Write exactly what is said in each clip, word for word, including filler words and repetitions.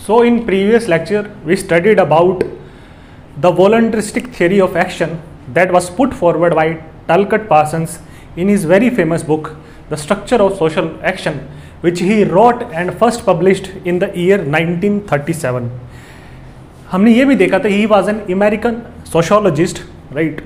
So in previous lecture we studied about the voluntaristic theory of action that was put forward by Talcott Parsons in his very famous book The Structure of Social Action, which he wrote and first published in the year nineteen thirty-seven. हमने ये भी देखा था he was an American sociologist, right,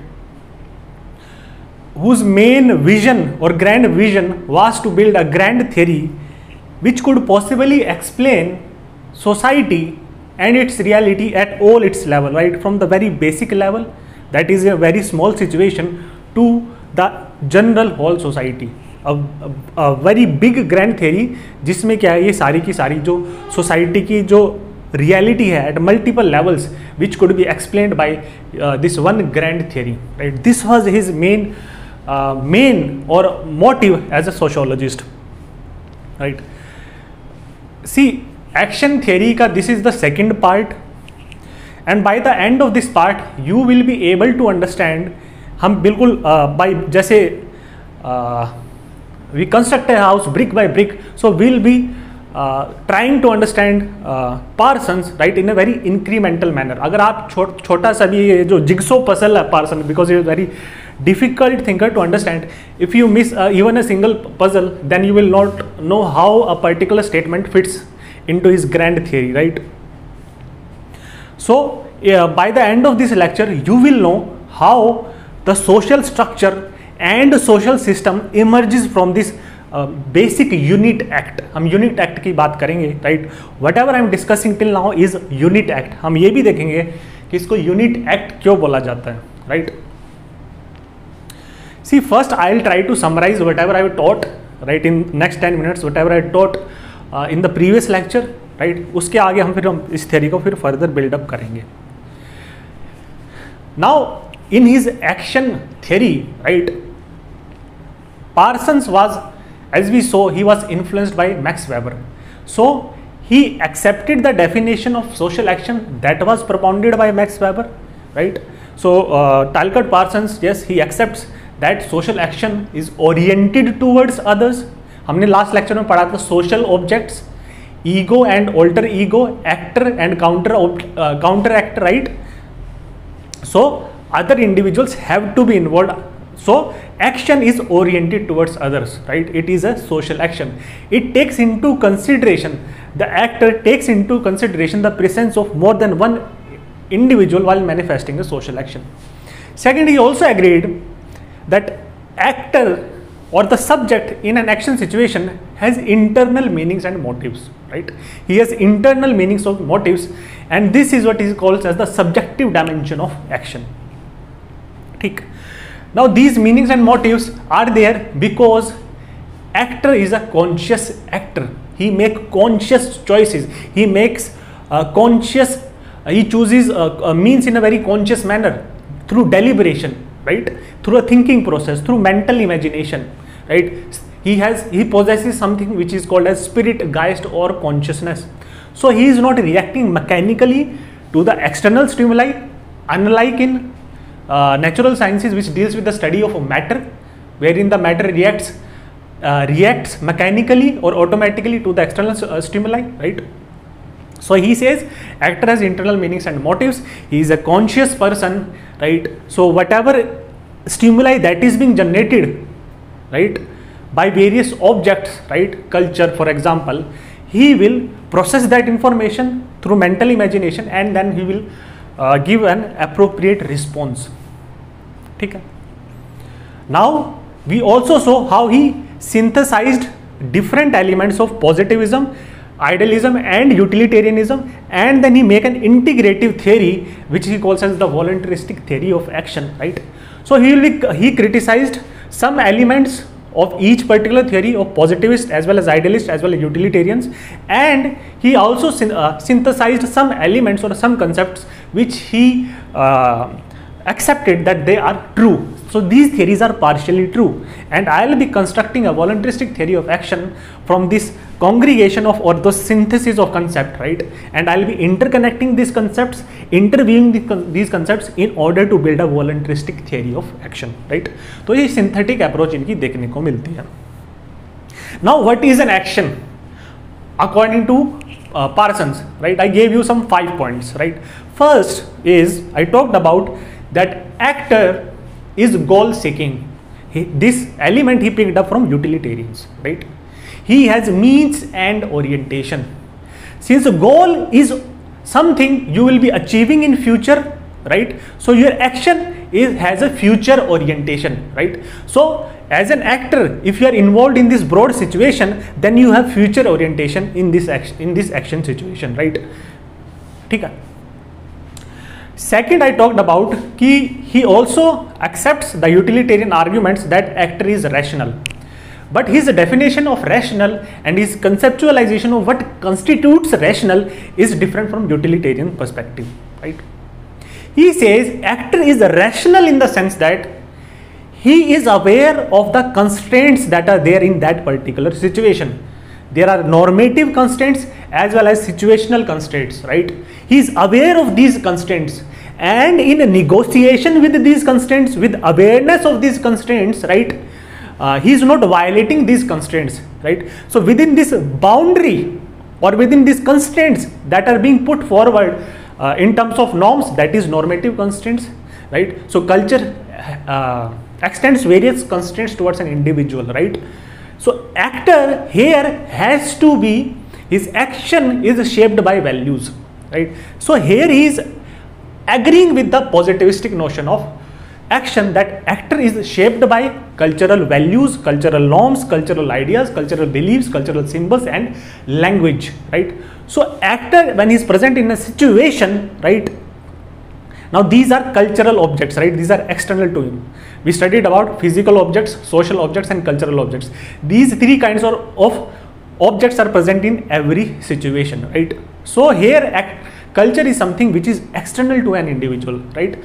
whose main vision or grand vision was to build a grand theory which could possibly explain society and its reality at all its level, right, from the very basic level, that is a very small situation, to the general whole society. a, a, a very big grand theory जिसमें क्या है, ये सारी की सारी जो society की जो reality है at multiple levels which could be explained by uh, this one grand theory, right. This was his main uh, main or motive as a sociologist, right. See, action theory का this is the second part, and by the end of this part you will be able to understand. हम बिल्कुल uh, by जैसे uh, we construct a house brick by brick, so we'll be uh, trying to understand uh, Parsons, right, in a very incremental manner. अगर आप छो, छोटा सा भी ये जो जिग्सो पजल है Parsons, because he is very difficult thinker to understand. If you miss uh, even a single puzzle, then you will not know how a particular statement fits into his grand theory, right. So uh, by the end of this lecture you will know how the social structure and social system emerges from this uh, basic unit act. हम unit act की बात करेंगे, right. Whatever I am discussing till now is unit act. हम ये भी देखेंगे कि इसको unit act क्यों बोला जाता है, right. See, first I will try to summarize whatever I have taught, right, in next ten minutes, whatever I taught uh, in the previous lecture, right. उसके आगे हम फिर हम इस theory को फिर further build up करेंगे. Now in his action theory, right, Parsons was, as we saw, he was influenced by Max Weber. So he accepted the definition of social action that was propounded by Max Weber, right. So uh, Talcott Parsons, yes, he accepts that social action is oriented towards others. हमने last lecture में पढ़ा था social objects, ego and alter ego, actor and counter uh, counter actor, right. So other individuals have to be involved. So action is oriented towards others, right. It is a social action. It takes into consideration, the actor takes into consideration the presence of more than one individual while manifesting a social action. Second, he also agreed that actor or the subject in an action situation has internal meanings and motives, right. He has internal meanings of motives, and this is what is called as the subjective dimension of action. ठीक. Now these meanings and motives are there because actor is a conscious actor. He makes conscious choices. He makes uh, conscious. Uh, he chooses uh, uh, means in a very conscious manner through deliberation, right? Through a thinking process, through mental imagination, right? He has he possesses something which is called as spirit, geist, or consciousness. So he is not reacting mechanically to the external stimuli, unlike in Uh, natural sciences, which deals with the study of matter, wherein the matter reacts uh, reacts mechanically or automatically to the external uh, stimuli, right. So he says actor has internal meanings and motives. He is a conscious person, right. So whatever stimuli that is being generated, right, by various objects, right, culture for example, he will process that information through mental imagination and then he will Uh, give an appropriate response. ठीक है. Now we also saw how he synthesized different elements of positivism, idealism and utilitarianism, and then he make an integrative theory which he calls as the voluntaristic theory of action, right. So he will be, he criticized some elements of each particular theory of positivists as well as idealists as well as utilitarians, and he also syn uh, synthesized some elements or some concepts which he uh, accepted that they are true. So these theories are partially true, and I will be constructing a voluntaristic theory of action from this congregation of or the synthesis of concept, right, and I will be interconnecting these concepts, interviewing the con these concepts in order to build a voluntaristic theory of action, right. तो ये synthetic approach इनकी देखने को मिलती है. Now what is an action? According to uh, Parsons, right? I gave you some five points, right? First is I talked about that actor is goal seeking. He, this element he picked up from utilitarians, right? He has means and orientation. Since the goal is something you will be achieving in future, right? So your action is has a future orientation, right? So as an actor, if you are involved in this broad situation, then you have future orientation in this action in this action situation, right? ठीक है. Second, I talked about कि he also accepts the utilitarian arguments that actor is rational, but his definition of rational and his conceptualization of what constitutes rational is different from utilitarian perspective, right? He says actor is rational in the sense that he is aware of the constraints that are there in that particular situation. There are normative constraints as well as situational constraints, right? He is aware of these constraints, and in a negotiation with these constraints, with awareness of these constraints, right, uh, he is not violating these constraints, right? So within this boundary or within these constraints that are being put forward uh, in terms of norms, that is normative constraints, right? So culture uh, extends various constraints towards an individual, right? So actor here has to be, his action is shaped by values, right? So here he is agreeing with the positivistic notion of action, that actor is shaped by cultural values, cultural norms, cultural ideas, cultural beliefs, cultural symbols and language, right? So actor, when he is present in a situation, right, now these are cultural objects, right? These are external to him. We studied about physical objects, social objects and cultural objects. These three kinds of, of objects are present in every situation, right? So here act, culture is something which is external to an individual, right?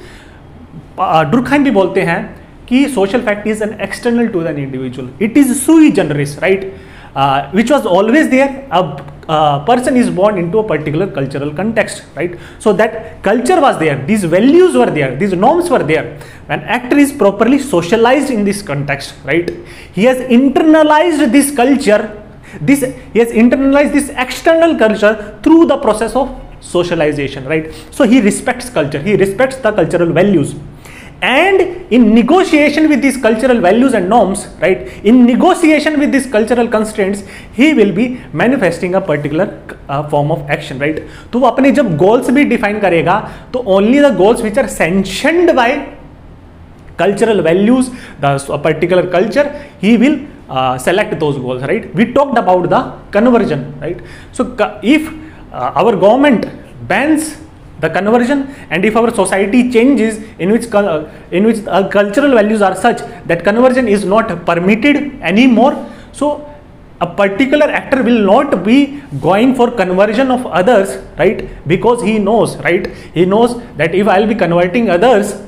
uh, Durkheim भी बोलते हैं कि social fact is an external to an individual. It is sui generis, right? Uh, which was always there. A, a person is born into a particular cultural context, right? So that culture was there, these values were there, these norms were there. When actor is properly socialized in this context, right, he has internalized this culture, this he has internalized this external culture through the process of socialization, right? So he respects culture, he respects the cultural values, and in negotiation with these cultural values and norms, right, in negotiation with these cultural constraints, he will be manifesting a particular uh, form of action, right? तो वो अपने जब goals भी define करेगा, तो only the goals which are sanctioned by cultural values, the particular culture, he will uh, select those goals, right? We talked about the conversion, right? So if uh, our government bans the conversion, and if our society changes in which uh, in which uh, cultural values are such that conversion is not permitted anymore, so a particular actor will not be going for conversion of others, right? Because he knows, right? He knows that if I will be converting others,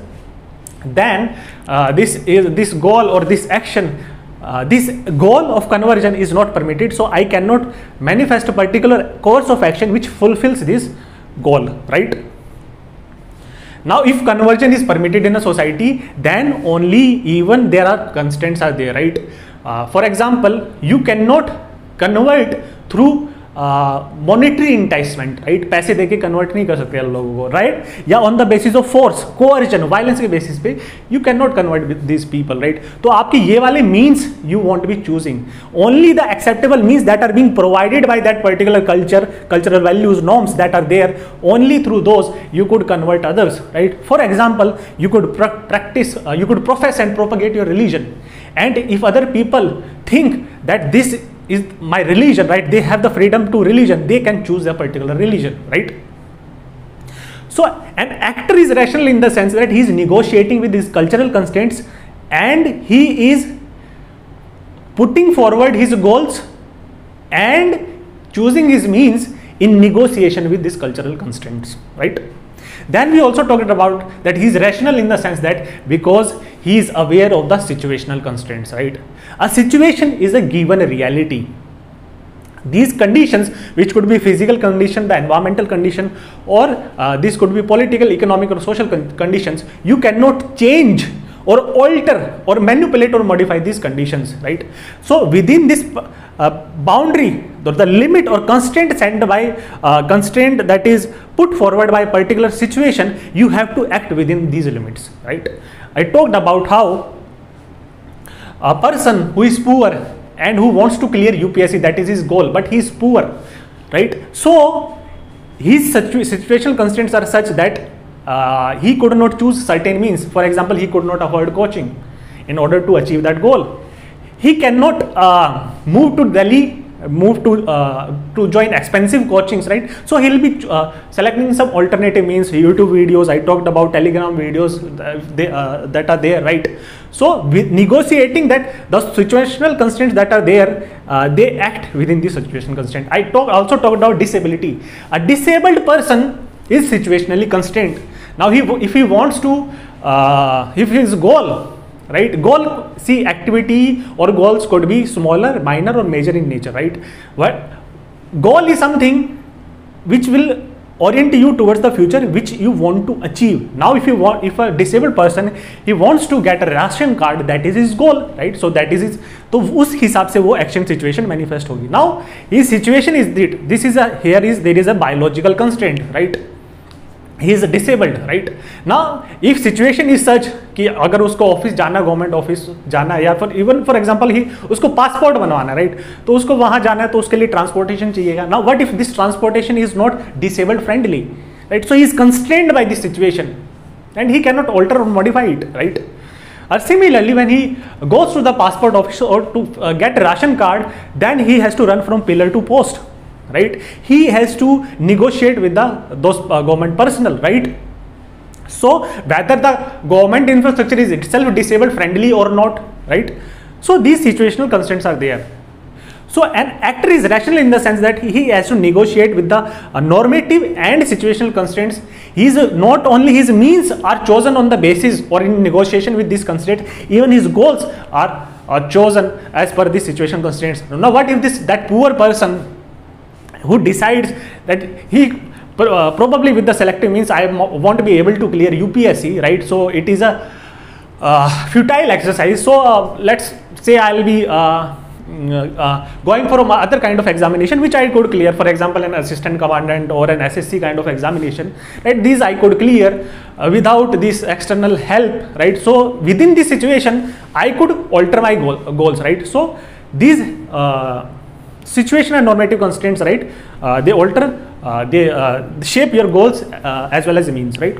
then uh, this is this goal or this action, uh, this goal of conversion is not permitted, so I cannot manifest a particular course of action which fulfills this goal, right? Now if conversion is permitted in a society, then only even there are constraints are there, right? Uh, for example, you cannot convert through monetary enticement, right? पैसे देके convert नहीं कर सकते आप लोगों को, right? या on the basis of force, coercion, violence के बेसिस पे you can not convert with this people, right? तो आपके ये वाले means you want be choosing only the acceptable means that are being provided by that particular culture, cultural values, norms that are there. Only through those you could convert others, right? For example, you could practice, uh, you could profess and propagate your religion, and if other people think that this is my religion, right, they have the freedom to religion, they can choose a particular religion, right? So an actor is rational in the sense that he is negotiating with these cultural constraints and he is putting forward his goals and choosing his means in negotiation with these cultural constraints, right? Then we also talked about that he is rational in the sense that because he is aware of the situational constraints, right? A situation is a given reality. These conditions, which could be physical condition, the environmental condition, or uh, this could be political, economic or social con conditions, you cannot change or alter or manipulate or modify these conditions, right? So within this uh, boundary, the, the limit or constraint set by uh, constraint that is put forward by a particular situation, you have to act within these limits, right? I talked about how a person who is poor and who wants to clear U P S C, that is his goal, but he is poor, right? So his situ situational constraints are such that uh, he could not choose certain means. For example, he could not afford coaching in order to achieve that goal. He cannot uh, move to Delhi, move to uh, to join expensive coachings, right? So he'll be uh, selecting some alternative means, YouTube videos. I talked about Telegram videos, they, uh, that are there, right? So with negotiating that, the situational constraints that are there, uh, they act within the situational constraint. I talk also talked about disability. A disabled person is situationally constrained. Now he, if he wants to, uh, if his goal, right, goal, see, activity or goals could be smaller, minor or major in nature, right? What goal is something which will orient you towards the future, which you want to achieve. Now if you want, if a disabled person, he wants to get a ration card, that is his goal, right? So that is his, तो उस हिसाब से वो action situation manifest होगी. Now his situation is that this is a, here is there is a biological constraint, right? He is disabled, right? Now if situation is such कि अगर उसको office जाना, गवर्नमेंट ऑफिस जाना, या फिर even for example ही उसको passport बनवाना, right? तो उसको वहां जाना है, तो उसके लिए ट्रांसपोर्टेशन चाहिएगा. Now what if this transportation is not disabled friendly, right? So he is constrained by this situation and he can not alter और modify it, right? Or similarly, when he goes to the passport office or to uh, get a ration card, then he has to run from pillar to post, right? He has to negotiate with the those uh, government personnel, right? So whether the government infrastructure is itself disabled friendly or not, right? So these situational constraints are there. So an actor is rational in the sense that he has to negotiate with the uh, normative and situational constraints. He is uh, not only his means are chosen on the basis or in negotiation with these constraints, even his goals are uh, chosen as per the situational constraints. Now what if this that poor person who decides that he uh, probably with the selective means I want to be able to clear U P S C, right? So it is a uh, futile exercise. So uh, let's say I'll be uh, uh, going for a other kind of examination which I could clear, for example an assistant commandant or an S S C kind of examination, right? These I could clear uh, without this external help, right? So within this situation I could alter my goal, goals, right? So these uh, situation and normative constraints, right, uh, they alter, uh, they uh, shape your goals uh, as well as means, right?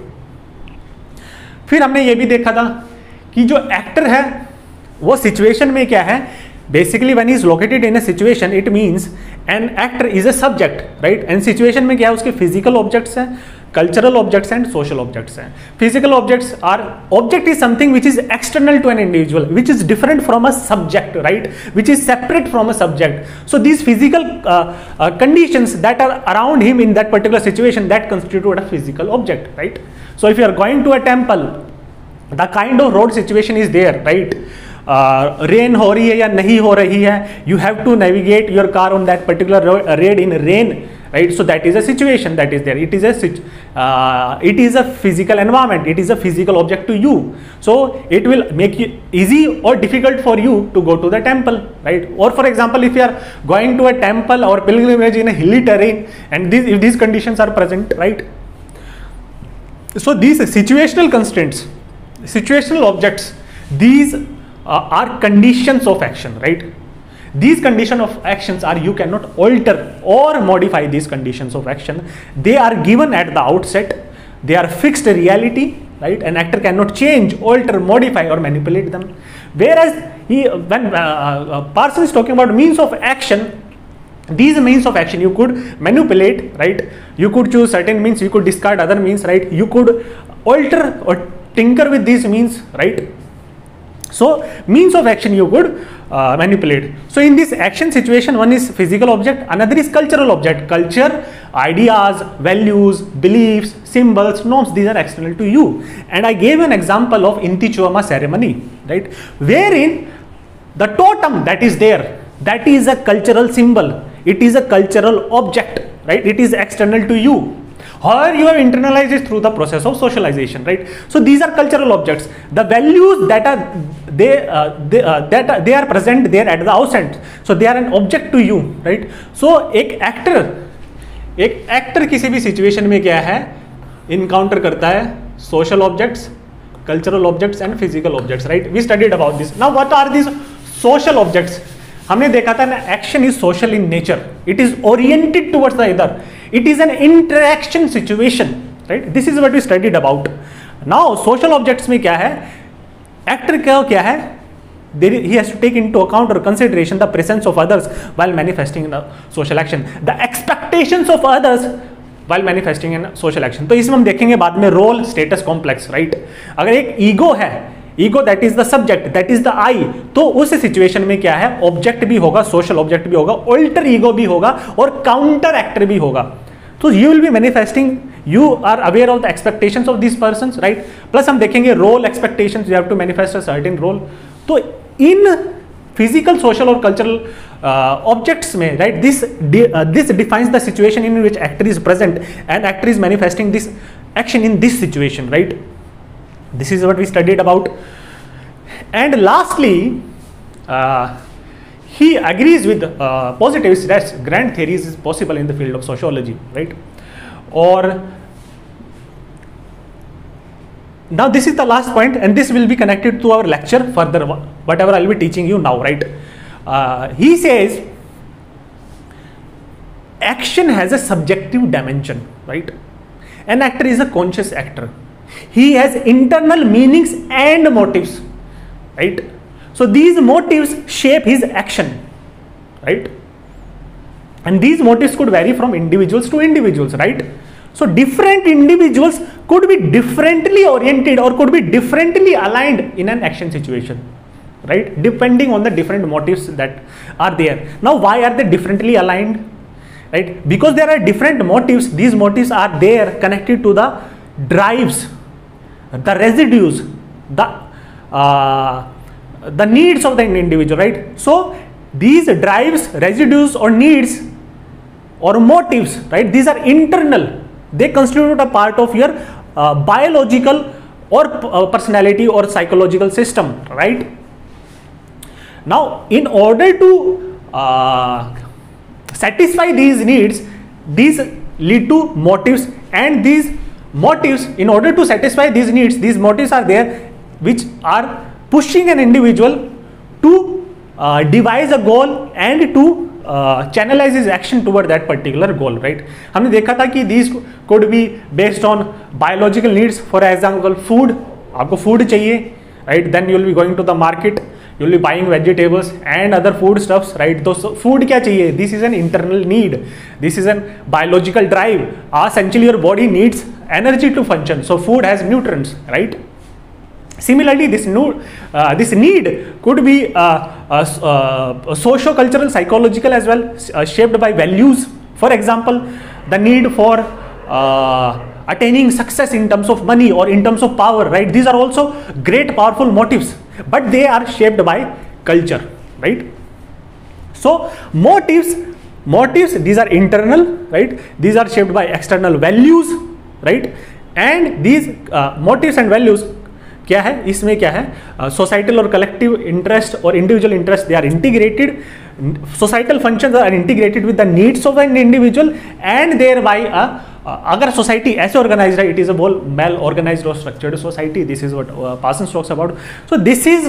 फिर हमने ये भी देखा था कि जो actor है वो सिचुएशन में क्या है, basically when he is located in a situation it means an actor is a subject, right? And situation में क्या है, उसके फिजिकल ऑब्जेक्ट्स हैं, cultural objects and social objects हैं. Physical objects are, object is something which is external to an individual, which is different from a subject, right? Which is separate from a subject. So these physical uh, uh, conditions that are around him in that particular situation, that constitute a physical object, right? So if you are going to a temple, the kind of road situation is there, right? Uh, rain हो रही है या नहीं हो रही है, you have to navigate your car on that particular road, uh, road in rain, right? So that is a situation that is there. It is a uh, it is a physical environment, it is a physical object to you. So it will make you easy or difficult for you to go to the temple, right? Or for example, if you are going to a temple or pilgrimage in a hilly terrain and these, if these conditions are present, right? So these situational constraints, situational objects, these uh, are conditions of action, right? These conditions of actions are, you cannot alter or modify these conditions of action. They are given at the outset. They are fixed reality, right? An actor cannot change, alter, modify or manipulate them. Whereas he, when uh, a person is talking about means of action, these means of action you could manipulate, right? You could choose certain means, you could discard other means, right? You could alter or tinker with these means, right? So means of action you could uh, manipulate. So in this action situation, one is physical object, another is cultural object. Culture, ideas, values, beliefs, symbols, norms, these are external to you. And I gave an example of Inti Chuama ceremony, right? Wherein the totem that is there, that is a cultural symbol. It is a cultural object, right? It is external to you. However, you have internalized it through the process of socialization, right? So these are cultural objects. The values that are they uh, they uh, that uh, they are present there at the outset, so they are an object to you, right? So एक actor एक actor किसी भी situation में क्या है, encounter करता है social objects, cultural objects and physical objects, right? We studied about this. Now what are this social objects? हमने देखा था ना, action is social in nature, it is oriented towards the other, it is an interaction situation, right? This is what we studied about. Now social objects में क्या है, actor का क्या है, there he has to take into account or consideration the presence of others while manifesting in a social action, the expectations of others while manifesting in social action. तो इसमें हम देखेंगे बाद में रोल स्टेटस कॉम्प्लेक्स, राइट? अगर एक ego है, ego that is the subject, that is the I, तो उस सिचुएशन में क्या है, ऑब्जेक्ट भी होगा, सोशल ऑब्जेक्ट भी होगा, अल्टर ईगो भी होगा और काउंटर एक्टर भी होगा. तो you will be manifesting, you are aware of the expectations of these persons, right? Plus हम देखेंगे role expectations, you have to manifest a certain role. तो in physical, social और cultural uh, objects में, right, this de uh, this defines the situation in which actor is present and actor is manifesting this action in this situation, right? This is what we studied about. And lastly, uh, he agrees with uh, positivists that grand theories is possible in the field of sociology, right? Or now this is the last point, and this will be connected to our lecture further, whatever I'll be teaching you now, right? Uh, he says action has a subjective dimension, right? An actor is a conscious actor. He has internal meanings and motives, right? So these motives shape his action, right? And these motives could vary from individuals to individuals, right? So different individuals could be differently oriented or could be differently aligned in an action situation, right? Depending on the different motives that are there. Now why are they differently aligned, right? Because there are different motives. These motives are there connected to the drives, the residues, the uh, the needs of the individual, right? So these drives, residues or needs or motives, right, these are internal, they constitute a part of your uh, biological or uh, personality or psychological system, right? Now in order to uh, satisfy these needs, these lead to motives, and these motives, in order to satisfy these needs, these motives are there which are pushing an individual to uh, devise a goal and to channelize his action toward that particular goal, right? हमने देखा था कि these could be based on biological needs. For example, food, आपको food चाहिए, right? Then you will be going to the market, you will be buying vegetables and other food stuffs, right? तो food क्या चाहिए? This is an internal need, this is an biological drive. Essentially your body needs energy to function, so food has nutrients, right? Similarly, this, no, uh, this need could be uh, uh, uh, socio-cultural, psychological as well, uh, shaped by values. For example, the need for uh, attaining success in terms of money or in terms of power, right? These are also great powerful motives, but they are shaped by culture, right? So motives, motives, these are internal, right? These are shaped by external values, right? And these uh, motives and values क्या है, इसमें क्या है, societal और collective interest और individual interest, they are integrated. Societal functions are integrated with the needs of an individual and thereby अगर society ऐसे organised है, it is a bowl well organised और structured society. This is what Parsons talks about. So this is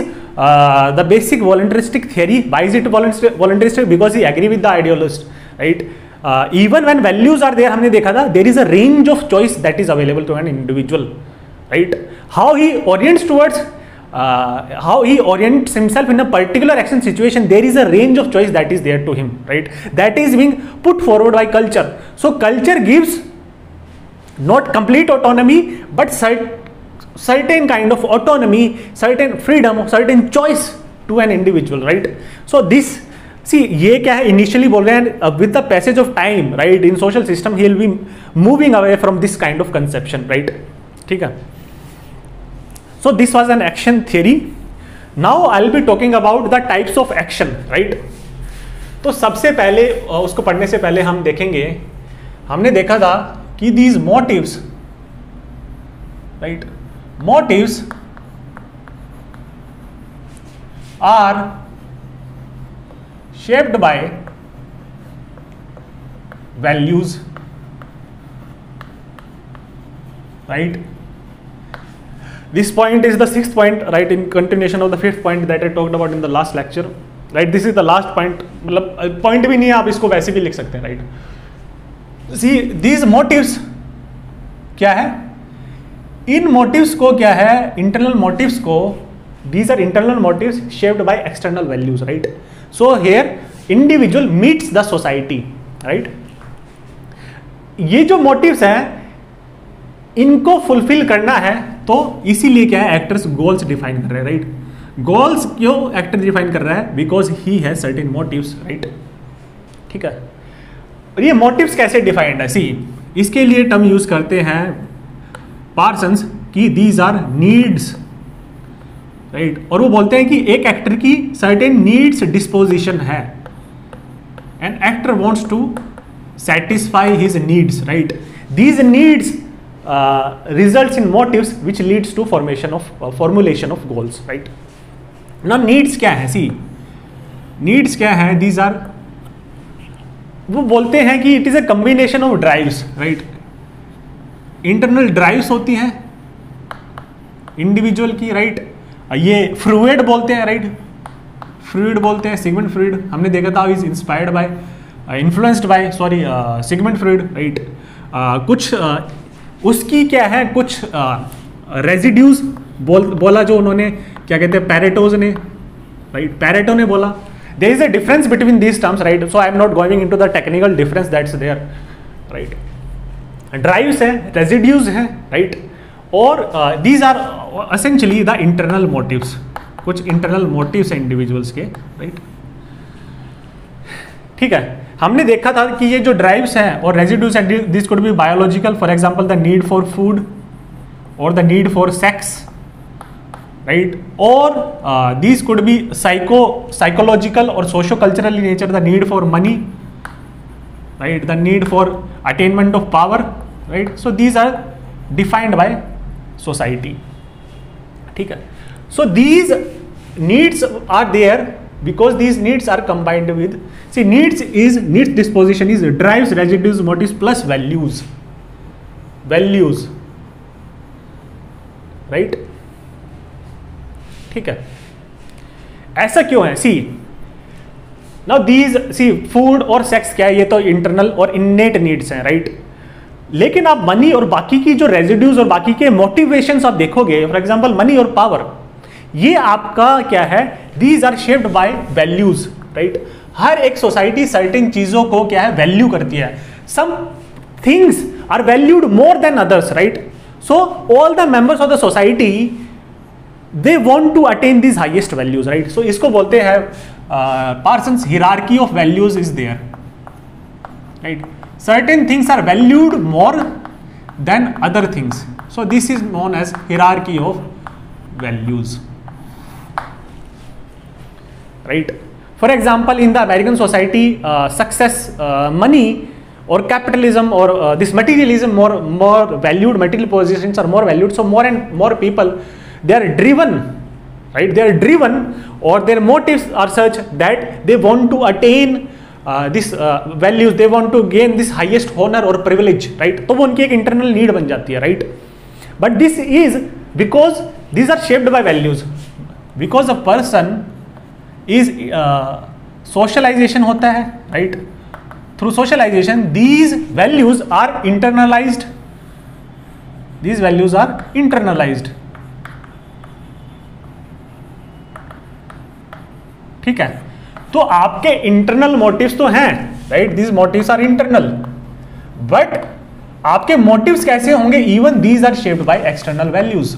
the basic voluntaristic theory. Why is it voluntaristic? Because he agree with the idealist, right? Even when values are there, हमने देखा था, there is a range of choice that is available to an individual, right? How he orients towards, uh, how he orients himself in a particular action situation, there is a range of choice that is there to him, right? That is being put forward by culture. So culture gives not complete autonomy, but cert certain kind of autonomy, certain freedom, certain choice to an individual, right? So this, see, ये क्या है, initially बोल रहे हैं, uh, with the passage of time, right, in social system he will be moving away from this kind of conception, right? ठीक है. So this was an action theory. Now I'll be talking about the types of action, right? तो सबसे पहले उसको पढ़ने से पहले हम देखेंगे, हमने देखा था कि these motives, right? Motives are shaped by values, right? This point is the sixth point, right, in continuation of the fifth point that I talked about in the last lecture, right? This is the last point. मतलब point भी नहीं है, आप इसको वैसे भी लिख सकते हैं, right? See, these motives क्या है? इन motives को क्या है? Internal motives को, these are internal motives shaped by external values, right? So here individual meets the society, right? ये जो motives हैं इनको फुलफिल करना है, तो इसीलिए क्या है, एक्टर्स गोल्स डिफाइन कर रहे हैं, राइट? गोल्स क्यों एक्टर डिफाइन कर रहा है? Because he has certain motives, right? ठीक है। और ये मोटिव्स कैसे डिफाइंड है? सी, इसके लिए टर्म यूज करते हैं पार्सन्स की दीज आर नीड्स, राइट? और वो बोलते हैं कि एक एक्टर की सर्टेन नीड्स डिस्पोजिशन है, and actor wants to satisfy his needs, right? These needs uh, results in motives which leads to formation of uh, formulation of goals, right? Now needs क्या है? See, needs क्या है? These are, वो बोलते हैं कि it is a combination of drives, right? Internal drives होती हैं इंडिविजुअल की, राइट? ये फ्रूइड बोलते हैं, राइट? फ्रूइड बोलते हैं, सिगमंड फ्रूइड, हमने देखा था, is inspired by, influenced by, sorry, Sigmund Freud, right? कुछ uh, उसकी क्या है, कुछ रेजिड्यूज uh, बोल बोला जो उन्होंने, क्या कहते हैं, पैरेटोज ने, राइट? पैरेटो ने बोला. There is a difference between these terms, right? So I am not going into the technical difference that's there, right? Drives है, रेजिड्यूज है, राइट? और these are essentially the internal motives, कुछ internal motives हैं individuals के, right? ठीक है, हमने देखा था कि ये जो ड्राइव्स हैं और रेजिड्यूज हैं, this could be biological, for example the need for food और the need for sex, right? और these could be psycho psychological और socio cultural in nature, the need for money, right? The need for attainment of power, right? So these are defined by society, ठीक है? So these needs are there because these needs are combined with, see, needs is, needs disposition is drives, residues, motives plus values, values, right? ठीक है, ऐसा क्यों है? सी, now these, see, food और sex क्या है, ये तो internal और innate needs हैं, right? लेकिन आप मनी और बाकी की जो रेजिड्यूज और बाकी के मोटिवेशंस आप देखोगे, फॉर एग्जांपल मनी और पावर, ये आपका क्या है, these are shaped by values, right? हर एक सोसाइटी सर्टेन चीजों को क्या है, वैल्यू करती है. Some things are valued more than others, right? So all the members of the society they want to attain this highest values, right? So इसको बोलते हैं Parsons hierarchy of values is there, right? Certain things are valued more than other things, so this is known as hierarchy of values, right? For example, in the American society, uh, success, uh, money or capitalism or uh, this materialism more more valued, material positions are more valued, so more and more people, they are driven, right? They are driven or their motives are such that they want to attain uh, this uh, values, they want to gain this highest honor or privilege, right? तो वो उनकी एक internal need बन जाती है, right? But this is because these are shaped by values, because a person is uh, socialization होता है, right? Through socialization these values are internalized, these values are internalized, ठीक है? तो आपके internal motives तो हैं, right? These motives are internal, but आपके motives कैसे होंगे? even these are shaped by external values,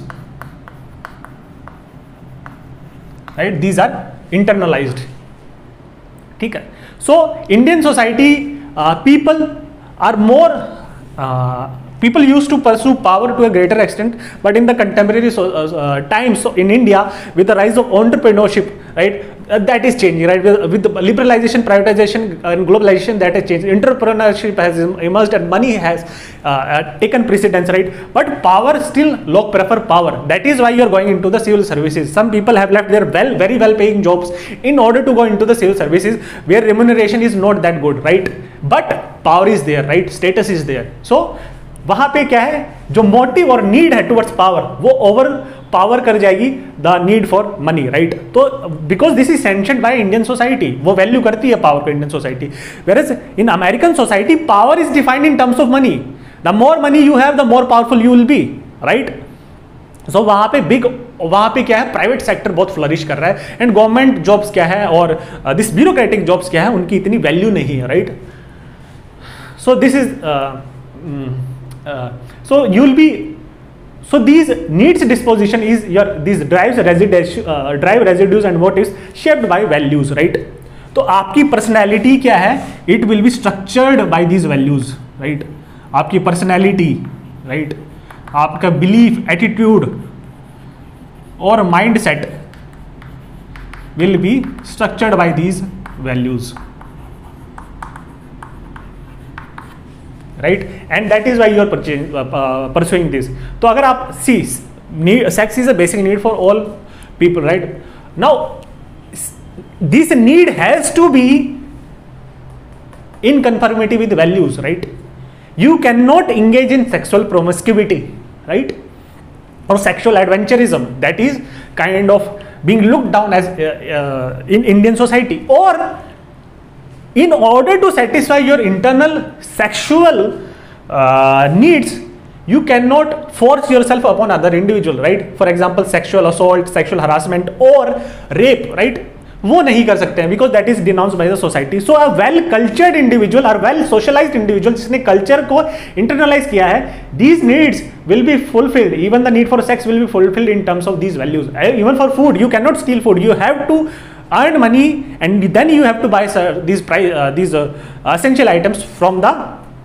right? These are internalized, ठीक है? So Indian society uh, people are more uh, People used to pursue power to a greater extent, but in the contemporary so, uh, uh, times, so in India, with the rise of entrepreneurship, right, uh, that is changing, right, with, with the liberalization, privatization, and globalization, that has changed. Entrepreneurship has emerged, and money has uh, uh, taken precedence, right. But power still, log prefer power. That is why you are going into the civil services. Some people have left their well, very well-paying jobs in order to go into the civil services, where remuneration is not that good, right. But power is there, right, status is there. So वहां पे क्या है, जो motive और need है towards power, वो over power कर जाएगी the need for money, right. तो because this is sanctioned by Indian society, वो वैल्यू करती है पावर को Indian society. Whereas in American society power is defined in terms of money. The more money you have the more powerful you will be, right. So वहां पे big, वहां पे क्या है, प्राइवेट सेक्टर बहुत फ्लरिश कर रहा है, एंड गवर्नमेंट जॉब्स क्या है और दिस ब्यूरोक्रेटिक जॉब्स क्या है, उनकी इतनी वैल्यू नहीं है, right. So this is Uh, so you will be, so these needs disposition is your, these drives residues, uh, drive residues and motives shaped by values, right. तो आपकी personality क्या है, it will be structured by these values, right. आपकी personality, right, आपका belief, attitude और mindset will be structured by these values, right. And that is why you are pursuing this. तो अगर आप see, sex is a basic need for all people, right. Now this need has to be in conformity with values, right. You can not engage in sexual promiscuity, right, और sexual adventurism, that is kind of being looked down as in Indian society. और in order to satisfy your internal sexual uh, needs, you cannot force yourself upon other individual, right. For example, sexual assault, sexual harassment or rape, right, वो नहीं कर सकते हैं, because that is denounced by the society. So a well cultured individual or well socialized individual जिसने culture को internalize किया है, these needs will be fulfilled. Even the need for sex will be fulfilled in terms of these values. Even for food, you cannot steal food. You have to earn money, and then you have to buy uh, these price, uh, these uh, essential items from the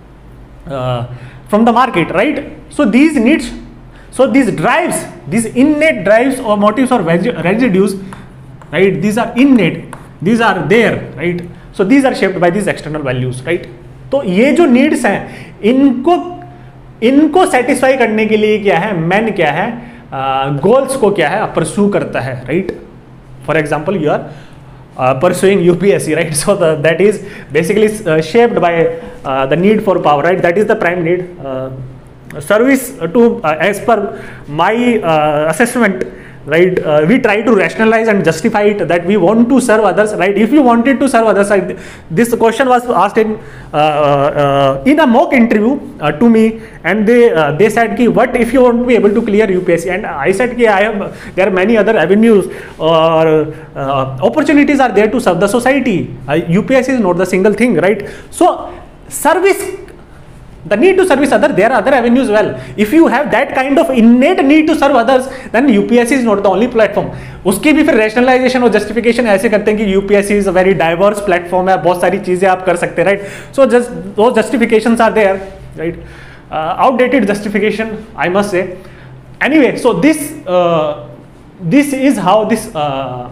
uh, from the market, right. So these needs, so these drives, these innate drives or motives or residues, right, these are innate, these are there, right. So these are shaped by these external values, right. तो ये जो needs हैं, इनको इनको satisfy करने के लिए क्या है, man क्या है, goals को क्या है pursue करता है, right. For example, you are uh, pursuing U P S C, right. So the, that is basically uh, shaped by uh, the need for power, right. That is the prime need. Uh, service to uh, as per my uh, assessment, right, uh, we try to rationalize and justify it that we want to serve others, right. If you wanted to serve others, right, this question was asked in uh, uh, in a mock interview uh, to me, and they uh, they said ki what if you want to be able to clear U P S C, and I said ki I have, there are many other avenues or uh, opportunities are there to serve the society. uh, U P S C is not the single thing, right. So service, the need to service others, there are other avenues well. If you have that kind of innate need to serve others, then U P S C is not the only platform. उसकी भी फिर rationalization और justification ऐसे करते हैं कि U P S C is a very diverse platform है, बहुत सारी चीजें आप कर सकते हैं, right. So just those justifications are there, right. uh, outdated justification, I must say. Anyway, so this uh, this is how this uh,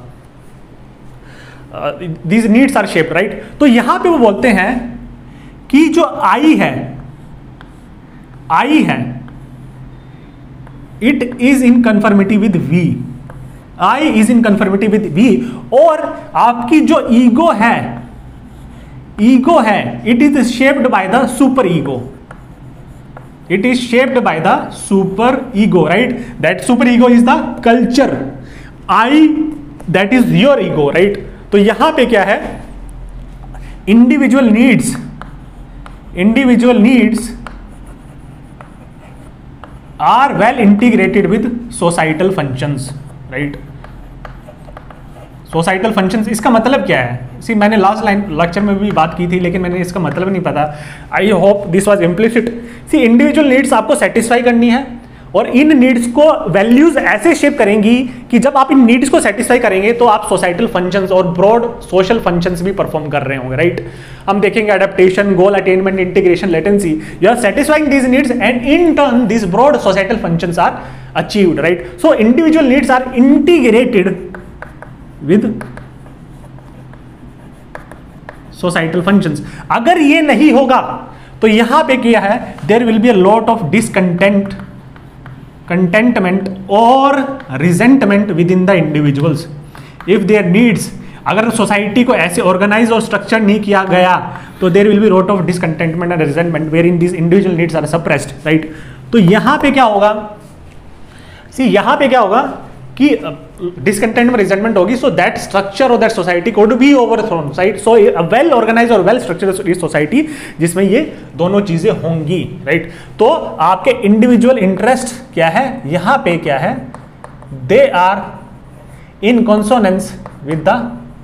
uh, these needs are shaped, right. तो यहाँ पे वो बोलते हैं कि जो I है, I है, it is in conformity with V. I is in conformity with V. और आपकी जो ईगो है, ईगो है, it is shaped by the super ego. It is shaped by the super ego, right? That super ego is the culture. I, that is your ego, right? तो यहां पे क्या है, individual needs, individual needs are well integrated with societal functions, right. Societal functions, इसका मतलब क्या है, सी मैंने लास्ट लाइन लेक्चर में भी बात की थी, लेकिन मैंने इसका मतलब नहीं पता. I hope this was implicit. See individual needs आपको सेटिस्फाई करनी है, और इन नीड्स को वैल्यूज ऐसे शेप करेंगी कि जब आप इन नीड्स को सेटिस्फाई करेंगे तो आप सोसाइटल फंक्शंस और ब्रॉड सोशल फंक्शंस भी परफॉर्म कर रहे होंगे, राइट। हम देखेंगे adaptation, goal attainment, integration, latency, you are satisfying these needs and in turn these broad societal functions are achieved, right. So individual needs are integrated with societal functions. अगर ये नहीं होगा तो यहां पे क्या है, there will be a lot of discontent, contentment और resentment within the individuals if there needs, अगर सोसाइटी को ऐसे ऑर्गेनाइज और स्ट्रक्चर नहीं किया गया तो there will be lot of discontentment and resentment wherein this individual needs are suppressed, right. तो यहां पे क्या होगा, सी यहां पे क्या होगा कि डिसकंटेंटमेंट रिजेंटमेंट होगी, सो दैट स्ट्रक्चर और that society could be overthrown, right. So well organise और वेल स्ट्रक्चर्ड सोसाइटी जिसमें ये दोनों चीजें होंगी, राइट। तो आपके इंडिविजुअल इंटरेस्ट क्या है, यहां पे क्या है, they are in consonance with the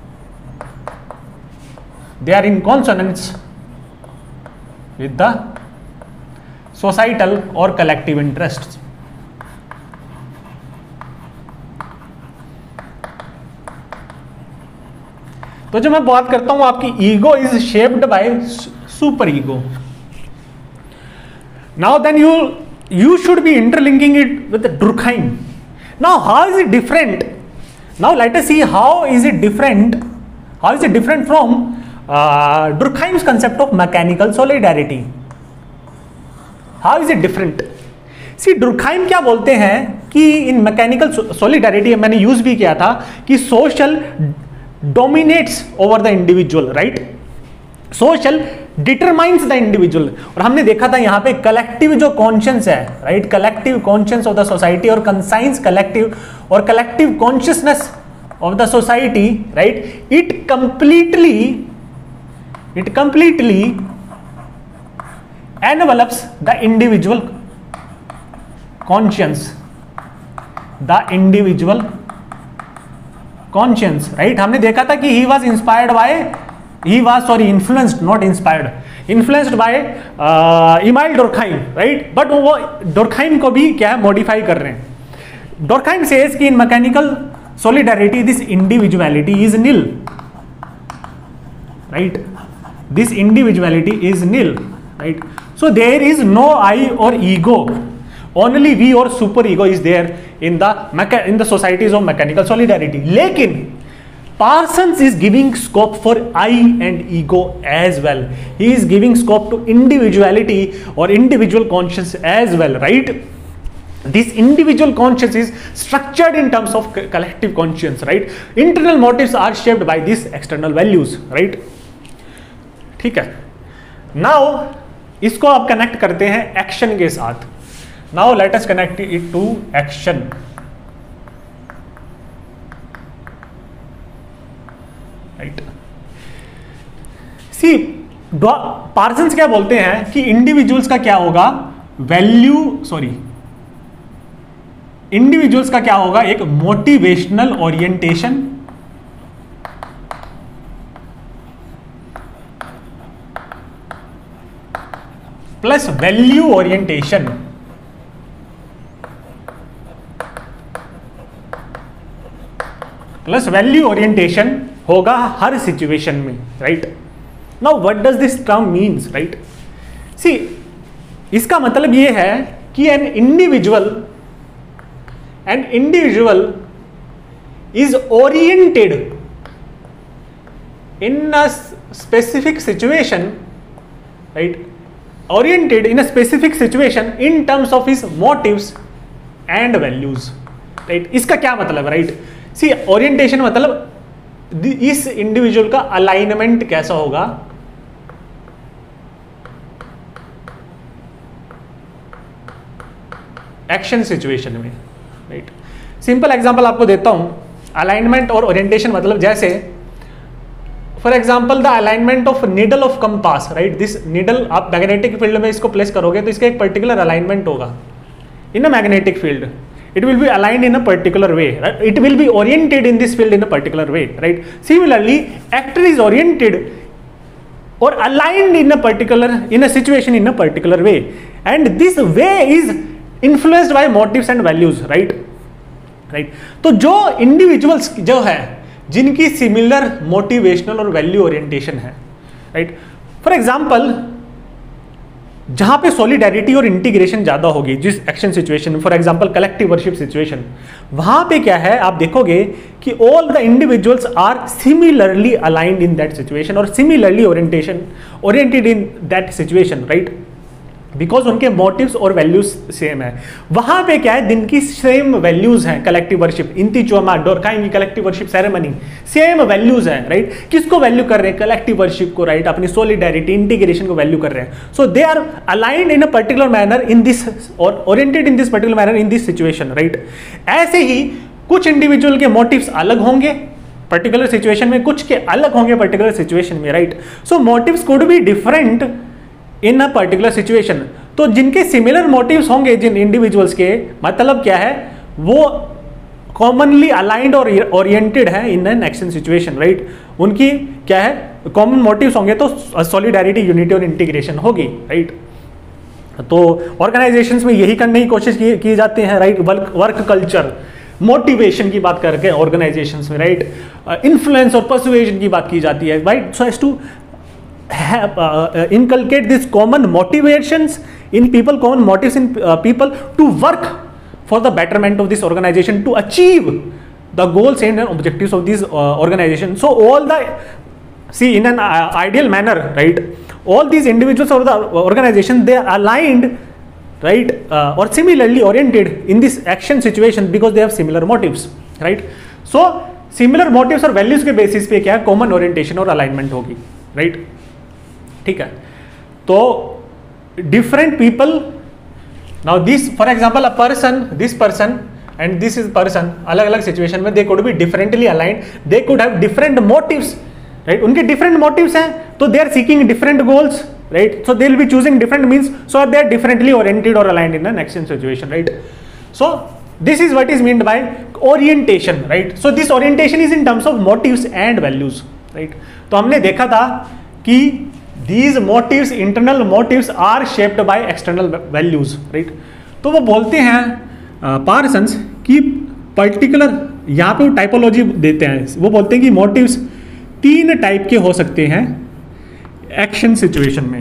they are in consonance with the societal और कलेक्टिव इंटरेस्ट। तो जब मैं बात करता हूं आपकी ego is shaped by super ego, now then you you should be interlinking it with Durkheim. Now how is it different, now let us see how is it different, how is it different from Durkheim's concept of mechanical solidarity. How is it different, C Durkheim क्या बोलते हैं कि in mechanical solidarity मैंने use भी किया था कि social dominates over the individual, right? Social determines the individual। और हमने देखा था यहां पे कलेक्टिव जो कॉन्शियस है, right, collective conscious of the society और कंसाइंस कलेक्टिव और collective consciousness of the society, right, it completely it completely envelops the individual conscience, the individual conscience, right। हमने देखा था कि he was inspired by, he was sorry influenced, not inspired, influenced by uh, Emile Durkheim, right। but वो Durkheim को भी क्या है, modify कर रहे हैं। Durkheim says कि in mechanical solidarity this individuality is nil, right, this individuality is nil, right। so there is no I or ego, only we or super ego is there in the in the societies of mechanical solidarity। लेकिन Parsons is giving scope for I and ego as well, he is giving scope to individuality or individual conscience as well, right। this individual conscience is structured in terms of collective conscience, right। internal motives are shaped by these external values, right। ठीक है, now इसको आप connect करते हैं action के साथ। Now let us connect it to action, right। See, Parsons क्या बोलते हैं कि इंडिविजुअल्स का क्या होगा, वैल्यू सॉरी इंडिविजुअल्स का क्या होगा, एक motivational orientation plus value orientation, plus value orientation होगा हर सिचुएशन में, right. Now what does this term means, right. See इसका मतलब ये है कि an individual an individual is oriented in a specific situation, right, oriented in a specific situation in terms of his motives and values, right। इसका क्या मतलब, right. सी orientation मतलब इस इंडिविजुअल का अलाइनमेंट कैसा होगा, एक्शन सिचुएशन में, राइट। सिंपल एग्जांपल आपको देता हूं, अलाइनमेंट और ओरिएंटेशन मतलब जैसे for example the alignment of needle of compass, right. This needle आप मैग्नेटिक फील्ड में इसको प्लेस करोगे तो इसका एक पर्टिकुलर अलाइनमेंट होगा in a magnetic field, it will be aligned in a particular way, right? It will be oriented in this field in a particular way, right? Similarly, actor is oriented or aligned in a particular in a situation in a particular way, and this way is influenced by motives and values, right right तो जो individuals जो है जिनकी similar motivational और value orientation है, right for example जहां पे solidarity और इंटीग्रेशन ज्यादा होगी जिस action situation, for example collective worship situation, वहां पे क्या है आप देखोगे कि all the individuals are similarly aligned in that situation और similarly orientation oriented in that situation, right because उनके मोटिव्स और वैल्यूज सेम है। वहां पे क्या है, दिन की सेम वैल्यूज हैं, collective worship Intichiuma Durkheim की collective worship ceremony same values हैं, राइट किसको वैल्यू कर रहे हैं, कलेक्टिव वर्शिप को, राइट अपनी सोलिडेरिटी इंटीग्रेशन को वैल्यू कर रहे हैं। So they are aligned in a particular manner in this और oriented in this particular manner in this situation, right. ऐसे ही कुछ इंडिविजुअल के मोटिव्स अलग होंगे पर्टिकुलर सिचुएशन में, कुछ के अलग होंगे पर्टिकुलर सिचुएशन में, right. So motives could be different in a particular situation. तो जिनके सिमिलर मोटिव्स होंगे जिन इंडिविजुअल्स के, मतलब क्या है, वो कॉमनली अलाइंड और ओरिएंटेड है in an action situation, right. उनकी क्या है, कॉमन मोटिव्स होंगे तो सॉलिडेरिटी, यूनिटी और इंटीग्रेशन होगी, राइट। तो ऑर्गेनाइजेशंस में यही करने की कोशिश की, की जाती है, right. Work work culture, motivation की बात करके ऑर्गेनाइजेशंस में, राइट। इन्फ्लुएंस और पर्सुएजन की बात की जाती है, right. So as to have uh, uh, inculcate this common motivations in people, common motives in uh, people to work for the betterment of this organization, to achieve the goals and objectives of this uh, organization. So all the, see in an uh, ideal manner, right, all these individuals or the organization, they are aligned, right, uh, or similarly oriented in this action situation because they have similar motives, right. So similar motives और values के basis पे क्या common orientation और alignment होगी, right. ठीक है, तो different people, now this for example a person, this person and this is person, अलग अलग सिचुएशन में they could be differently aligned, they could have different motives, right. उनके डिफरेंट मोटिव्स हैं तो they are seeking different goals, right. So they will be choosing different means, so they are differently oriented और aligned in an action situation, right. So this is what is meant bye orientation, right. So this orientation is in terms of motives and values, right. तो हमने देखा था कि These motives, internal motives are shaped by external values, right? तो वो बोलते हैं Parsons uh, कि पर्टिकुलर, यहाँ पे वो टाइपोलॉजी देते हैं, वो बोलते हैं कि मोटिव्स तीन टाइप के हो सकते हैं एक्शन सिचुएशन में,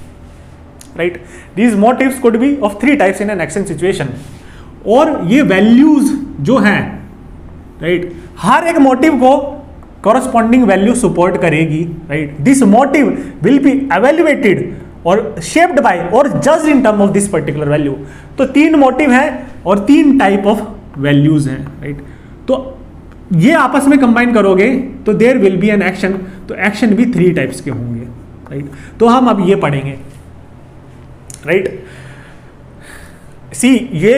right. These motives could be of three types in an action situation, और ये वैल्यूज जो हैं, राइट, हर एक मोटिव को corresponding value support करेगी, right? This motive will be evaluated और shaped by और judged in term of this particular value. तो तीन मोटिव हैं और तीन टाइप ऑफ वैल्यूज हैं, राइट। तो ये आपस में कंबाइन करोगे तो there will be an action, तो एक्शन भी थ्री टाइप्स के होंगे, राइट। तो हम अब ये पढ़ेंगे, राइट। सी ये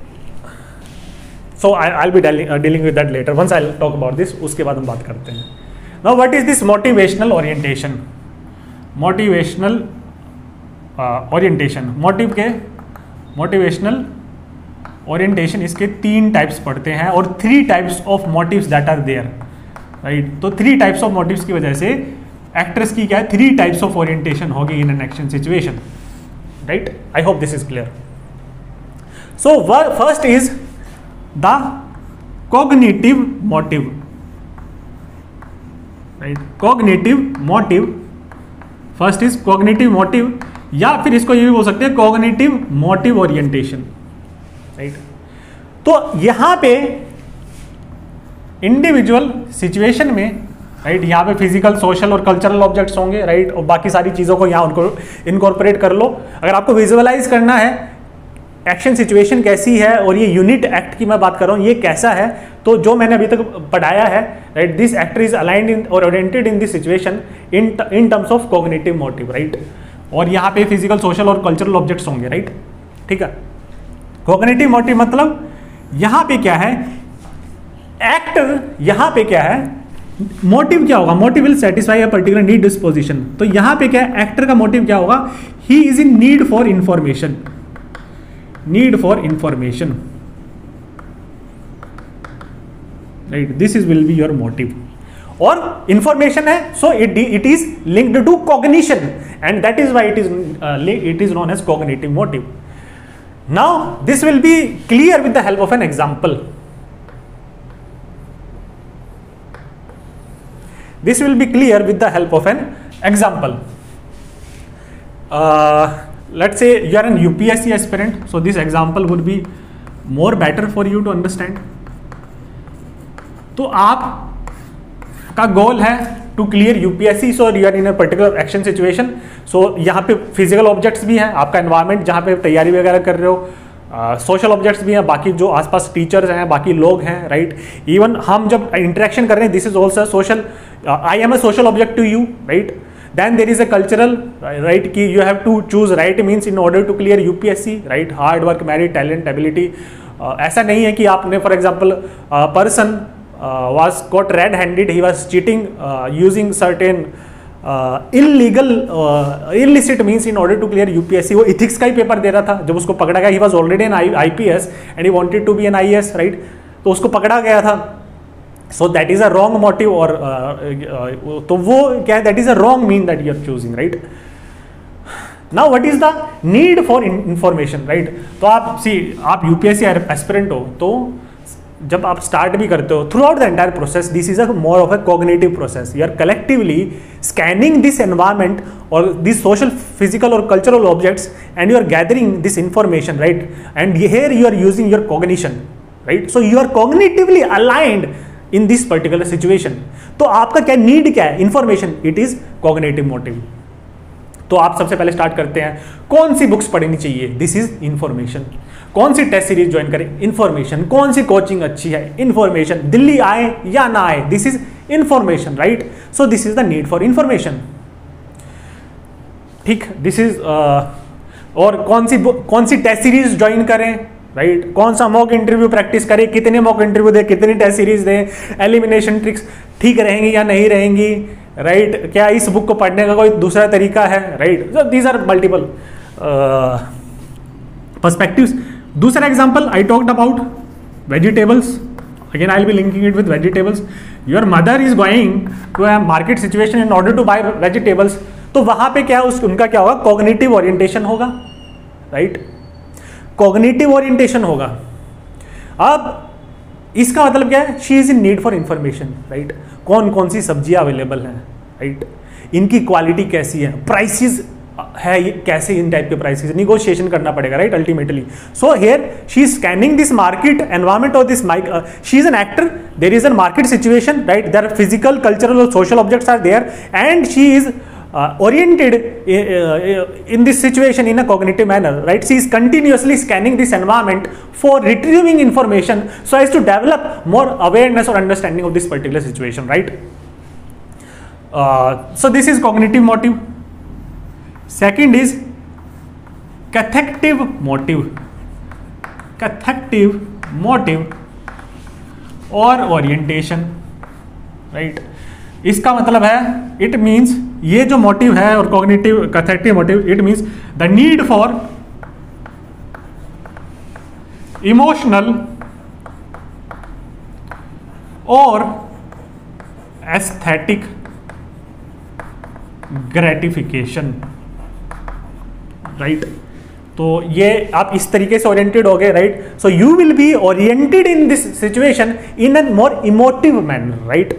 So I, I'll be dealing, uh, dealing with that later. Once I'll talk about this, उसके बाद हम बात करते हैं. Now what is this motivational orientation? Motivational uh, orientation. Motive के motivational orientation इसके तीन types पढ़ते हैं और three types of motives that are there, right? तो three types of motives की वजह से actors की क्या है, three types of orientation होगी in an action situation, right? I hope this is clear. So first is the cognitive motive, right? Cognitive motive, first is cognitive motive, या फिर इसको ये भी बोल सकते हैं cognitive motive orientation, right? तो यहां पे इंडिविजुअल सिचुएशन में, राइट, यहाँ पे फिजिकल, सोशल और कल्चरल ऑब्जेक्ट्स होंगे, राइट, और बाकी सारी चीजों को यहाँ उनको इनकॉर्पोरेट कर लो। अगर आपको विजुअलाइज करना है एक्शन सिचुएशन कैसी है और ये यूनिट एक्ट की मैं बात कर रहा हूँ, ये कैसा है, तो जो मैंने अभी तक पढ़ाया है, right, this actor is aligned in और oriented in this situation in in terms of cognitive motive, right. और यहाँ पे फिजिकल, सोशल और कल्चरल ऑब्जेक्ट्स होंगे, राइट, ठीक है। कॉग्निटिव मोटिव मतलब यहाँ पे क्या है, एक्टर यहाँ पे क्या है, मोटिव क्या होगा, motive will satisfy a particular need disposition. तो यहाँ पे क्या है, एक्टर का मोटिव क्या होगा, he is in need for information, need for information, right, this is will be your motive. और इंफॉर्मेशन है, so it it is linked to cognition and that is why it is it is known as cognitive motive. Now this will be clear with the help of an example. This will be clear with the help of an example. Uh, let's say you are an U P S C aspirant, so this example would be more better for you to understand. तो आप का goal है to clear UPSC, so you are in a particular action situation. So यहाँ पे physical objects भी हैं, आपका environment जहाँ पे तैयारी वगैरह कर रहे हो, सोशल uh, ऑब्जेक्ट्स भी हैं, बाकी जो आसपास टीचर्स हैं, बाकी लोग हैं, राइट. इवन हम जब इंटरेक्शन कर रहे हैं, this is also social. I am a social object to you, right. Then there is a cultural, right, कि you have to choose right means in order to clear UPSC, right. Hard work, merit, talent, ability. ऐसा नहीं है कि आपने for example person Uh, was got red-handed, he was cheating uh, using certain uh, illegal uh, illicit means in order to clear U P S C. वो ethics का ही paper दे रहा था, जब उसको पकड़ा गया, he was already an I P S and he wanted to be an I A S, right. तो उसको पकड़ा गया था. So that is a wrong motive, और uh, uh, तो वो क्या है, that is a wrong mean that you are choosing, right. Now what is the need for information, right. तो आप see, आप U P S C aspirant हो, तो जब आप स्टार्ट भी करते हो, throughout the entire process this is a more of a cognitive process. You are collectively scanning this environment और दिस सोशल, फिजिकल और cultural objects, and you are gathering this information, right. And here you are using your cognition, right. So you are cognitively aligned in this particular situation. तो आपका क्या need क्या है, information, it is cognitive motive. तो आप सबसे पहले start करते हैं, कौन सी बुक्स पढ़नी चाहिए, दिस इज इंफॉर्मेशन. कौन सी टेस्ट सीरीज ज्वाइन करें, इंफॉर्मेशन. कौन सी कोचिंग अच्छी है, इंफॉर्मेशन. दिल्ली आए या ना आए, this is information, right. So this is the need for information, ठीक. दिस इज और कौन सी कौन सी टेस्ट सीरीज ज्वाइन करें, राइट. कौन सा मॉक इंटरव्यू प्रैक्टिस करें, कितने मॉक इंटरव्यू दें, कितनी टेस्ट सीरीज दें, एलिमिनेशन ट्रिक्स ठीक रहेंगी या नहीं रहेंगी, राइट. क्या इस बुक को पढ़ने का कोई दूसरा तरीका है, right. So these are multiple perspectives. दूसरा example I talked about vegetables. Again I will be linking it with vegetables. Your mother is going to a market situation in order to buy vegetables. तो वहां पे क्या उस उनका क्या होगा, cognitive orientation होगा, राइट. कॉग्निटिव ओरिएंटेशन होगा. अब इसका मतलब क्या है, she is in need for information, right. कौन कौन सी सब्जियां अवेलेबल हैं, राइट. इनकी क्वालिटी कैसी है, प्राइसेस है ये कैसे, इन टाइप के प्राइसेस निगोशिएशन करना पड़ेगा, right. Ultimately so here she is scanning this market environment और this mic. She is an actor, there is an market situation, right. There are physical, cultural और social objects are there, and she is oriented in this situation in a cognitive manner, right. She is continuously scanning this environment for retrieving information so as to develop more awareness or understanding of this particular situation, right. Uh, so this is cognitive motive. Second is cathective motive. Cathective motive or orientation, right. इसका मतलब है, it means ये जो motive है और cognitive कैथेटिव motive, it means the need for emotional और aesthetic gratification, right. तो ये आप इस तरीके से ओरिएंटेड हो गए, right. So you will be oriented in this situation in a more emotive manner, right.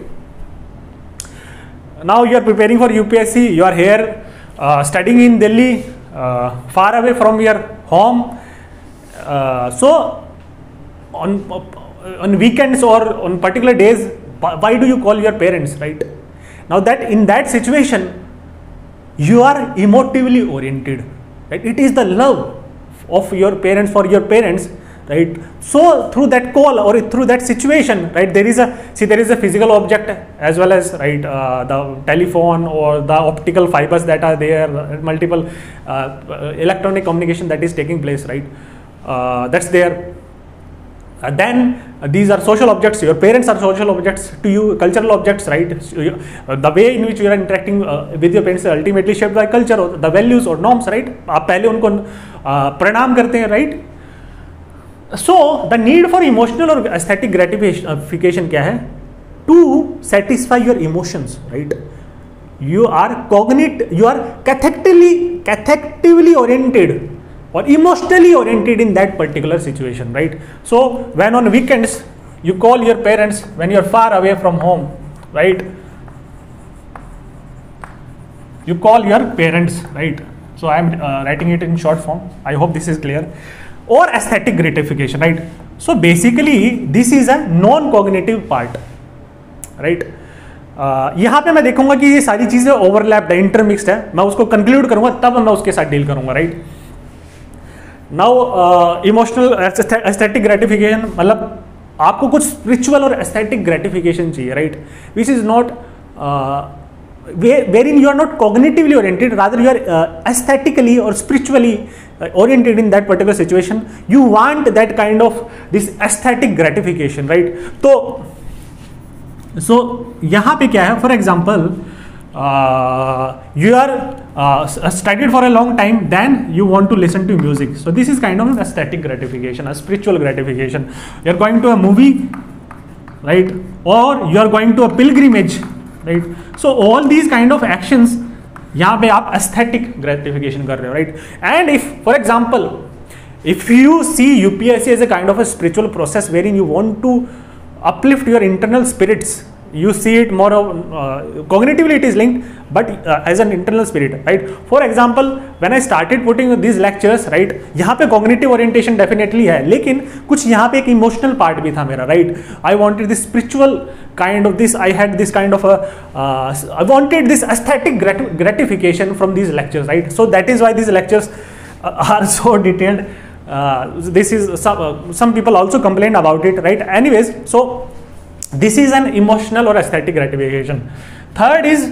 Now you are preparing for U P S C, you are here uh, studying in Delhi, uh, far away from your home. Uh, so on on weekends or on particular days, why do you call your parents, right? Now that in that situation, you are emotively oriented, right? It is the love of your parents for your parents, right. So through that call or through that situation, right, there is a see there is a physical object as well as, right, uh, the telephone or the optical fibers that are there, multiple uh, electronic communication that is taking place, right. Uh, that's there. Uh, then uh, these are social objects, your parents are social objects to you, cultural objects, right. So you, uh, the way in which you are interacting uh, with your parents is ultimately shaped by culture or the values or norms, right. आप पहले उनको uh, प्रणाम करते हैं, right. So the need for emotional or aesthetic gratification क्या है, to satisfy your emotions, right. You are cognit, you are cathectively cathectively oriented or emotionally oriented in that particular situation, right? So when on weekends you call your parents when you're far away from home, right? You call your parents, right? So I am uh, writing it in short form. I hope this is clear. Or aesthetic gratification, right? So basically this is a non-cognitive part, right? uh, यहाँ पे मैं देखूंगा कि ये सारी चीजें overlapped है, इंटरमिक्स्ड है, मैं उसको कंक्लूड करूंगा तब मैं उसके साथ डील करूंगा, right? Now emotional aesthetic gratification मतलब आपको कुछ स्पिरिचुअल और एस्थेटिक ग्रेटिफिकेशन चाहिए, right? Which is not wherein you are not cognitively oriented, rather you are uh, aesthetically or spiritually uh, oriented in that particular situation. You want that kind of this aesthetic gratification, right? तो so यहाँ पे क्या है, for example uh, you are uh, studied for a long time, then you want to listen to music. So this is kind of an aesthetic gratification, a spiritual gratification. You are going to a movie, right? Or you are going to a pilgrimage, right? So all these kind of actions यहाँ पे आप aesthetic gratification कर रहे हो, right? And if for example if you see U P S C as a kind of a spiritual process wherein you want to uplift your internal spirits, you see it more of uh, cognitively it is linked, but uh, as an internal spirit, right? For example when I started putting these lectures, right, यहाँ पे cognitive orientation definitely है, लेकिन कुछ यहाँ पे एक emotional part भी था मेरा, right? I wanted this spiritual kind of this, I had this kind of a uh, I wanted this aesthetic grat gratification from these lectures, right? So that is why these lectures uh, are so detailed. Uh, this is some uh, some people also complained about it, right? Anyways, so this is an emotional or aesthetic gratification. Third is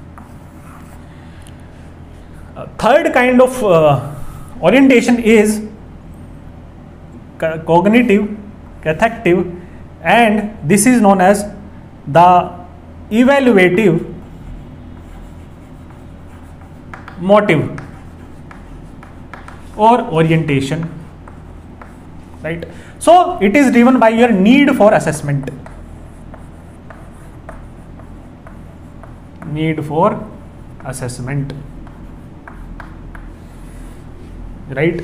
uh, third kind of uh, orientation is cognitive, cathective, and this is known as the evaluative motive or orientation, right? So it is driven by your need for assessment, need for assessment, right?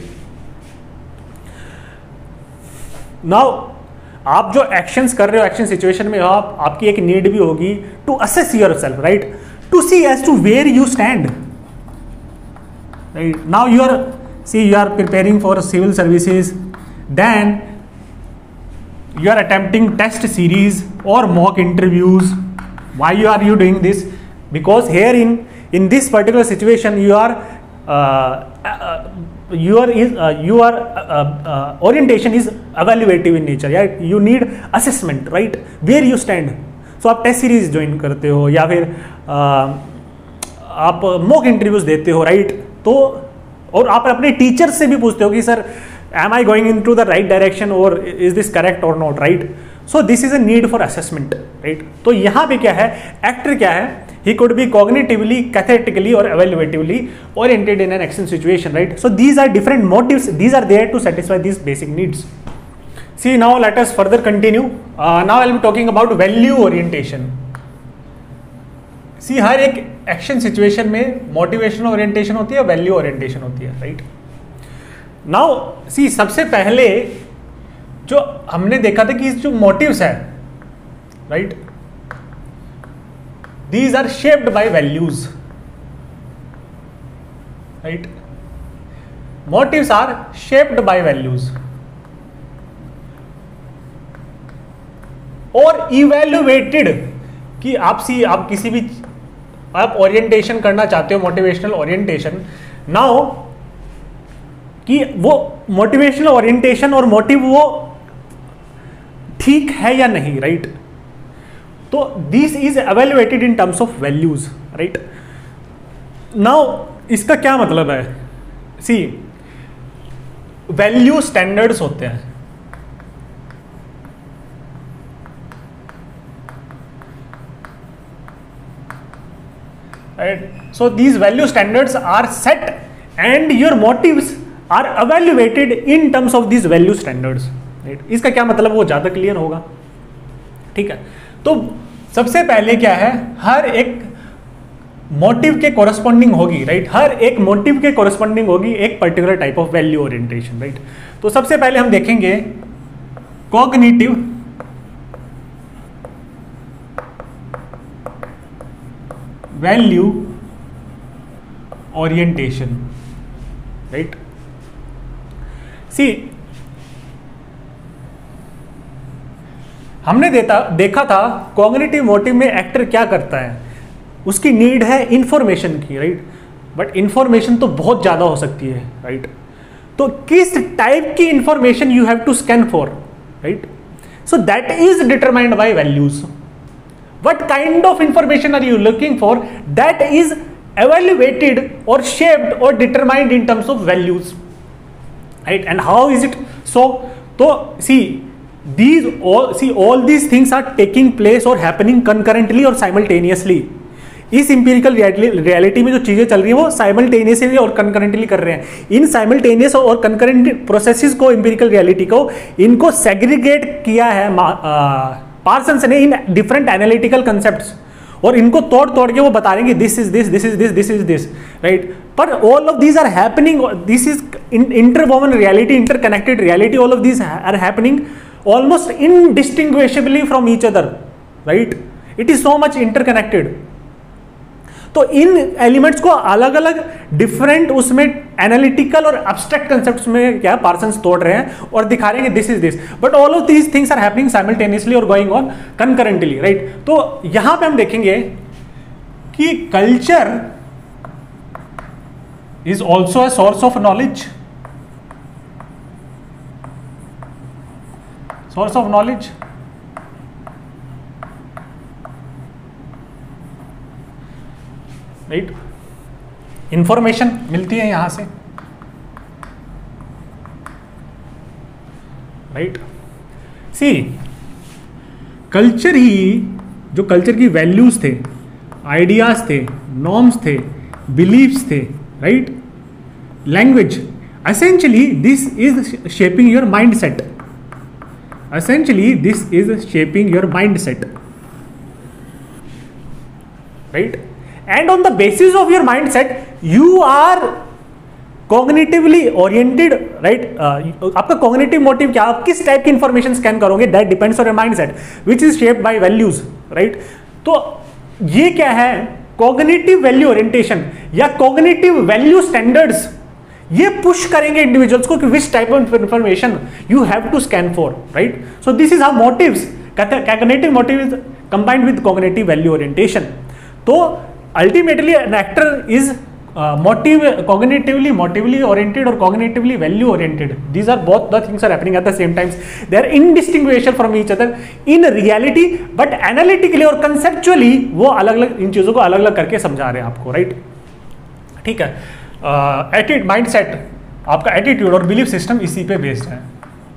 Now आप जो actions कर रहे हो, action situation में आप आपकी एक need भी होगी to assess yourself, right? To see as to where you stand, right? Now you are see you are preparing for civil services, then you are attempting test series or mock interviews. Why you are you doing this? Because here in in this particular situation you are uh, uh, your is uh, your uh, uh, orientation is evaluative in nature, right? You need assessment, right? Where you stand. So आप test series join करते हो या फिर uh, आप mock interviews देते हो, right? तो और आप अपने टीचर से भी पूछते हो कि sir am I going into the right direction or is this correct or not, right? So this is a need for assessment, right? तो यहाँ पे क्या है, एक्टर क्या है, he could be cognitively, cathetically or evaluatively oriented in an action situation, right? So these are different motives, these are there to satisfy these basic needs. See, now let us further continue. Uh, now I will be talking about value orientation. See, हर एक action situation में motivational orientation होती है, value orientation होती है, right? Now सी, सबसे पहले जो हमने देखा था कि जो मोटिव्स है, right, these are shaped by values, right? Motives are shaped by values और इवैल्यूएटेड, कि आप सी आप किसी भी आप ओरिएंटेशन करना चाहते हो, मोटिवेशनल ओरिएंटेशन, नाउ कि वो मोटिवेशनल ओरिएंटेशन और मोटिव वो ठीक है या नहीं, राइट? तो this is evaluated in terms of values, right? Now इसका क्या मतलब है? सी, वैल्यू स्टैंडर्ड्स होते हैं, right? So these value standards are set and your motives are evaluated in terms of these value standards, right? इसका क्या मतलब, वो ज़्यादा क्लियर होगा, ठीक है? तो सबसे पहले क्या है, हर एक मोटिव के कोरस्पॉन्डिंग होगी, राइट, हर एक मोटिव के कोरस्पॉन्डिंग होगी एक particular type of value orientation, right. तो सबसे पहले हम देखेंगे cognitive value orientation, right. See हमने देता देखा था कॉग्निटिव मोटिव में एक्टर क्या करता है, उसकी नीड है इंफॉर्मेशन की, राइट, बट इंफॉर्मेशन तो बहुत ज्यादा हो सकती है, राइट। तो किस टाइप की information you have to scan for, right, so that is determined by values. What kind of information are you looking for, that is evaluated or shaped or determined in terms of values, right? And how is it so? So see, these all see all these things are taking place or happening concurrently or simultaneously. इस empirical reality में जो चीजें चल रही हैं वो simultaneously और concurrently कर रहे हैं। इन साइमल्टेनियस और कंकरेंट प्रोसेसेस को, इंपीरिकल रियलिटी को, इनको सेग्रीगेट किया है पार्सन्स ने इन डिफरेंट एनालिटिकल कंसेप्ट्स, और इनको तोड़ तोड़ के वो बता रहे हैं this is this this is this this is this, right. पर all of these are happening, this is interwoven reality, interconnected reality, all of these are happening almost indistinguishably from each other, right. It is so much interconnected. तो इन elements को अलग अलग different उसमें analytical और abstract concepts में क्या Parsons तोड़ रहे हैं और दिखा रहे हैं this is this, but all of these things are happening simultaneously और गोइंग ऑन कंकरेंटली, राइट। तो यहां पे हम देखेंगे कि culture is also a source of knowledge, source of knowledge, right. Information मिलती है यहां से, राइट। सी कल्चर ही, जो कल्चर की वैल्यूज थे, आइडियाज थे, नॉर्म्स थे, बिलीव्स थे, right, language, essentially this is shaping your mind set, essentially this is shaping your mind set, right. And on the basis of your mindset, you are cognitively oriented, right? Uh, आपका cognitive motive क्या, आप किस type की information scan करोगे, that depends on your mindset, which is shaped by values, right? तो ये क्या है, cognitive value orientation या cognitive value standards, ये पुश करेंगे इंडिविजुअल्स को कि which type of information you have to scan for, right. So this is how motives, cognitive motive is combined with cognitive value orientation. तो ultimately an actor is uh, motive cognitively motively oriented or cognitively value oriented. These are both the things are happening at the same times. They are indistinguishable from each other in reality, but analytically और conceptually वो अलग अलग इन चीज़ों को अलग अलग करके समझा रहे हैं आपको, राइट, ठीक है। एटीट्यूड, माइंड सेट, आपका एटीट्यूड और बिलीफ सिस्टम इसी पे बेस्ड है,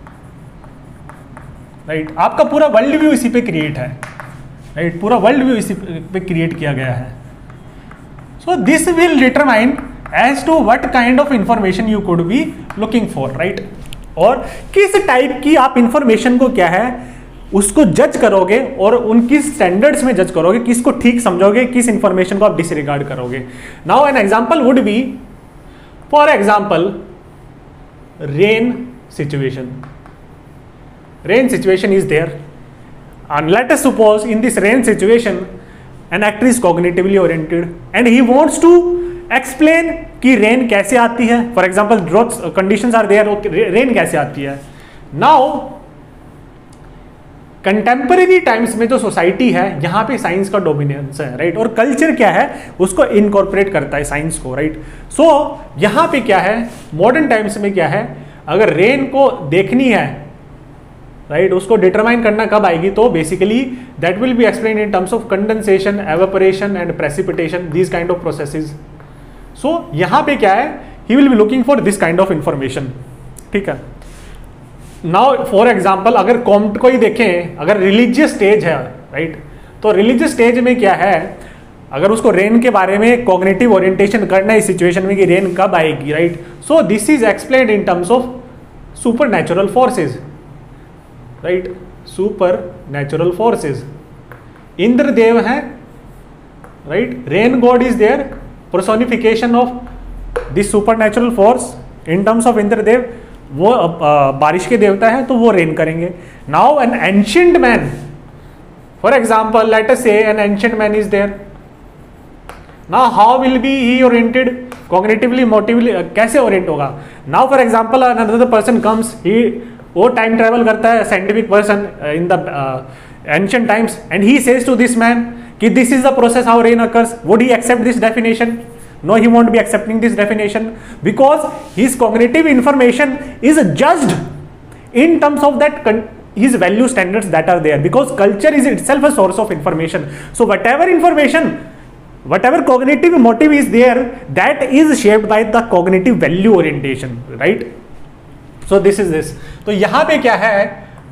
राइट। आपका पूरा वर्ल्ड व्यू इसी पे क्रिएट है, राइट, पूरा वर्ल्ड व्यू इसी पे क्रिएट किया गया है। So this will determine as to what kind of information you could be looking for, right? और किस टाइप की आप इंफॉर्मेशन को क्या है उसको जज करोगे और उनकी स्टैंडर्ड्स में जज करोगे, किसको ठीक समझोगे, किस इंफॉर्मेशन को आप डिसरिगार्ड करोगे। Now an example would be, for example, rain situation. Rain situation is there and let us suppose in this rain situation an actor is cognitively oriented and he wants to explain कि rain कैसे आती है। For example drought conditions are there, rain कैसे आती है। Now contemporary times में जो society है यहाँ पे साइंस का डोमिनेंस है, राइट, और कल्चर क्या है उसको इनकॉर्पोरेट करता है साइंस को, राइट। सो so, यहाँ पे क्या है, मॉडर्न टाइम्स में क्या है, अगर रेन को देखनी है, राइट right, उसको डिटरमाइन करना कब आएगी, तो basically that will be explain in terms of condensation, evaporation and precipitation, these kind of processes. So यहाँ पे क्या है, he will be looking for this kind of information, ठीक है। नाउ फॉर एग्जाम्पल अगर कॉम्ट को ही देखें, अगर रिलीजियस स्टेज है, राइट right, तो रिलीजियस स्टेज में क्या है, अगर उसको रेन के बारे में कॉग्निटिव ओरिएंटेशन करना है इस सिचुएशन में कि रेन कब आएगी, right, so this is explained in terms of super natural forces, right, super natural forces. Indradev हैं right. Rain god is there personification of this super natural force in terms of Indradev. वो uh, बारिश के देवता है तो वो रेन करेंगे. Now an ancient man, for example let us say an ancient man is there. Now how will be he oriented cognitively motively, कैसे orient होगा. Now for example another person comes, he वो time travel करता है, scientific person in the ancient times, and he says to this man कि this is the process how rain occurs. Would he accept this definition? No, he won't be accepting this definition because his cognitive information is judged in terms of that his value standards that are there, because culture is itself a source of information. So whatever information, whatever cognitive motive is there, that is shaped by the cognitive value orientation, right? So this is this. तो यहाँ पे क्या है,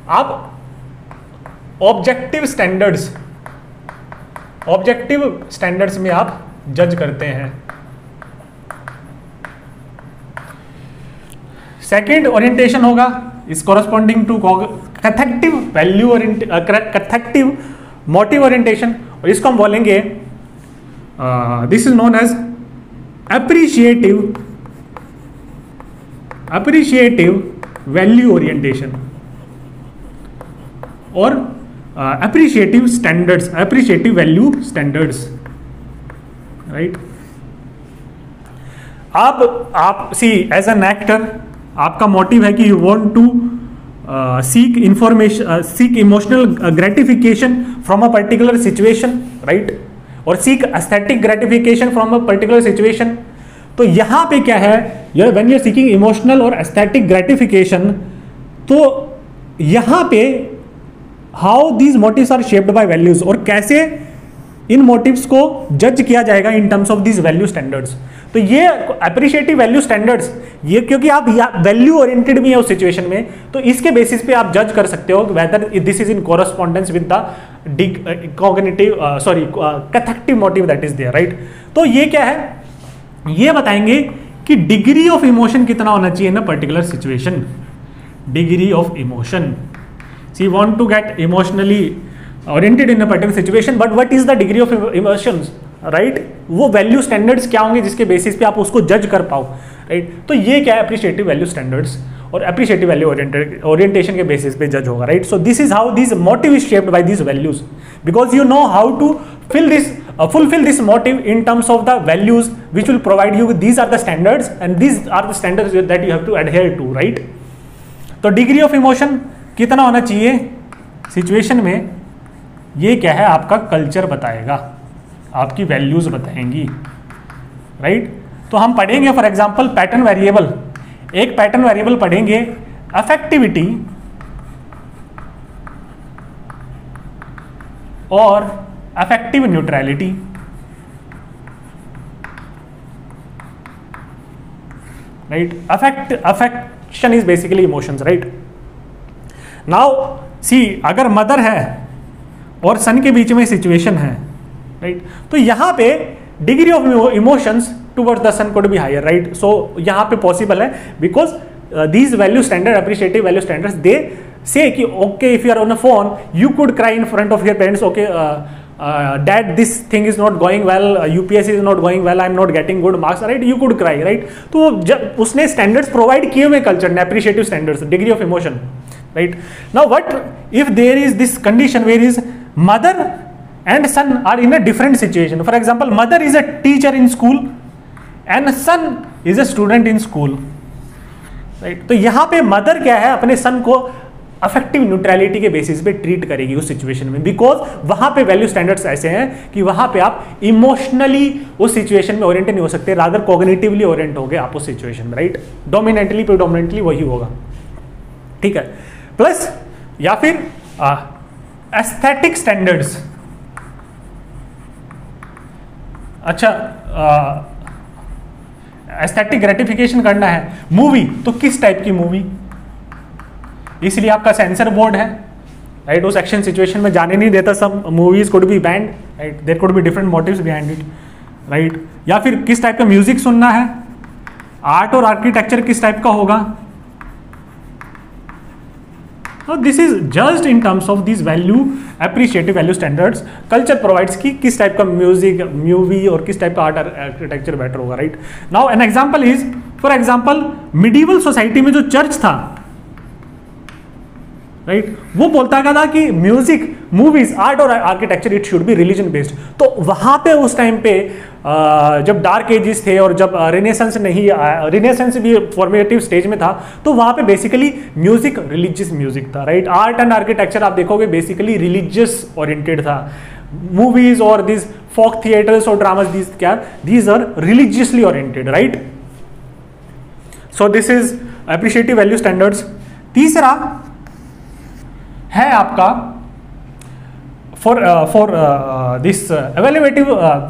आप objective standards objective standards में आप जज करते हैं. सेकेंड ओरिएंटेशन होगा is corresponding to cathectic value cathectic motive orientation, और इसको हम बोलेंगे this is known as appreciative appreciative value orientation और appreciative standards appreciative value standards, right. आप आप सी एज एन एक्टर आपका मोटिव है कि you want to seek information seek emotional gratification from a particular situation, right, और seek aesthetic gratification from a particular situation. तो यहाँ पे क्या है, when you are seeking emotional और एस्थेटिक ग्रेटिफिकेशन, तो यहाँ पे how these motives are shaped by values, और कैसे इन मोटिव्स को जज किया जाएगा in terms of these value standards. तो ये अप्रिशिएटिव वैल्यू स्टैंडर्ड्स, ये क्योंकि आप वैल्यू ओरिएंटेड भी है उस सिचुएशन में, तो इसके बेसिस पे आप जज कर सकते हो whether this is in correspondence with the cognitive sorry cathectic motive that is there, right. तो ये क्या है, ये बताएंगे कि डिग्री ऑफ इमोशन कितना होना चाहिए in a particular situation. Degree of emotion, see want to get emotionally oriented in a particular situation, but what is the degree of emotions, right? वो वैल्यू स्टैंडर्ड्स क्या होंगे जिसके बेसिस पे आप उसको जज कर पाओ, राइट. तो ये क्या है, अप्रिशिएटिव वैल्यू स्टैंडर्ड्स और अप्रिशिएटिव वैल्यू ओरिएंटेड ओरिएंटेशन के बेसिस पे जज होगा, right. So this is how this motive is shaped by this values, because you know how to fill this uh, fulfill this motive in terms of the values which will provide you with these are the standards and these are the standards that you have to adhere to, right. तो degree of emotion कितना होना चाहिए situation में, ये क्या है, आपका culture बताएगा, आपकी वैल्यूज बताएंगी, राइट. तो हम पढ़ेंगे फॉर एग्जांपल पैटर्न वेरिएबल, एक पैटर्न वेरिएबल पढ़ेंगे अफेक्टिविटी और affective neutrality. Right, affect affection is basically emotions, right. Now see, अगर मदर है और सन के बीच में सिचुएशन है, राइट, तो यहां पे degree of emotions towards the son could be higher, right. So यहां पे पॉसिबल है because these value standard appreciative value standards they say कि okay if you are on a phone you could cry in front of your parents, okay dad this thing is not going well, UPSC is not going well, I am not getting good marks, right, you could cry, right. तो जब उसने standards provide किए हुए culture ने, appreciative standards, degree of emotion, right. Now what if there is this condition where is mother and son are in a different situation. For example, mother is a teacher in school and son is a student in school, right. तो यहाँ पे mother क्या है, अपने son को affective neutrality के basis पे treat करेगी उस सिचुएशन में, बिकॉज वहां पे वैल्यू स्टैंडर्ड्स ऐसे हैं कि वहां पे आप इमोशनली उस सिचुएशन में ओरिएंट नहीं हो सकते, रादर कॉग्निटिवली ओरिएंट होगे आप उस सिचुएशन में, राइट. डोमिनेंटली प्रीडोमिनेंटली वही होगा, ठीक है. प्लस या फिर एस्थेटिक स्टैंडर्ड्स. अच्छा, एस्थेटिक ग्रेटिफिकेशन करना है, मूवी तो किस टाइप की मूवी, इसलिए आपका सेंसर बोर्ड है, राइट. उस एक्शन सिचुएशन में जाने नहीं देता, सब movies could be banned, right. There could be different motives behind it, right. या फिर किस टाइप का म्यूजिक सुनना है, आर्ट और आर्किटेक्चर किस टाइप का होगा, this is just in terms of this value appreciative value standards culture provides की किस टाइप का म्यूजिक मूवी और किस टाइप का आर्ट आर्किटेक्चर बेटर होगा, right. Now an example is, for example medieval society में जो चर्च था, राइट right? वो बोलता था कि म्यूजिक, मूवीज, आर्ट और architecture it should be religion based. तो वहां पे उस टाइम पे जब डार्क एजेस थे और जब रिनेसेंस नहीं, रिनेसेंस भी फॉर्मेटिव स्टेज में था, तो वहां पे बेसिकली म्यूजिक रिलीजियस म्यूजिक था, राइट. आर्ट एंड आर्किटेक्चर आप देखोगे बेसिकली रिलीजियस ओरिएंटेड था. मूवीज और दिस फोक थिएटर्स और ड्रामास, दिस क्या, these are religiously oriented, right. So this is appreciative value standards. तीसरा है आपका for for this evaluative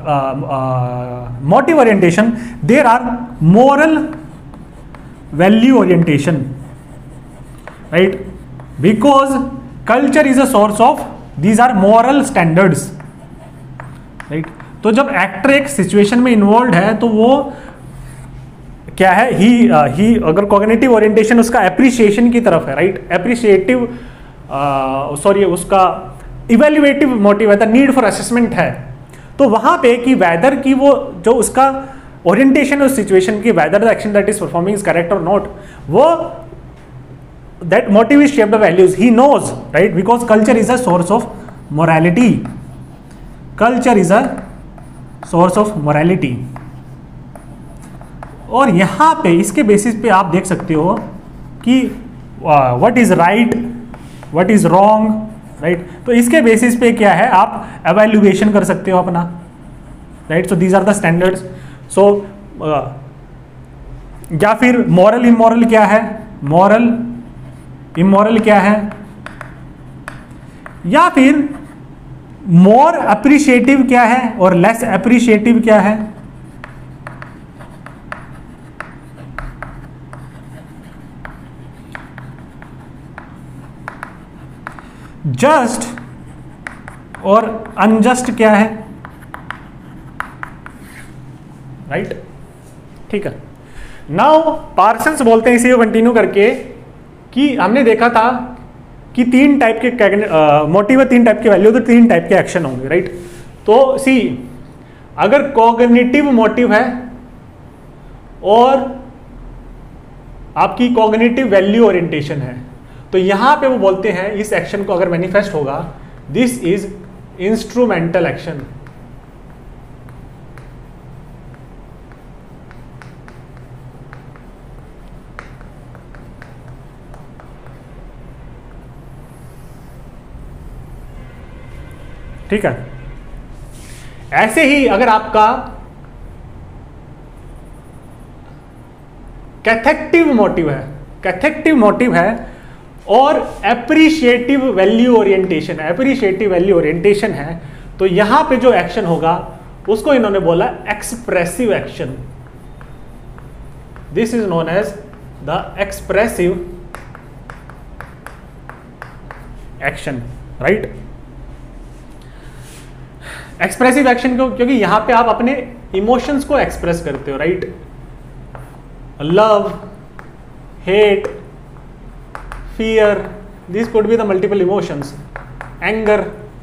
motive orientation, there are moral value orientation, right, because culture is a source of these are moral standards, right. तो जब actor एक situation में involve है तो वो क्या है, ही ही अगर कॉग्निटिव ओरिएंटेशन उसका एप्रिसिएशन की तरफ है, राइट. एप्रिसिएटिव सॉरी uh, उसका इवेल्युएटिव मोटिव है, द नीड फॉर असेसमेंट है. तो वहां पे कि वेदर की वो जो उसका ओरिएंटेशन उस सिचुएशन की, whether the action that is performing is correct और नॉट, वो that motive is shaped the values he knows, right. Because culture is a source of morality, culture is a source of morality. और यहां पे इसके basis पे आप देख सकते हो कि what is right, what is wrong, right. तो इसके बेसिस पे क्या है, आप एवेल्युएशन कर सकते हो अपना, right. So these are the standards. So या फिर मॉरल इमोरल क्या है, मॉरल इमोरल क्या है, या फिर मोर अप्रिशिएटिव क्या है और लेस अप्रिशिएटिव क्या है. जस्ट और अनजस्ट क्या है, राइट. ठीक है. नाउ पार्सन्स बोलते हैं इसी को कंटिन्यू करके कि हमने देखा था कि तीन टाइप के मोटिव है, तीन टाइप के वैल्यू, तो तीन टाइप के एक्शन होंगे, राइट. तो सी, अगर कॉग्निटिव मोटिव है और आपकी कॉग्निटिव वैल्यू ओरिएंटेशन है, तो यहां पे वो बोलते हैं इस एक्शन को अगर मैनिफेस्ट होगा, दिस इज इंस्ट्रूमेंटल एक्शन. ठीक है. ऐसे ही अगर आपका कैथेक्टिव मोटिव है, कैथेक्टिव मोटिव है और appreciative value orientation, appreciative value orientation है, तो यहां पे जो एक्शन होगा उसको इन्होंने बोला expressive action. This is known as the expressive action, right. Expressive action क्यों, क्योंकि यहां पे आप अपने इमोशंस को एक्सप्रेस करते हो, right. Love, hate, fear, these could be the multiple emotions, anger,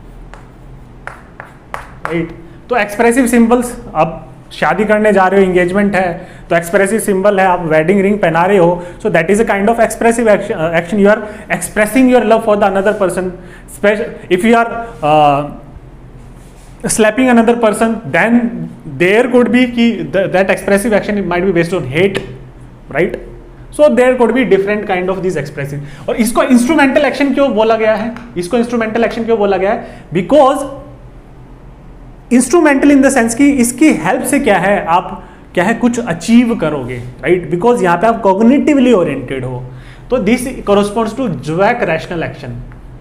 right. तो एक्सप्रेसिव सिंबल्स, आप शादी करने जा रहे हो, एंगेजमेंट है तो एक्सप्रेसिव सिंबल है, आप वेडिंग रिंग पहना रहे हो, so that is a kind of expressive action. You are expressing your love for the another person. If you are slapping another person, then there could be ki that expressive action it might be based on hate, right. So there could be different kind of these expressive. और इसको instrumental action क्यों बोला गया है, इसको instrumental action क्यों बोला गया है, because instrumental in the sense कि इसकी help से क्या है, आप क्या है कुछ अचीव करोगे, राइट. बिकॉज यहाँ पे आप कॉग्निटिवली ओरिएंटेड हो, तो this corresponds to zweck rational action,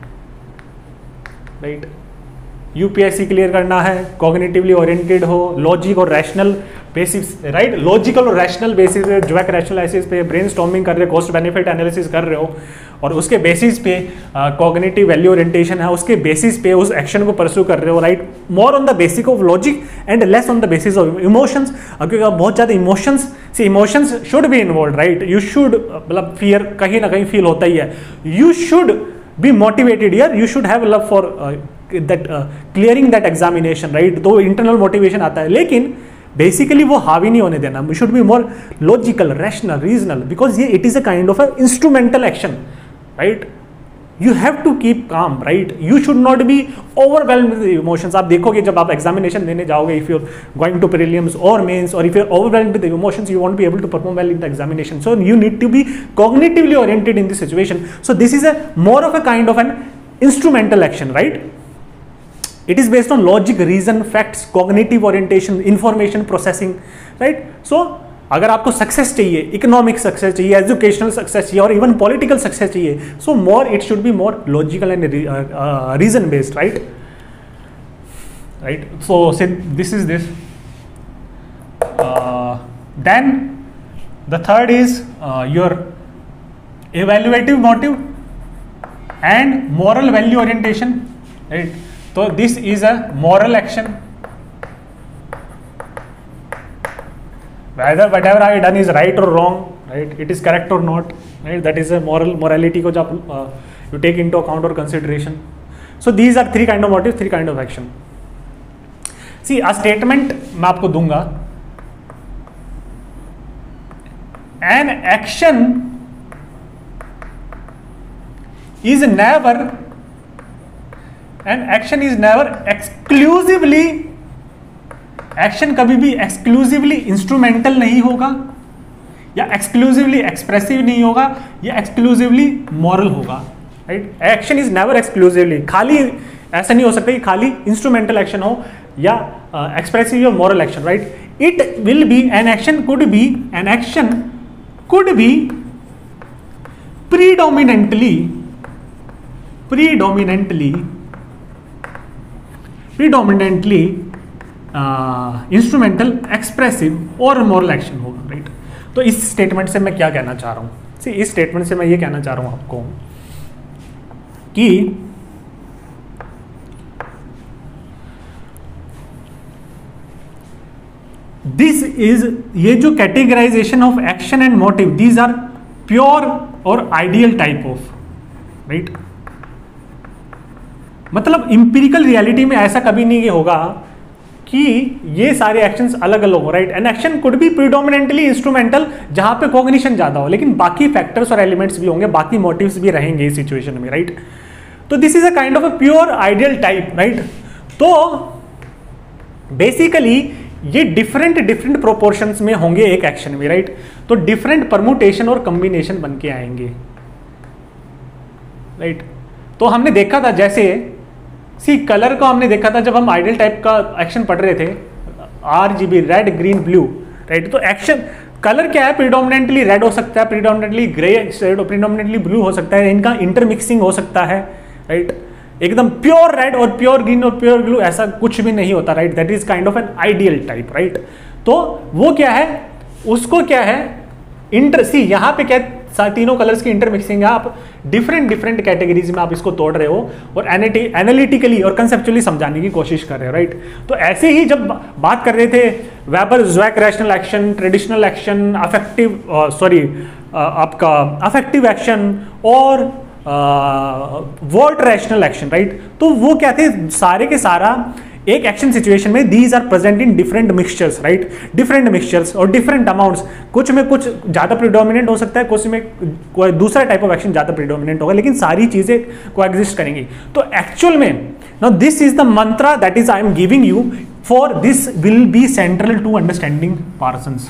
right. UPSC clear करना है, कॉग्निटिवली ओरिएंटेड हो, लॉजिक और रैशनल बेसिस, राइट. लॉजिकल और रैशनल बेसिस पे, ज्वैक रैशनलाइसिस पे ब्रेनस्टॉर्मिंग कर रहे हो, कॉस्ट बेनिफिट एनालिसिस कर रहे हो, और उसके बेसिस पे कॉग्निटिव वैल्यू ओरिएंटेशन है, उसके बेसिस पे उस एक्शन को परस्यू कर रहे हो, right. More on the basic of logic and less on the basis of emotions. क्योंकि बहुत ज़्यादा इमोशंस से, emotions should be involve, right. You should, मतलब फियर कहीं ना कहीं फील होता ही है. You should be motivated here, you should have love for that clearing that examination, right. तो इंटरनल मोटिवेशन आता है, लेकिन बेसिकली वो हावी नहीं होने देना। We should be more logical, rational, regional, because ये it is a kind of a instrumental action, right. You have to keep calm, right. You should not be overwhelmed with emotions. आप देखोगे जब आप एग्जामिनेशन देने जाओगे, if you are going to prelims और mains, और if you are overwhelmed with emotions, you won't be able to perform well in the examination. So you need to be cognitively oriented in this situation. So this is a more of a kind of an instrumental action, right. It is based on logic, reason, facts, cognitive orientation, information processing, right? So अगर आपको success चाहिए, economic success चाहिए, educational success चाहिए, और even political success चाहिए, so more it should be more logical and reason based, right right so this is this then the third is your evaluative motive and moral value orientation, right? So this is a moral action. Whether whatever I done is right or wrong, right? It is correct or not, right? That is a moral morality को जब uh, you take into account or consideration. So these are three kind of motives, three kind of action. See, a statement मैं आपको दूंगा. An action is never an action is never exclusively action कभी भी exclusively instrumental नहीं होगा, या exclusively expressive नहीं होगा, या exclusively moral होगा, right? Action is never exclusively, खाली ऐसा नहीं हो सकता कि खाली instrumental action हो या uh, expressive या moral action, right? It will be an action could be an action could be predominantly predominantly predominantly instrumental, expressive और मोरल एक्शन होगा, राइट। तो इस स्टेटमेंट से मैं क्या कहना चाह रहा हूँ, सी इस स्टेटमेंट से मैं ये कहना चाह रहा हूँ आपको कि दिस इज, ये जो categorization of action and motive, these are pure और आइडियल टाइप ऑफ, राइट। मतलब इंपिरिकल रियलिटी में ऐसा कभी नहीं होगा कि ये सारे एक्शंस अलग अलग हो, right. An action could be predominantly instrumental, जहां पे कॉग्निशन ज्यादा हो, लेकिन बाकी फैक्टर्स और एलिमेंट्स भी होंगे, बाकी मोटिव्स भी रहेंगे इस सिचुएशन में, राइट। तो this is a kind of a pure ideal type, right. तो बेसिकली ये डिफरेंट डिफरेंट प्रोपोर्शंस में होंगे एक एक्शन में, राइट। तो डिफरेंट परमुटेशन और कॉम्बिनेशन बन के आएंगे, राइट। तो हमने देखा था, जैसे सी कलर को हमने देखा था जब हम आइडियल टाइप का एक्शन पढ़ रहे थे, R G B, red green blue, right. तो एक्शन कलर क्या है, प्रीडोमिनेंटली रेड हो सकता है, प्रीडोमिनेंटली ग्रे, प्रीडोमिनेंटली ब्लू हो सकता है, इनका इंटरमिक्सिंग हो सकता है, राइट। एकदम प्योर रेड और प्योर ग्रीन और प्योर ब्लू ऐसा कुछ भी नहीं होता, right. That is kind of an ideal type, right. तो वो क्या है, उसको क्या है, इंटर सी यहाँ पे क्या, तीनों कलर्स की इंटरमिक्सिंग है, आप डिफरेंट डिफरेंट कैटेगरीज में आप इसको तोड़ रहे हो और एनालिटिकली और कंसेप्चुअली समझाने की कोशिश कर रहे हो, राइट। तो ऐसे ही जब बात कर रहे थे Weber zweck rational action, traditional action, affective sorry आपका अफेक्टिव एक्शन और वॉल्ट रैशनल एक्शन, राइट। तो वो क्या थे, सारे के सारा एक एक्शन सिचुएशन में these are present in different mixtures, right. Different mixtures और डिफरेंट अमाउंट्स, कुछ में कुछ ज्यादा प्रीडोमिनेंट हो सकता है, कुछ में कोई दूसरा टाइप ऑफ एक्शन ज्यादा प्रीडोमिनेंट होगा, लेकिन सारी चीजें को एग्जिस्ट करेंगी। तो एक्चुअल में now this is the mantra that is I am giving you, for this will be central to understanding Parsons,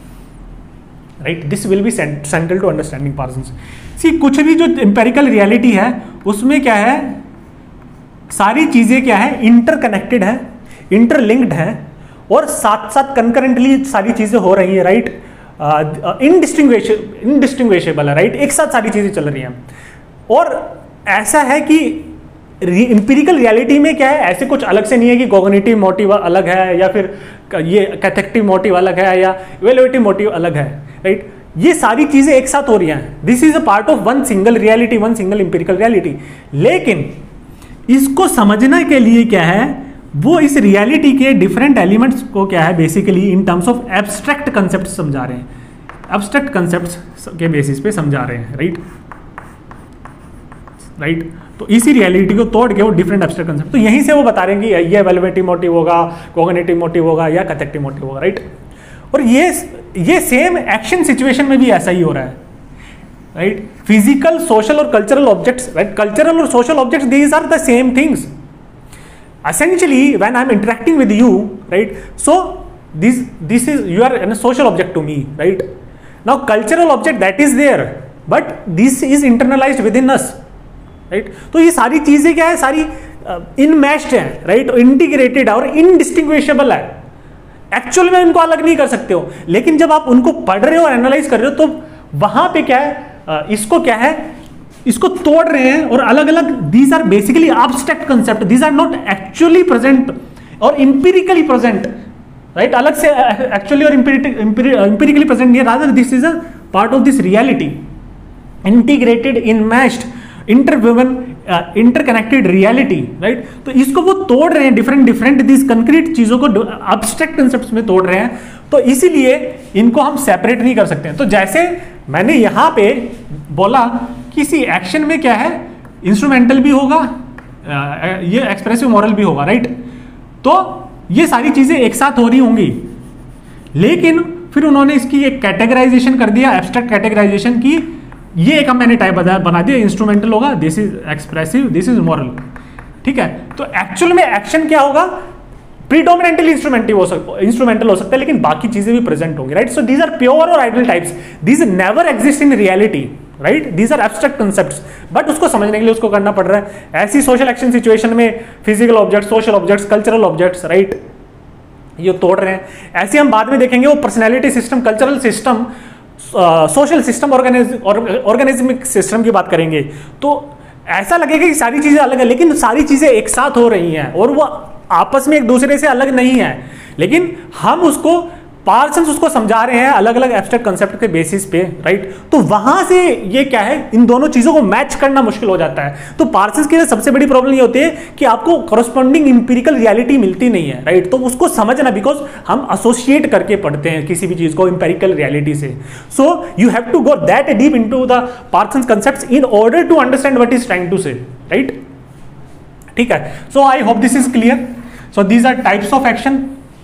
right. This will be central to understanding Parsons. See कुछ भी जो एम्पेरिकल रियलिटी है उसमें क्या है, सारी चीजें क्या है, इंटरकनेक्टेड है, इंटरलिंक्ड है, और साथ साथ कंकरेंटली सारी चीजें हो रही है, राइट। इनडिस्टिंग्विश इनडिस्टिंग्विशेबल है, राइट। एक साथ सारी चीजें चल रही हैं। और ऐसा है कि इंपिरिकल रियलिटी में क्या है, ऐसे कुछ अलग से नहीं है कि कॉग्निटिव मोटिव अलग है, या फिर ये कैथेक्टिव मोटिव अलग है, या इवैल्यूएटिव मोटिव अलग है, राइट। ये सारी चीजें एक साथ हो रही हैं। This is a part of one single reality, one single empirical reality. लेकिन इसको समझने के लिए क्या है, वो इस रियलिटी के डिफरेंट एलिमेंट्स को क्या है, basically in terms of abstract concept समझा रहे हैं, एब्स्ट्रैक्ट कंसेप्ट्स के बेसिस पे समझा रहे हैं, राइट राइट right? तो इसी रियलिटी को तोड़ के वो डिफरेंट एब्स्ट्रैक्ट कंसेप्ट, तो यहीं से वो बता रहे हैं कि ये इवैल्यूएटिव मोटिव होगा, कॉग्निटिव मोटिव होगा या कथेक्टिव मोटिव होगा, राइट right? और ये ये सेम एक्शन सिचुएशन में भी ऐसा ही हो रहा है, राइट. फिजिकल, सोशल और कल्चरल ऑब्जेक्ट्स, राइट. कल्चरल और social objects, these are the same things essentially when I'm interacting with you, right? So this this is, you are a social object to me, right? Now cultural object that is there, but this is internalized within us, right? तो ये सारी चीजें क्या है, सारी enmeshed है, right, integrated और indistinguishable है. एक्चुअल में इनको अलग नहीं कर सकते हो, लेकिन जब आप उनको पढ़ रहे हो और एनालाइज कर रहे हो तो वहां पे क्या है, इसको क्या है, इसको तोड़ रहे हैं और अलग अलग, these are basically abstract concept, these are not actually present और इंपिरिकली प्रेजेंट, राइट. अलग से एक्चुअली और इंपिरिकली प्रेजेंट नहीं है, rather this is a part of this reality, integrated, enmeshed, interwoven, interconnected reality, right. तो इसको वो तोड़ रहे हैं, डिफरेंट डिफरेंट दिस कंक्रीट चीजों को एब्स्ट्रैक्ट कंसेप्ट्स में तोड़ रहे हैं. तो इसीलिए इनको हम सेपरेट नहीं कर सकते हैं. तो जैसे मैंने यहां पे बोला किसी एक्शन में क्या है, इंस्ट्रूमेंटल भी होगा, ये एक्सप्रेसिव मॉरल भी होगा, राइट. तो ये सारी चीजें एक साथ हो रही होंगी, लेकिन फिर उन्होंने इसकी एक कैटेगराइजेशन कर दिया, एब्स्ट्रैक्ट कैटेगराइजेशन की. ये एक मैंने टाइप बना दिया, इंस्ट्रूमेंटल होगा, this is expressive, this is moral, ठीक है. तो एक्चुअल में एक्शन क्या होगा, प्रीडोमिनेंटली इंस्ट्रूमेंटिव हो सकता इंस्ट्रूमेंटल हो सकता है, लेकिन बाकी चीजें भी प्रेजेंट होंगी, right. So these are pure और ideal types, these never exist in reality, right. These are abstract concepts, but उसको समझने के लिए उसको करना पड़ रहा है. ऐसी सोशल एक्शन सिचुएशन में physical objects, social objects, cultural objects, right, ये तोड़ रहे हैं. ऐसे हम बाद में देखेंगे वो personality system, cultural system, social system, organismic system की बात करेंगे. तो ऐसा लगेगा कि सारी चीजें अलग है, लेकिन सारी चीजें एक साथ हो रही हैं और वो आपस में एक दूसरे से अलग नहीं है, लेकिन हम उसको, पार्सन्स उसको समझा रहे हैं अलग अलग एब्स्ट्रैक्ट कंसेप्ट के बेसिस पे, राइट. तो वहां से ये क्या है, इन दोनों चीजों को मैच करना मुश्किल हो जाता है. तो पार्सन्स के लिए सबसे बड़ी प्रॉब्लम ये होती है कि आपको कॉरस्पॉन्डिंग इंपिरिकल रियलिटी मिलती नहीं है, राइट. तो उसको समझना, बिकॉज हम एसोसिएट करके पढ़ते हैं किसी भी चीज को इंपेरिकल रियलिटी से. So you have to go that deep into the Parsons concepts in order to understand what is trying to say, right. ठीक है. So I hope this is clear. So these are types of action.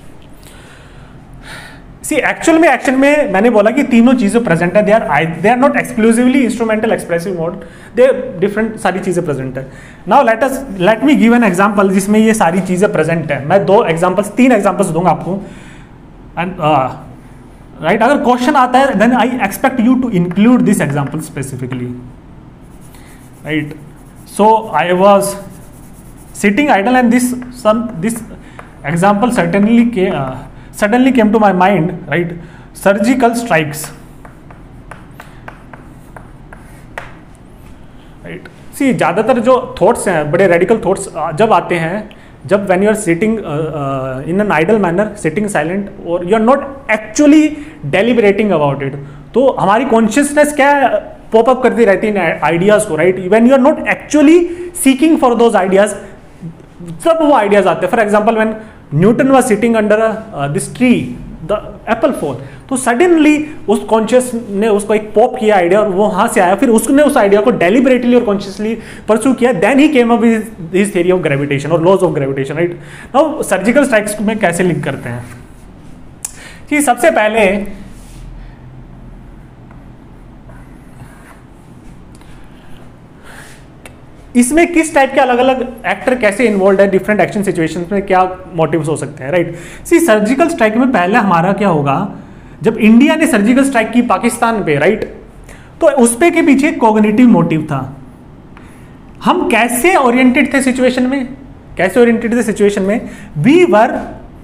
See actual में action में मैंने बोला कि तीनों चीजें present है, they are they are not exclusively instrumental, expressive mode, they different सारी चीजें प्रेजेंट है. Now let us let me give an example जिसमें ये सारी चीजें प्रेजेंट है. मैं दो एग्जांपल्स, तीन एग्जांपल्स दूंगा आपको, एंड राइट. अगर क्वेश्चन आता है then I expect you to include this example specifically, right. So I was sitting idle and this some this example certainly came, uh, suddenly came to my mind, right. Surgical strikes, right. See, ज़्यादातर जो thoughts हैं, बड़े radical thoughts जब आते हैं, जब when you are sitting uh, in an idle manner, sitting silent, or you are not actually deliberating about it, तो हमारी कॉन्शियसनेस क्या पॉप अप करती रहती है आइडियाज को, right. when you are not actually seeking for those ideas, सब वो ideas आते हैं. For example when Newton was sitting under this tree, the apple fall, तो सडनली उस कॉन्शियस ने उसको एक पॉप किया आइडिया और वो वहां से आया, फिर उसने उस आइडिया को डेलिबरेटली और कॉन्शियसली परस्यू किया, then he came up with this theory of gravitation और laws of gravitation, right. Now surgical strikes में कैसे लिंक करते हैं कि सबसे पहले इसमें किस टाइप के अलग अलग एक्टर कैसे इन्वॉल्व है, डिफरेंट एक्शन सिचुएशंस में क्या मोटिव्स हो सकते हैं, राइट. सी सर्जिकल स्ट्राइक में पहले हमारा क्या होगा, जब इंडिया ने सर्जिकल स्ट्राइक की पाकिस्तान पे, राइट, तो उस पे के पीछे कॉग्निटिव मोटिव था. हम कैसे ओरिएंटेड थे सिचुएशन में, कैसे ओरिएंटेड थे सिचुएशन में, we were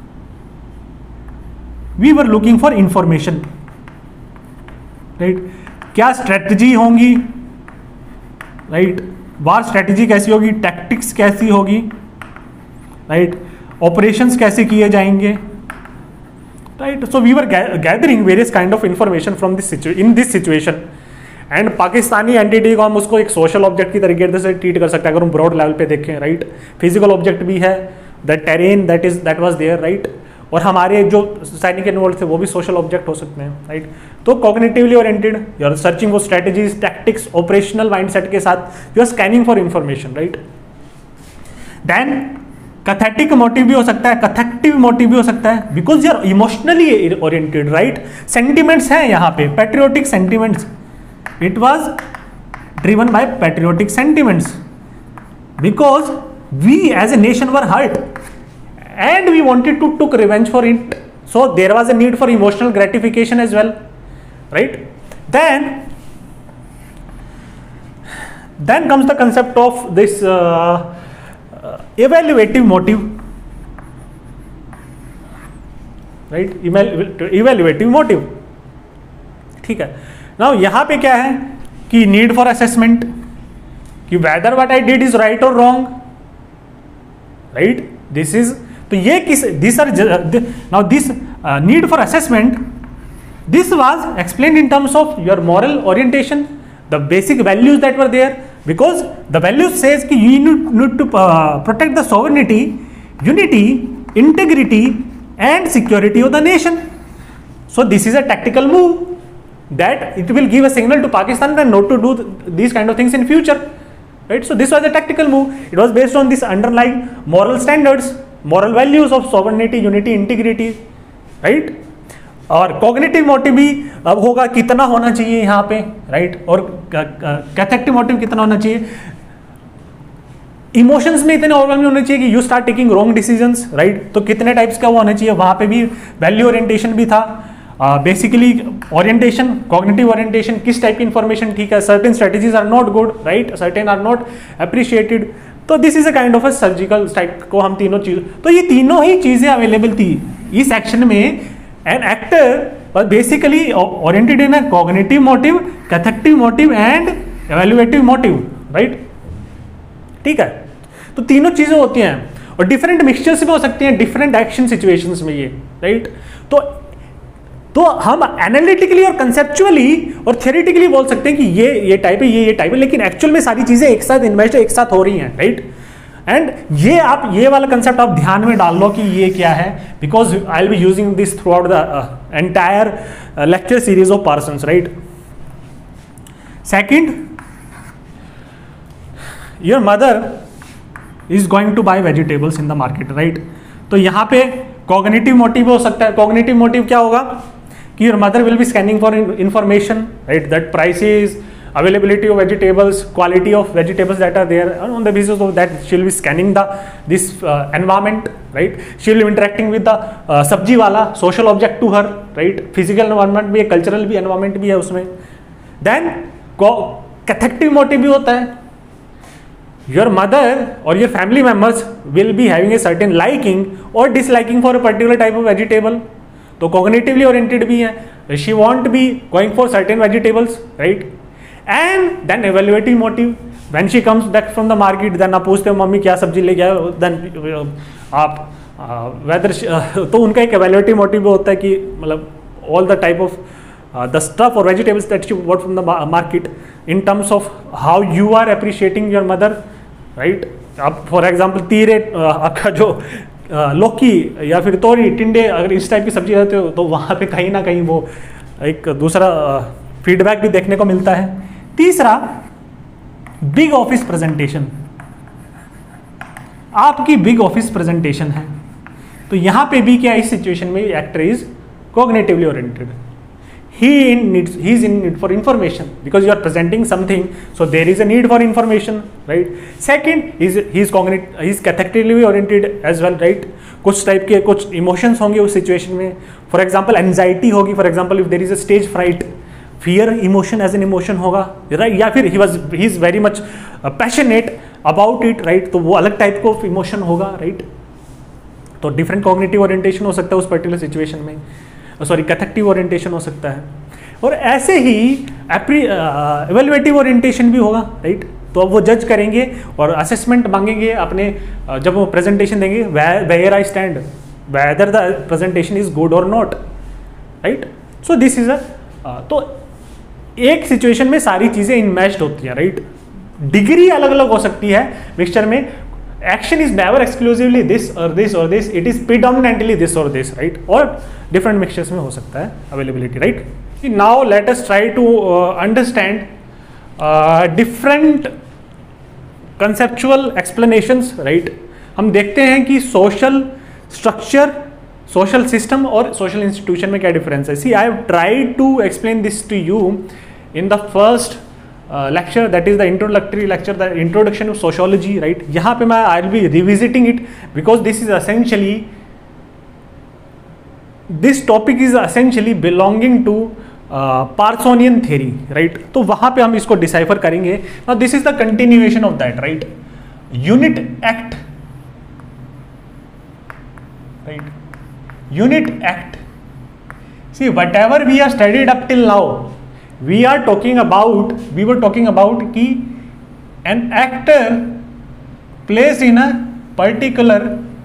we were looking for information, right. क्या स्ट्रेटजी होंगी, राइट, वार स्ट्रेटजी कैसी होगी, टैक्टिक्स कैसी होगी, राइट, ऑपरेशंस कैसे किए जाएंगे, right. So we were gathering various kind of information from this in this situation. And Pakistani entity को हम उसको एक सोशल ऑब्जेक्ट की तरीके से ट्रीट कर सकते हैं अगर हम ब्रॉड लेवल पे देखें, राइट. फिजिकल ऑब्जेक्ट भी है, the terrain that is that was there, right. और हमारे जो सैनिक इन्वॉल्व थे वो भी सोशल ऑब्जेक्ट हो सकते हैं, राइट। तो cognitively oriented, you are searching for strategies, tactics, operational mindset के साथ you are scanning for information, right. Then cathectic motive भी हो सकता है, कथेक्टिव मोटिव भी हो सकता है, because you are emotionally oriented, right. Sentiments हैं यहाँ पे, patriotic sentiments, it was driven by patriotic sentiments because we as a nation were hurt and we wanted to took revenge for it, so there was a need for emotional gratification as well, right. Then then comes the concept of this uh, uh, evaluative motive, right, evaluative motive, ठीक है। now यहाँ पे क्या है कि need for assessment, कि whether what I did is right or wrong, right, this is, तो ये किस, this are now this need for assessment, this was explained in terms of your moral orientation, the basic values that were there, because the values says कि you need to protect the sovereignty, unity, integrity and security of the nation. So this is a tactical move that it will give a signal to Pakistan that not to do these kind of things in future, right? So this was a tactical move. It was based on this underlying moral standards, moral values of sovereignty, unity, integrity, right? और cognitive motive भी अब होगा कितना होना चाहिए यहाँ पे, right? और cathective motive कितना होना चाहिए, इमोशंस में इतने ओवरवेलमिंग होने चाहिए कि you start taking wrong decisions, right? तो कितने टाइप्स का वो होना चाहिए, वहाँ पे भी वैल्यू ओरिएंटेशन भी था. बेसिकली ओरिएंटेशन, कॉग्निटिव ओरिएंटेशन, किस टाइप की इंफॉर्मेशन ठीक है, certain strategies are not good, right, certain are not appreciated. तो this is a kind of a surgical type को हम तीनों चीज, तो ये तीनों ही चीजें अवेलेबल थी इस एक्शन में. An actor basically oriented in a cognitive motive, cathectic motive and evaluative motive, right? ठीक है, तो तीनों चीजें होती हैं और डिफरेंट मिक्सचर्स भी हो सकती हैं डिफरेंट एक्शन सिचुएशंस में ये, राइट? तो तो हम एनालिटिकली और कंसेप्चुअली और थियोरेटिकली बोल सकते हैं कि ये ये टाइप है, ये ये टाइप है, लेकिन एक्चुअल में सारी चीजें एक साथ इन्वेस्ट एक साथ हो रही हैं, राइट? एंड ये आप ये वाला कंसेप्ट आप ध्यान में डाल लो कि ये क्या है, because I will be using this throughout the entire lecture series of Parsons, right? Second, your mother is going to buy vegetables in the market, right? तो यहाँ पे कॉग्निटिव मोटिव हो सकता है. कॉग्निटिव मोटिव क्या होगा कि your mother will be scanning for information, right, that prices, availability of vegetables, quality of vegetables that are there. On the basis of that, she will be scanning the this uh, environment, right? She will be interacting with the uh, sabji wala, social object to her, right? Physical environment भी है, cultural भी environment भी है उसमें. Then cathective motive भी होता है. Your mother or your family members will be having a certain liking or disliking for a particular type of vegetable. तो cognitively oriented भी है. She won't be going for certain vegetables, right? And then evaluative motive, when she comes back from the market, then आप पूछते हो mummy क्या सब्जी लेके आए, then आप whether तो उनका एक evaluative motive होता है कि मतलब all the type of uh, the stuff or vegetables that you bought from the market in terms of how you are appreciating your mother, right? अब for example तीरे आपका जो लौकी या फिर तोरी, टिंडे, अगर इस टाइप की सब्जी रहते हो तो वहाँ पे कहीं ना कहीं वो एक दूसरा फीडबैक भी देखने को मिलता है. तीसरा, बिग ऑफिस प्रेजेंटेशन. आपकी बिग ऑफिस प्रेजेंटेशन है तो यहां पे भी क्या, इस सिचुएशन में actor is cognitively oriented. He in needs he is in need for information because you are presenting something, so there is a need for information, right? Second, is he is cognit he is cathectically oriented as well, right? कुछ type के कुछ emotions होंगे उस situation में. For example anxiety होगी, for example if there is a stage fright, fear emotion as an emotion होगा, right? या फिर he was he is very much passionate about it, right? तो वो अलग टाइप ऑफ इमोशन होगा, right? तो different cognitive orientation हो सकता है उस पर्टिकुलर सिचुएशन में, सॉरी कैथेक्टिव ओरिएंटेशन हो सकता है. और ऐसे ही एवेल्युएटिव ओरिएंटेशन भी होगा, राइट? तो अब वो जज करेंगे और असेसमेंट मांगेंगे अपने, जब वो प्रेजेंटेशन देंगे, where I stand, whether the presentation is good और not, right? So this is a, तो एक सिचुएशन में सारी चीजें इनमैच्ड होती हैं, राइट? डिग्री अलग अलग हो सकती है मिक्सचर में. action is never exclusively this or this or this, it is predominantly this or this, right? और different mixtures में हो सकता है availability, right? Now let us try to uh, understand uh, different conceptual explanations, right? हम देखते हैं कि social structure, social system और social institution में क्या difference है. See, I have tried to explain this to you in the first Uh, lecture, that is the introductory lecture, the introduction to sociology, right? यहाँ पे मैं I will be revisiting it because this is essentially, this topic is essentially belonging to uh, Parsonian theory, right? तो वहाँ पे हम इसको decipher करेंगे. Now this is the continuation of that, right? Unit Act, right? Unit Act. See, whatever we have studied up till now, we are talking about, we were talking about कि an actor placed in a particular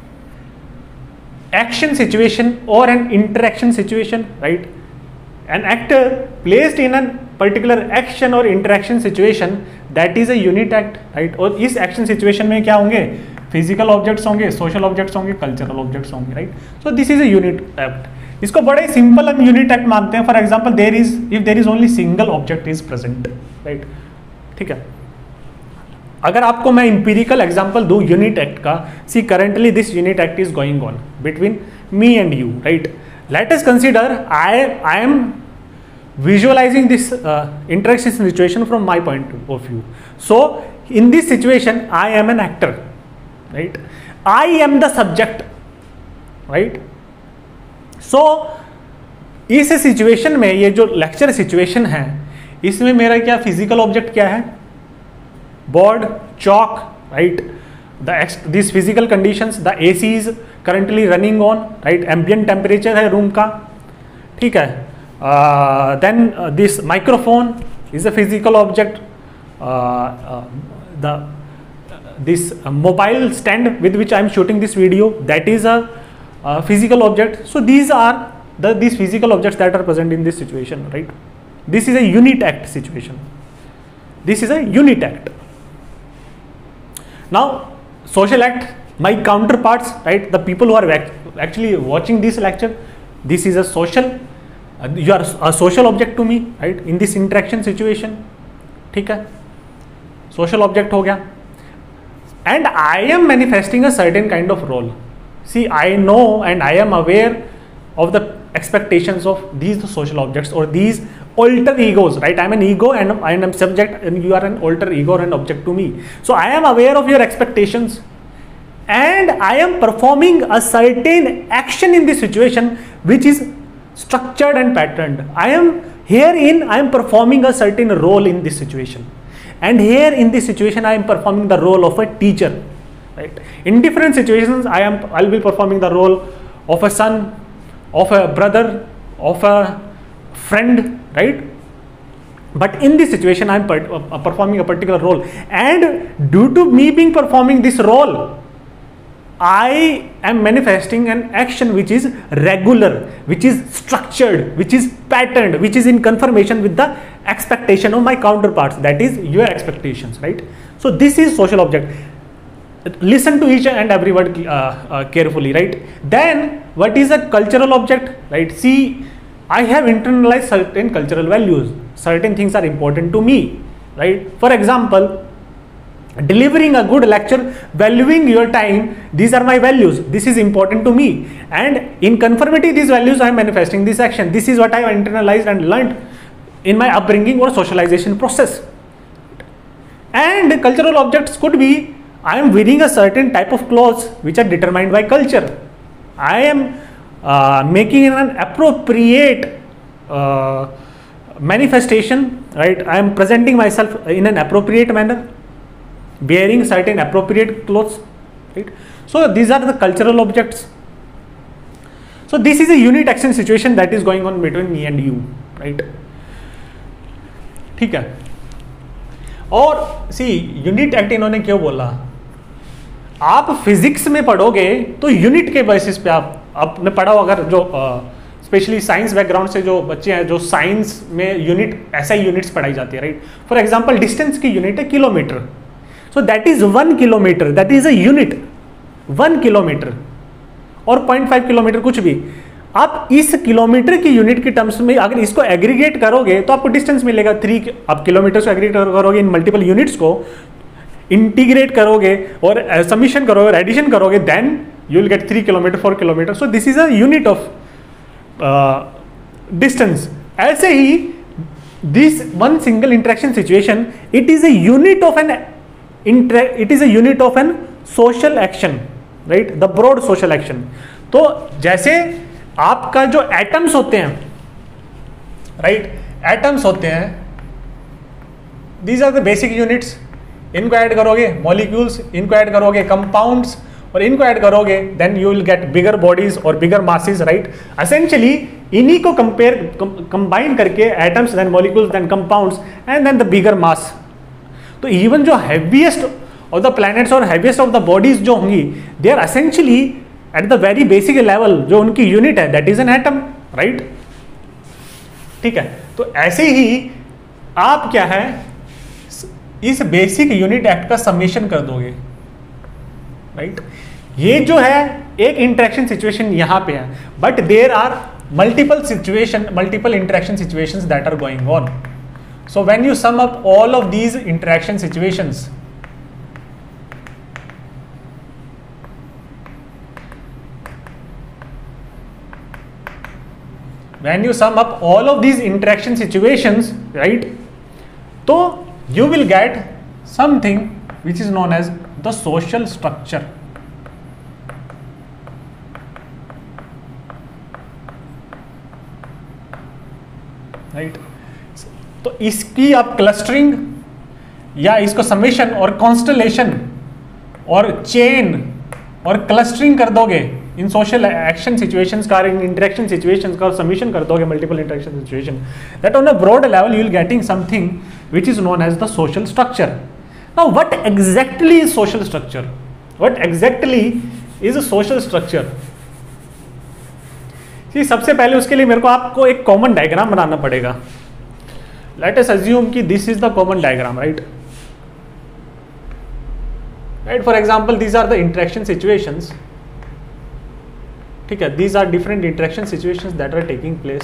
action situation or an interaction situation, right? An actor placed in a particular action or interaction situation, that is a unit act, right? और इस action situation में क्या होंगे? Physical objects होंगे, social objects होंगे, cultural objects होंगे, right? So this is a unit act. इसको बड़े सिंपल हम यूनिट एक्ट मानते हैं. For example, there is if there is only single object is present, right? ठीक है. अगर आपको मैं इंपीरिकल एग्जाम्पल दूं यूनिट एक्ट का, see currently this unit act is going on between me and you, right? Let us consider I I am visualising this interaction situation from my point of view. So in this situation I am an actor, right? I am the subject, right? So so, इस situation में, ये जो lecture situation है, इसमें मेरा क्या physical object क्या है? Board, chalk, right? The this physical conditions, the AC is currently running on, right? Ambient temperature है रूम का, ठीक है. Then this microphone is a physical object. The this mobile stand with which I am shooting this video, that is a Uh, physical object. So these are the these physical objects that are present in this situation, right? This is a unit act situation. This is a unit act. Now social act, my counterparts, right? The people who are actually watching this lecture, this is a social, uh, you are a social object to me, right? In this interaction situation, ठीक है? Social object हो गया. And I am manifesting a certain kind of role. See, I know and I am aware of the expectations of these social objects or these alter egos, right? I am an ego and I am subject and you are an alter ego or an object to me. So I am aware of your expectations and I am performing a certain action in this situation which is structured and patterned. I am herein, I am performing a certain role in this situation. And here in this situation, I am performing the role of a teacher. Right? In different situations, I am I will be performing the role of a son, of a brother, of a friend, right? But in this situation, I am per, uh, performing a particular role, and due to me being performing this role, I am manifesting an action which is regular, which is structured, which is patterned, which is in confirmation with the expectation of my counterparts, that is your expectations, right? So this is social object. Listen to each and every word uh, uh, carefully, right? Then what is a cultural object, right? See, I have internalized certain cultural values. Certain things are important to me, right? For example, delivering a good lecture, valuing your time, these are my values. This is important to me, and in conformity these values, I am manifesting this action. This is what I have internalized and learned in my upbringing or socialization process. And cultural objects could be, I am wearing a certain type of clothes which are determined by culture. I am uh, making an appropriate uh, manifestation, right? I am presenting myself in an appropriate manner, wearing certain appropriate clothes, right? So these are the cultural objects. So this is a unit action situation that is going on between me and you, right? ठीक है. और सी unit act इन्होंने क्यों बोला? आप physics में पढ़ोगे तो यूनिट के बेसिस पे आप आपने पढ़ा हो, अगर जो स्पेशली साइंस बैकग्राउंड से जो बच्चे हैं, जो साइंस में यूनिट ऐसा ही यूनिट्स पढ़ाई जाती है, राइट? फॉर एग्जांपल डिस्टेंस की यूनिट है kilometre. So that is one kilometre, that is a unit, one kilometre और पॉइंट फाइव किलोमीटर कुछ भी। आप इस किलोमीटर की यूनिट के टर्म्स में अगर इसको एग्रीगेट करोगे तो आपको डिस्टेंस मिलेगा थ्री। आप किलोमीटर को एग्रीगेट करोगे इन मल्टीपल यूनिट्स को, इंटीग्रेट करोगे और समीशन करोगे, एडिशन करोगे, then you will get three kilometre, four kilometre. So this is a unit of distance. ऐसे ही this one single interaction situation, it is a unit of an it is a unit of an social action, right, the broad social action. तो जैसे आपका जो atoms होते हैं, right, atoms होते हैं, these are the basic units. इनको add करोगे मॉलिक्यूल्स, इनको ऐड करोगे कंपाउंड्स, और इनको ऐड करोगे then you will get bigger bodies और बिगर मासेस, राइट। एसेंशियली इन्हीं को कंपेयर कंबाइन करके atoms, then molecules, then compounds and then the bigger mass. तो इवन जो हैवीएस्ट ऑफ द प्लैनेट्स और हैवीएस्ट ऑफ द बॉडीज जो होंगी, they are essentially at the very basic level, जो उनकी यूनिट है that is an atom, right. ठीक है, तो ऐसे ही आप क्या है इस बेसिक यूनिट एक्ट का समेशन कर दोगे, राइट। ये जो है एक इंटरेक्शन सिचुएशन यहां पे है, but there are multiple situation, multiple interaction situations that are going on. So when you sum up all of these interaction situations, when you sum up all of these interaction situations, right, so you will get something which is known as the social structure, right। तो इसकी आप clustering या इसको summation और constellation और chain और clustering कर दोगे इन सोशल एक्शन सिचुएशंस का, इन इंटरेक्शन सिचुएशंस का समीशन कर दोगे multiple interaction situation, that on a broad level you will getting something which is known as the social structure. Now what exactly is social structure? What exactly is a social structure? See सबसे पहले उसके लिए मेरे को आपको एक common diagram बनाना पड़ेगा। लेट अस अज्यूम कि this is the common diagram, right, right. For example these are the interaction situations, ठीक है, these are different interaction situations that are taking place.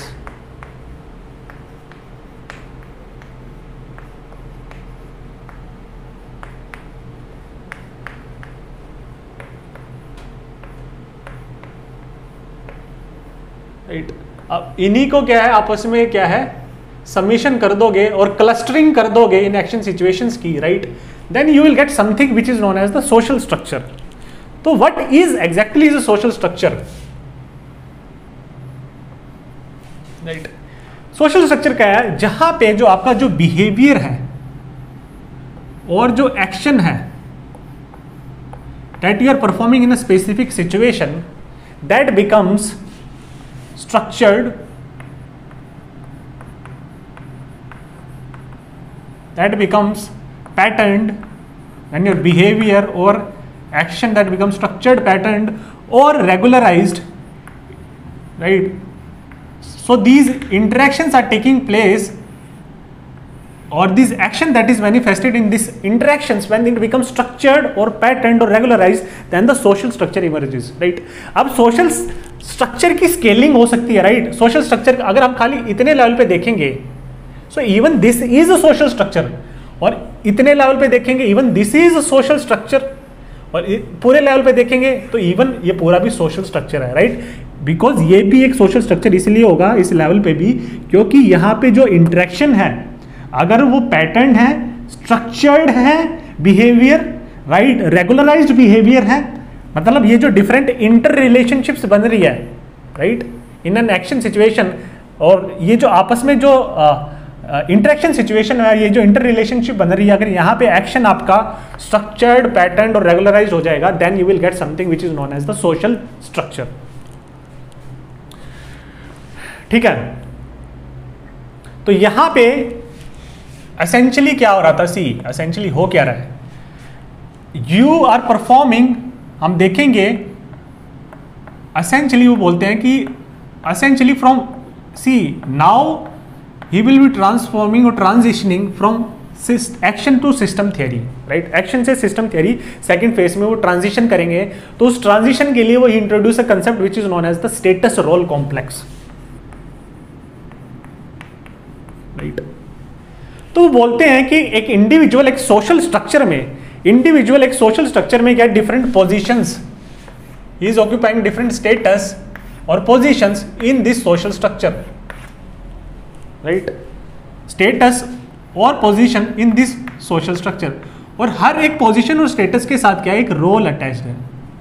Right, अब इन्हीं को क्या है आपस में क्या है समीशन कर दोगे और क्लस्टरिंग कर दोगे इन एक्शन सिचुएशंस की, right, then you will get something which is known as the social structure. तो what is exactly is a social structure? Right, social structure क्या है? जहां पे जो आपका जो बिहेवियर है और जो एक्शन है that you are performing in a specific situation, that becomes structured, that becomes patterned, and your behavior or action that becomes structured, patterned or regularized, right? So these interactions are taking place, or this action that is manifested in these interactions, when it becomes structured or patterned or regularized, then the social structure emerges, right? अब social structure की scaling हो सकती है, right? Social structure अगर हम खाली इतने level पे देखेंगे, so even this is a social structure, और इतने लेवल पे देखेंगे even this is social structure, और पूरे लेवल पे देखेंगे तो इवन ये पूरा भी सोशल स्ट्रक्चर है, राइट? बिकॉज ये भी एक सोशल स्ट्रक्चर इसलिए होगा इस लेवल पे भी क्योंकि यहाँ पे जो इंटरेक्शन है अगर वो पैटर्न है, स्ट्रक्चर्ड है बिहेवियर, राइट, रेगुलराइज्ड बिहेवियर है, मतलब ये जो डिफरेंट इंटर रिलेशनशिप्स बन रही है, right, in an action situation, और ये जो आपस में जो इंटरेक्शन uh, सिचुएशन है, ये जो इंटर रिलेशनशिप बन रही है, अगर यहाँ पे एक्शन आपका स्ट्रक्चर्ड, पैटर्न और रेगुलराइज हो जाएगा, then you will get something which is known as the social structure. ठीक है, तो यहां पे एसेंशियली क्या हो रहा था? सी एसेंशियली हो क्या रहा है? यू आर परफॉर्मिंग, हम देखेंगे एसेंशियली वो बोलते हैं कि essentially from see now he will be transforming or transitioning from action to system theory, right, action से सिस्टम थियरी सेकंड फेज में वो ट्रांजिशन करेंगे। तो उस ट्रांजिशन के लिए वो introduce a concept which is known as the status role complex, right. तो वो बोलते हैं कि एक इंडिविजुअल एक सोशल स्ट्रक्चर में इंडिविजुअल एक सोशल स्ट्रक्चर में क्या different positions, he is occupying different status और positions in this social structure, right, status और position in this social structure, और हर एक पोजीशन और स्टेटस के साथ क्या एक रोल अटैच्ड है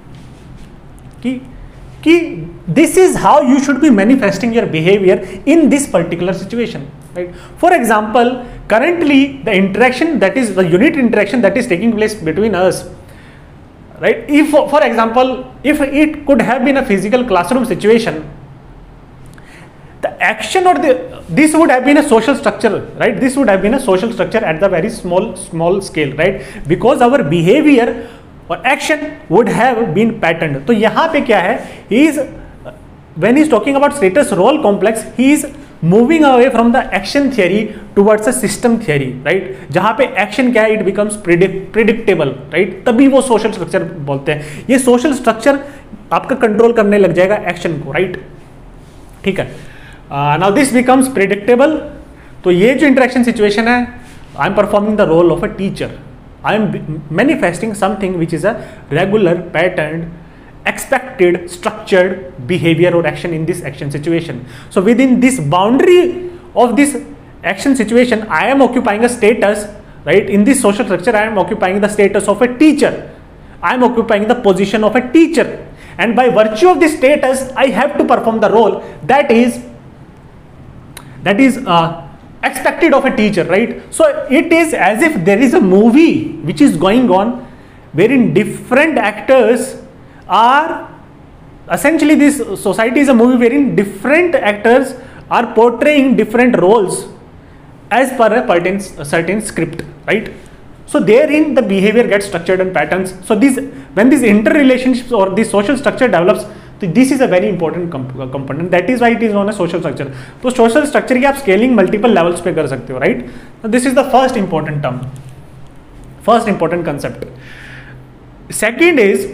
कि कि this is how you should be manifesting your behaviour in this particular situation, right. For example, currently the interaction that is the unit interaction that is taking place between us, right, if for example if it could have been a physical classroom situation, the action or the this would have been a social structure, right, this would have been a social structure at the very small small scale, right, because our behavior or action would have been patterned. तो यहाँ पे क्या है, he is when he is talking about status role complex, he is moving away from the action theory towards a system theory, right, जहां पे action क्या है, it becomes predictable, right, तभी वो सोशल स्ट्रक्चर बोलते हैं। ये सोशल स्ट्रक्चर आपका कंट्रोल करने लग जाएगा एक्शन को, राइट, ठीक है। Now this becomes predictable. तो ये जो इंटरेक्शन सिचुएशन है, I am performing the role of a teacher, I am manifesting something which is a regular pattern expected structured behavior or action in this action situation. So within this boundary of this action situation, I am occupying a status, right, in this social structure I am occupying the status of a teacher, I am occupying the position of a teacher, and by virtue of this status I have to perform the role that is that is uh, expected of a teacher, right. So it is as if there is a movie which is going on wherein different actors are essentially, this society is a movie wherein different actors are portraying different roles as per a certain, a certain script, right. So therein the behavior gets structured and patterns. So this when these interrelationships or this social structure develops, so this is a very important component, that is why it is known as social structure. तो social structure की आप scaling multiple levels पे कर सकते हो, right. So this is the first important term, first important concept. Second is,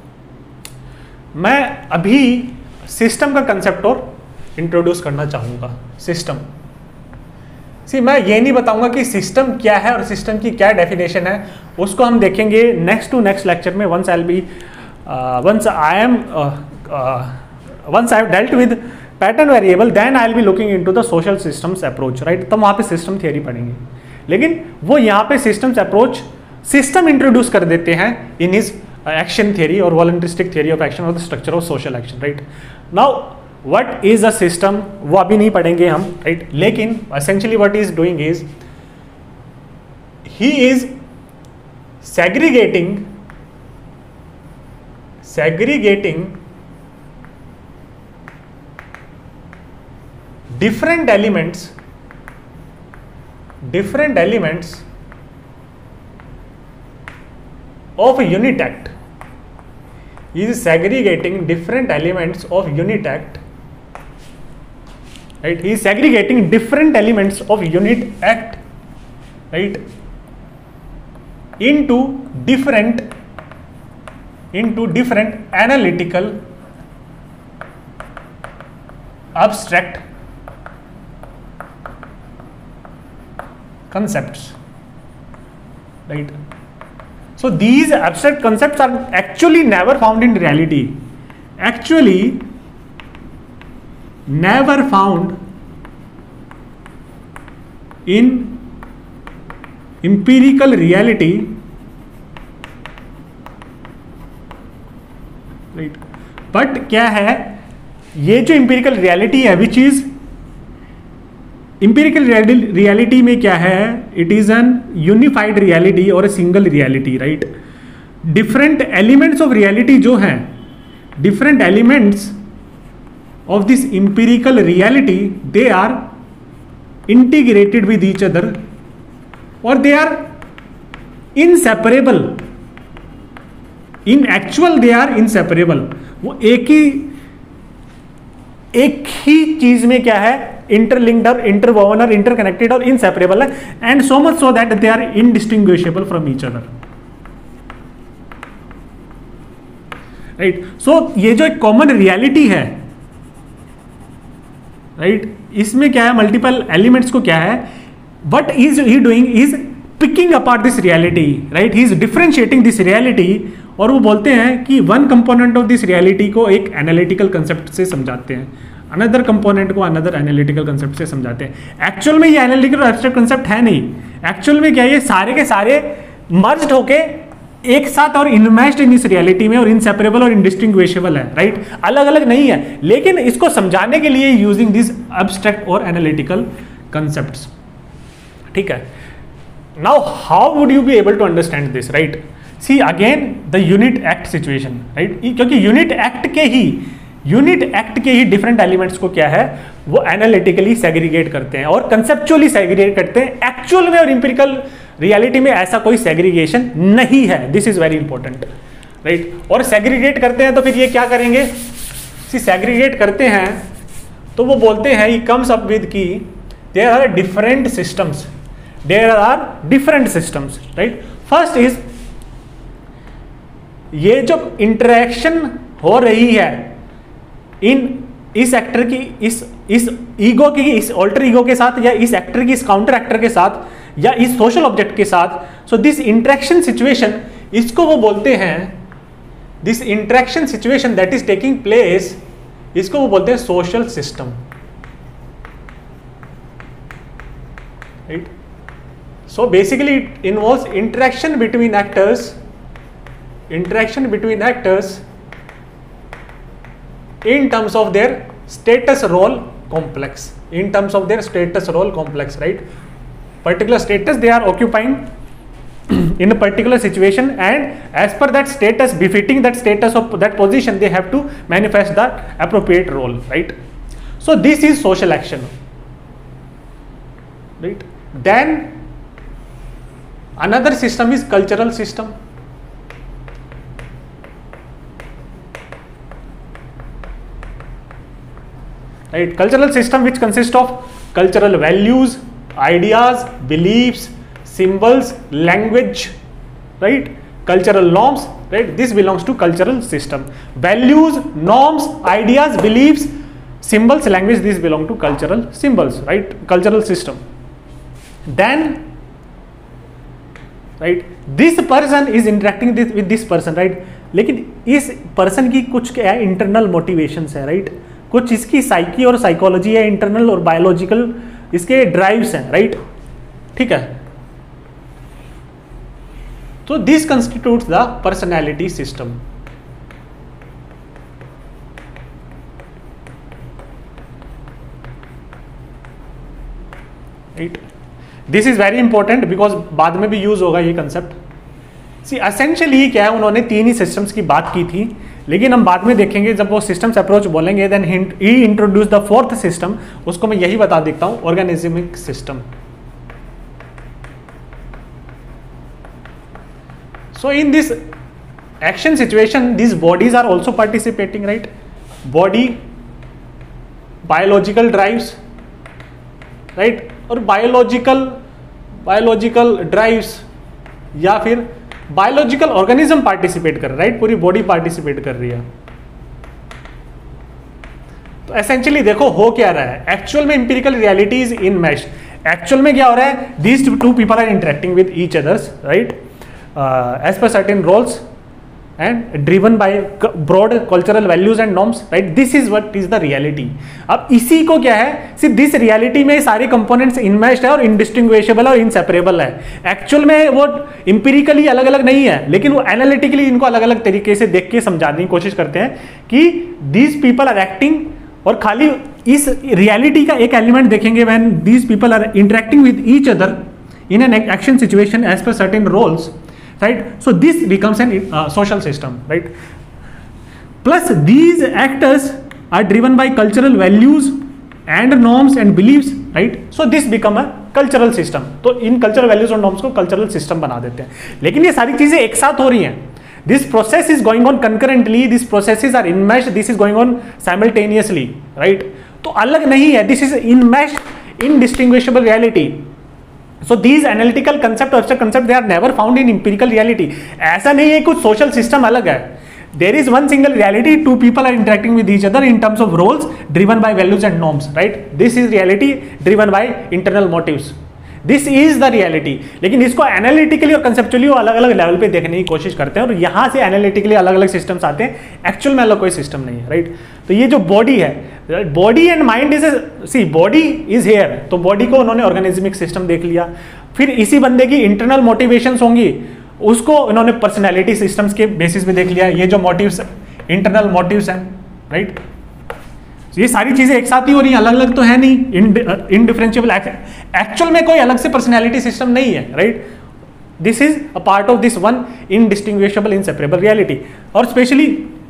मैं अभी system का कंसेप्ट और इंट्रोड्यूस करना चाहूँगा। सिस्टम, सी मैं ये नहीं बताऊँगा कि सिस्टम क्या है और सिस्टम की क्या डेफिनेशन है, उसको हम देखेंगे नेक्स्ट टू नेक्स्ट लेक्चर में। Once I will be once I am once I have dealt with pattern variable, then I will be looking into the social systems approach, right. तब वहाँ पे सिस्टम थियरी पढ़ेंगे, लेकिन वो यहाँ पे systems approach system introduce कर देते हैं इन हिज एक्शन थियरी और वॉलंटरिस्टिक थियरी ऑफ एक्शन और the structure of social action, right. Now what is a system, वो अभी नहीं पढ़ेंगे हम, राइट, लेकिन essentially what is doing is he is segregating segregating different elements different elements of a unit act. He is segregating different elements of unit act, right? He is segregating different elements of unit act, right, into different into different analytical abstract concepts, right? So these abstract concepts are actually never found in reality, actually never found in empirical reality, right? But क्या है, ये जो empirical reality है, which is empirical reality में क्या है, it is an unified reality और a single reality, right. Different elements of reality जो हैं, different elements of this empirical reality, they are integrated with each other और they are inseparable, in actual they are inseparable. वो एक ही एक ही चीज में क्या है, interlinked or interwoven or interconnected और inseparable है, and so much so that they are indistinguishable from each other. Right right? So so, ये जो एक कॉमन रियलिटी है, राइट right? इसमें क्या है, मल्टीपल एलिमेंट्स को क्या है, what is he doing is picking apart this reality, right, he is differentiating this reality, और वो बोलते हैं कि one component of this reality को एक एनालिटिकल कंसेप्ट से समझाते हैं, अनदर कंपोनेंट को अनदर एनालिटिकल कंसेप्ट से समझाते हैं। एक्चुअल में ये एनालिटिकल और एब्स्ट्रैक्ट कंसेप्ट है नहीं, एक्चुअल में क्या है, ये सारे के सारे मर्ज्ड होके एक साथ और इन्वेस्ट इन इस रियलिटी में और इनसेपरेबल और इंडिस्टिंग्विशेबल है, राइट right? अलग अलग नहीं है, लेकिन इसको समझाने के लिए यूजिंग दिस एब्स्ट्रैक्ट और एनालिटिकल कंसेप्ट्स, ठीक है। Now how would you be able to understand this, right? See again the unit act situation, right, क्योंकि यूनिट एक्ट के ही यूनिट एक्ट के ही डिफरेंट एलिमेंट्स को क्या है, वो एनालिटिकली सेग्रीगेट करते हैं और कंसेप्चुअली सेग्रीगेट करते हैं। एक्चुअल में और इंपेरिकल रियलिटी में ऐसा कोई सेग्रीगेशन नहीं है, this is very important, right. और सेग्रीगेट करते हैं तो फिर ये क्या करेंगे, सी सेग्रीगेट करते हैं तो वो बोलते हैं, ही कम्स अप विद की there are different systems, there are different systems, right. First is ये जो इंटरेक्शन हो रही है इन इस एक्टर की इस इस ईगो की इस ऑल्टर ईगो के साथ, या इस एक्टर की इस काउंटर एक्टर के साथ, या इस सोशल ऑब्जेक्ट के साथ, सो दिस इंटरेक्शन सिचुएशन, इसको वो बोलते हैं, this interaction situation that is taking place, इसको वो बोलते हैं social system, right. So basically it involves interaction between actors, interaction between actors in terms of their status role complex, in terms of their status role complex, right, particular status they are occupying in a particular situation, and as per that status, befitting that status of that position, they have to manifest the appropriate role, right. So this is social action, right. Then another system is cultural system, right. Cultural system which consists of cultural values, ideas, beliefs, symbols, language, right, cultural norms, right, this belongs to cultural system. Values, norms, ideas, beliefs, symbols, language, this belong to cultural symbols, right, cultural system. Then, right, this person is interacting this, with this person, right, लेकिन इस person की कुछ क्या है, internal motivations है, right, कुछ इसकी psyche और साइकोलॉजी है, इंटरनल और बायोलॉजिकल इसके ड्राइव्स हैं, राइट, ठीक है। तो this constitutes the personality system, right. This is very important because बाद में भी यूज होगा ये कंसेप्ट। सी एसेंशियली क्या है, उन्होंने तीन ही सिस्टम्स की बात की थी, लेकिन हम बाद में देखेंगे जब वो सिस्टम्स अप्रोच बोलेंगे, then he introduce the fourth system, उसको मैं यही बता देता हूं, organismic system. So in this action situation this bodies are also participating, right, body, biological drives, right, और बायोलॉजिकल बायोलॉजिकल ड्राइव्स या फिर बायोलॉजिकल ऑर्गेनिज्म पार्टिसिपेट कर रहा है, राइट, पूरी बॉडी पार्टिसिपेट कर रही है। तो एसेंशियली देखो हो क्या रहा है, एक्चुअल में empirical reality is in mesh. Actual में क्या हो रहा है, these two people are interacting with each others, right, as per certain roles and driven by broad cultural values and norms, right, this is what is the reality. अब इसी को क्या है, सिर्फ दिस रियलिटी में सारे कंपोनेंट्स इनमैश्ड है और इंडिस्टिंग्विशेबल और इनसेपरेबल है। एक्चुअल में वो इंपेरिकली अलग अलग नहीं है, लेकिन वो एनालिटिकली इनको अलग अलग तरीके से देख के समझाने की कोशिश करते हैं कि दीज पीपल आर एक्टिंग, और खाली इस रियलिटी का एक एलिमेंट देखेंगे when these people are interacting with each other in an action situation as per certain roles, right, so this becomes an uh, social system, right. Plus these actors are driven by cultural values and norms and beliefs, right, so this become a cultural system. तो इन cultural values और norms को cultural system बना देते हैं। लेकिन ये सारी चीजें एक साथ हो रही हैं, this process is going on concurrently, these processes are enmeshed, this is going on simultaneously, right. तो अलग नहीं है, this is enmeshed indistinguishable reality. So these analytical concept, abstract concept, they are never found in empirical reality. ऐसा नहीं है कुछ social system अलग है. There is one single reality. Two people are interacting with each other in terms of roles driven by values and norms. Right? This is reality driven by internal motives. This is the reality. लेकिन इसको analytically और conceptually अलग अलग level पे देखने की कोशिश करते हैं और यहाँ से एनालिटिकली अलग अलग सिस्टम्स आते हैं. एक्चुअल में अलग कोई सिस्टम नहीं है. राइट? तो ये जो बॉडी है, body and mind is see body is here, तो बॉडी को उन्होंने ऑर्गेनिज्मिक सिस्टम देख लिया. फिर इसी बंदे की इंटरनल मोटिवेशंस होंगी, उसको इन्होंने पर्सनैलिटी सिस्टम्स के बेसिस पे देख लिया. ये जो मोटिव्स, इंटरनल मोटिव्स हैं. राइट? ये सारी चीजें एक साथ ही हो रही हैं, अलग अलग तो है नहीं. इनडिफरेंशिएबल, एक्चुअल में कोई अलग से पर्सनैलिटी सिस्टम नहीं है. Right? This is a part of this one indistinguishable inseparable reality. और स्पेशली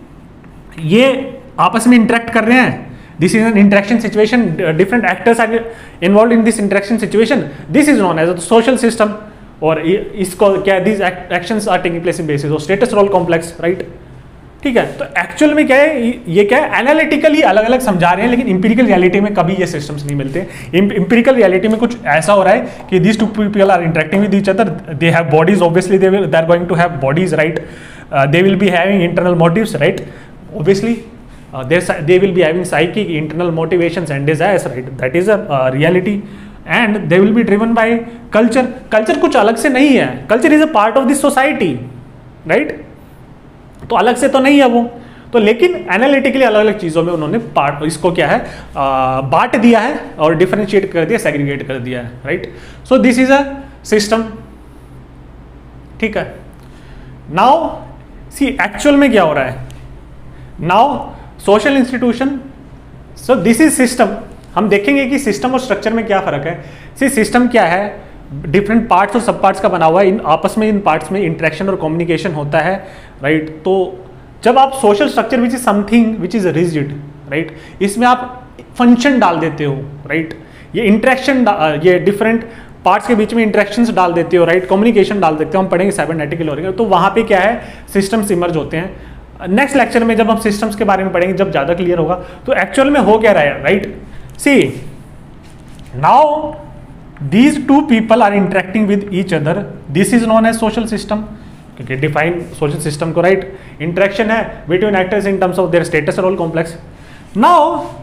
ये आपस में इंटरेक्ट कर रहे हैं. This is an interaction situation, different actors are involve in this interaction situation. This is known as a social system. और इसको क्या, this actions are taking place in basis of status role complex. Right? ठीक है. तो actual में क्या है, ये क्या है, एनालिटिकली अलग अलग समझा रहे हैं, लेकिन इंपीरिकल रियलिटी में कभी ये सिस्टम्स नहीं मिलते. इंपीरिकल रियलिटी में कुछ ऐसा हो रहा है कि this two people are interacting with each other, they have bodies, obviously they will they are going to have bodies. Right? They will be having internal motives. Right? Obviously they will be having psychic internal motivations and desires. Right? That is a reality. And they will be driven by culture. Culture कुछ अलग से नहीं है, culture is a part of this society. Right? तो अलग से तो नहीं है वो, तो लेकिन एनालिटिकली अलग अलग चीजों में उन्होंने पार्ट, इसको क्या है, बांट दिया है और डिफरेंशिएट कर दिया, सेग्रीगेट कर दिया है. Right? So this is a system. ठीक है. नाउ सी एक्चुअल में क्या हो रहा है. Now social institution, so this is system. हम देखेंगे कि सिस्टम और स्ट्रक्चर में क्या फर्क है. सी सिस्टम क्या है, डिफरेंट पार्ट्स और सब पार्ट्स का बना हुआ है. इन आपस में इन पार्ट्स में इंटरेक्शन और कम्युनिकेशन होता है. राइट? तो जब आप social structure which is something which is rigid, right, इसमें आप फंक्शन डाल देते हो. राइट? ये इंटरेक्शन, ये डिफरेंट पार्ट्स के बीच में इंटरेक्शंस डाल देते हो. राइट? कम्युनिकेशन डाल देते हो. हम पढ़ेंगे साइबरनेटिक लर्निंग, तो वहाँ पे क्या है, सिस्टम्स इमर्ज होते हैं. नेक्स्ट लेक्चर में जब हम सिस्टम्स के बारे में पढ़ेंगे, जब ज़्यादा क्लियर होगा, तो एक्चुअल में हो क्या रहा है. Right? See now these two people are interacting with each other. This is known as social system. क्योंकि define social system को, right, interaction है between actors in terms of their status role complex. Now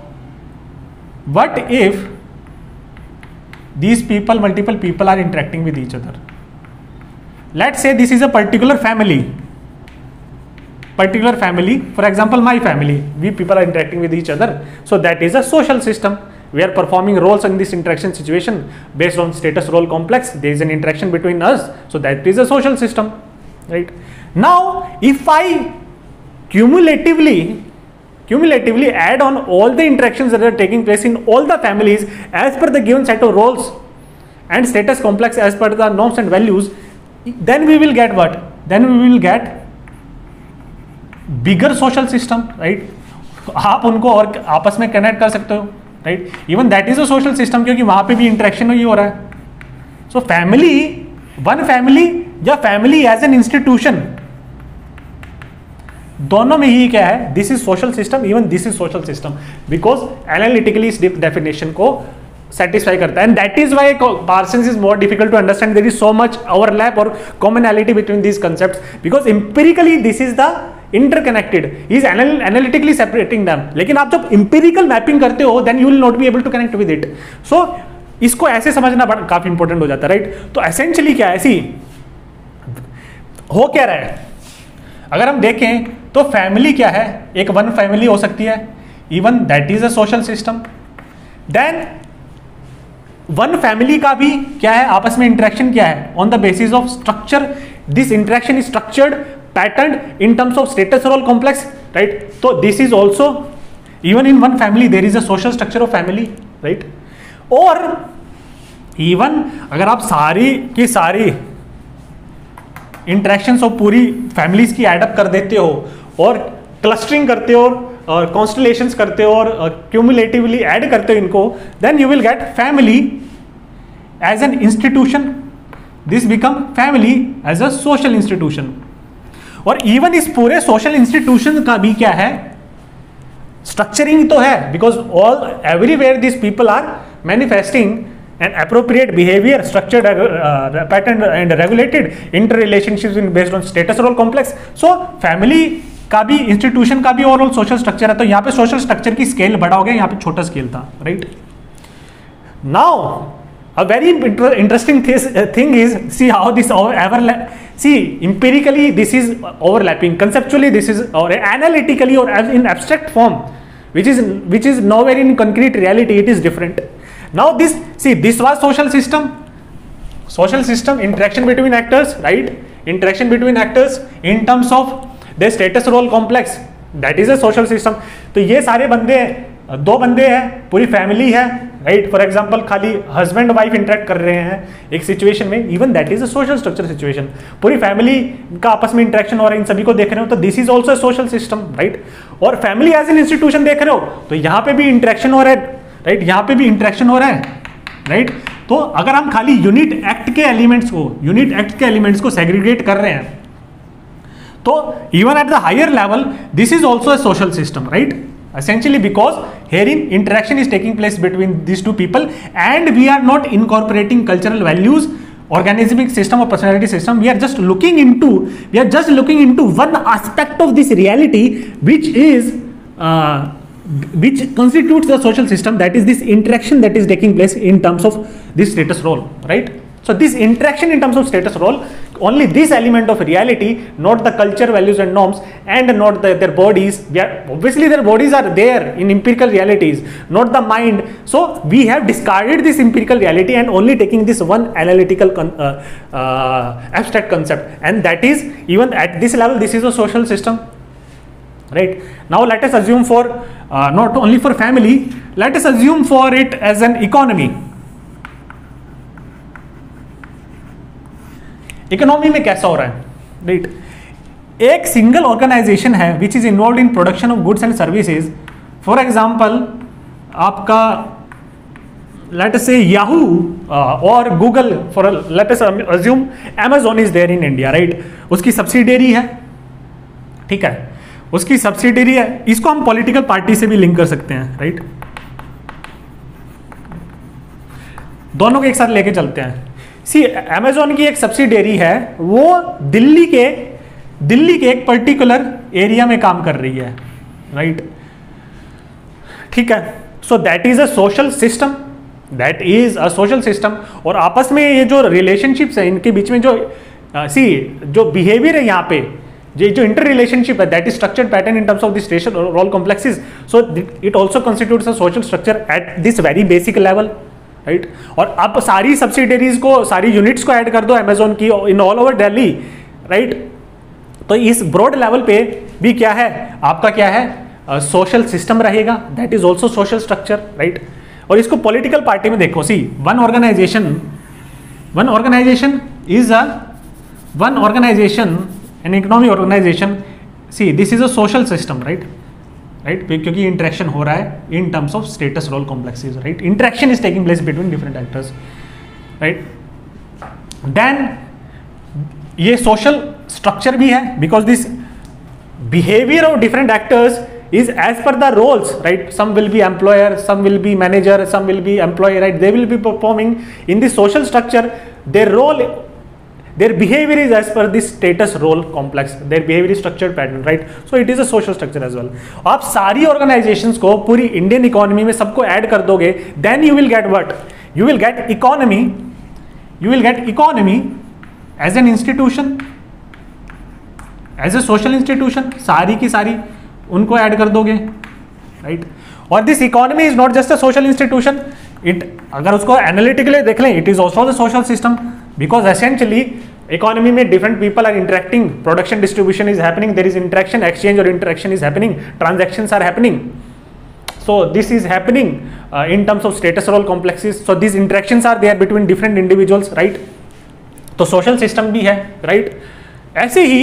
what if these people, multiple people are interacting with each other. Let's say this is a particular family, particular family, for example my family, we people are interacting with each other, so that is a social system. We are performing roles in this interaction situation based on status role complex. There is an interaction between us, so that is a social system. Right? Now if I cumulatively cumulatively add on all the interactions that are taking place in all the families as per the given set of roles and status complex as per the norms and values, then we will get what? Then we will get bigger social system. Right? आप उनको और आपस में connect कर सकते हो. Right? Even that is a social system, क्योंकि वहां पे भी इंटरेक्शन ही हो रहा है. सो फैमिली, वन फैमिली या फैमिली एज एन इंस्टीट्यूशन, दोनों में ही क्या है, this is social system, even this is social system, because analytically इस डेफिनेशन को सेटिस्फाई करता है. And that is why Parsons is more difficult to understand. There is so much overlap और commonality between these concepts, because empirically this is the interconnected, he is anal analytically separating them. लेकिन आप जब empirical mapping करते हो, then you will not be able to connect with it. So इसको ऐसे समझना काफी इंपॉर्टेंट हो जाता है. राइट? तो essentially क्या है, ऐसी हो क्या रहा है, अगर हम देखें तो फैमिली क्या है, एक वन फैमिली हो सकती है, even that is a social system. Then one family का भी क्या है, आपस में इंटरेक्शन क्या है, on the basis of structure. This interaction is structured, patterned in terms of status role complex. Right? So this is also, even in one family there is a social structure of family. Right? और even अगर आप सारी की सारी interactions of पूरी families की add up कर देते हो और क्लस्टरिंग करते हो और कॉन्स्टलेशंस करते हो और क्यूमुलेटिवली ऐड करते हो इनको, then you will get family as an institution. This become family as a social institution. और इवन इस पूरे सोशल इंस्टीट्यूशन का भी क्या है, स्ट्रक्चरिंग तो है, because all everywhere this people are manifesting an appropriate behaviour, structured pattern and regulated inter relationships in based on status role complex. So family का भी, इंस्टीट्यूशन का भी ओवरऑल सोशल स्ट्रक्चर है. तो यहाँ पे सोशल स्ट्रक्चर की स्केल बड़ा हो गया, यहाँ पे छोटा स्केल था, right. Now a very interesting thing is, see how this overlap, see empirically this is overlapping, conceptually this is, or analytically or in abstract form, which is which is nowhere in concrete reality, it is different. Now this, see, this was social system, social system, interaction between actors, right, interaction between actors in terms of their status role complex, that is a social system. तो ये सारे बंदे, दो बंदे हैं, पूरी family है, right. For example खाली हस्बैंड वाइफ इंटरेक्ट कर रहे हैं एक सिचुएशन में, even that is a social structure situation. पूरी फैमिली का आपस में इंटरेक्शन हो रहा है, इन सभी को देख रहे हो, तो this is also social system, right. और फैमिली एज एन इंस्टीट्यूशन देख रहे हो, तो यहाँ पे भी इंटरेक्शन हो रहा है, राइट, यहाँ पे भी इंटरेक्शन हो रहा है, राइट. तो अगर हम खाली यूनिट एक्ट के एलिमेंट्स को यूनिट एक्ट के एलिमेंट्स को सेग्रीगेट कर रहे हैं, तो even at the higher level this is also a social system, right. Essentially because herein interaction is taking place between these two people and we are not incorporating cultural values, organismic system or personality system. We are just looking into we are just looking into one aspect of this reality which is uh, which constitutes the social system, that is this interaction that is taking place in terms of this status role, right. So this interaction in terms of status role, only this element of reality, not the culture, values and norms, and not the, their bodies. We are, obviously their bodies are there in empirical realities, not the mind. So we have discarded this empirical reality and only taking this one analytical con, uh, uh, abstract concept, and that is, even at this level, this is a social system, right. Now let us assume for uh, not only for family, let us assume for it as an economy. Economy में कैसा हो रहा है, right. एक single organization है which is involve in production of goods and services. For example आपका let us say Yahoo और Google, for let us assume Amazon is there in India, right. उसकी सब्सिडियरी है, ठीक है, उसकी सब्सिडियरी है. इसको हम पॉलिटिकल पार्टी से भी लिंक कर सकते हैं, राइट. दोनों को एक साथ लेके चलते हैं. सी Amazon की एक सब्सिडियरी है, वो दिल्ली के दिल्ली के एक पर्टिकुलर एरिया में काम कर रही है, राइट, ठीक है. So that is a social system, that is a social system. और आपस में ये जो रिलेशनशिप्स है इनके बीच में जो सी uh, जो बिहेवियर है यहाँ पे, ये जो इंटर रिलेशनशिप है, that is structured pattern in terms of the station role complexes. So it also constitutes a social structure at this very basic level, right. और आप सारी सब्सिडरीज को, सारी यूनिट्स को ऐड कर दो Amazon की in all over Delhi, right. तो इस ब्रॉड लेवल पे भी क्या है आपका, क्या है, सोशल uh, सिस्टम रहेगा, that is also social structure, right. और इसको पॉलिटिकल पार्टी में देखो, see one organization one organization is a one organization an economic organization. See this is a social system, right, right, क्योंकि interaction हो रहा है in terms of status role complexes, right. Interaction is taking place between different actors, right. Then ये social structure भी है, because this behaviour of different actors is as per the roles, right. Some will be employer, some will be manager, some will be employee, right. They will be performing in the social structure. Their role, their behavior is as per the status role complex. Their behavior is structured pattern, right. So it is a social structure as well. आप सारी organizations को पूरी Indian economy में सबको add कर दोगे, then you will get what? You will get economy. You will get economy as an institution, as a social institution. सारी की सारी उनको ऐड कर दोगे, राइट. और this economy is not just a social institution, it, अगर उसको analytically देख लें, it is also the social system, because essentially economy में different people are interacting, production distribution is happening, there is interaction, exchange और interaction is happening, transactions are happening. So this is happening in terms of status role complexes. So this interactions are there between different individuals, right. तो social system भी है, right. ऐसे ही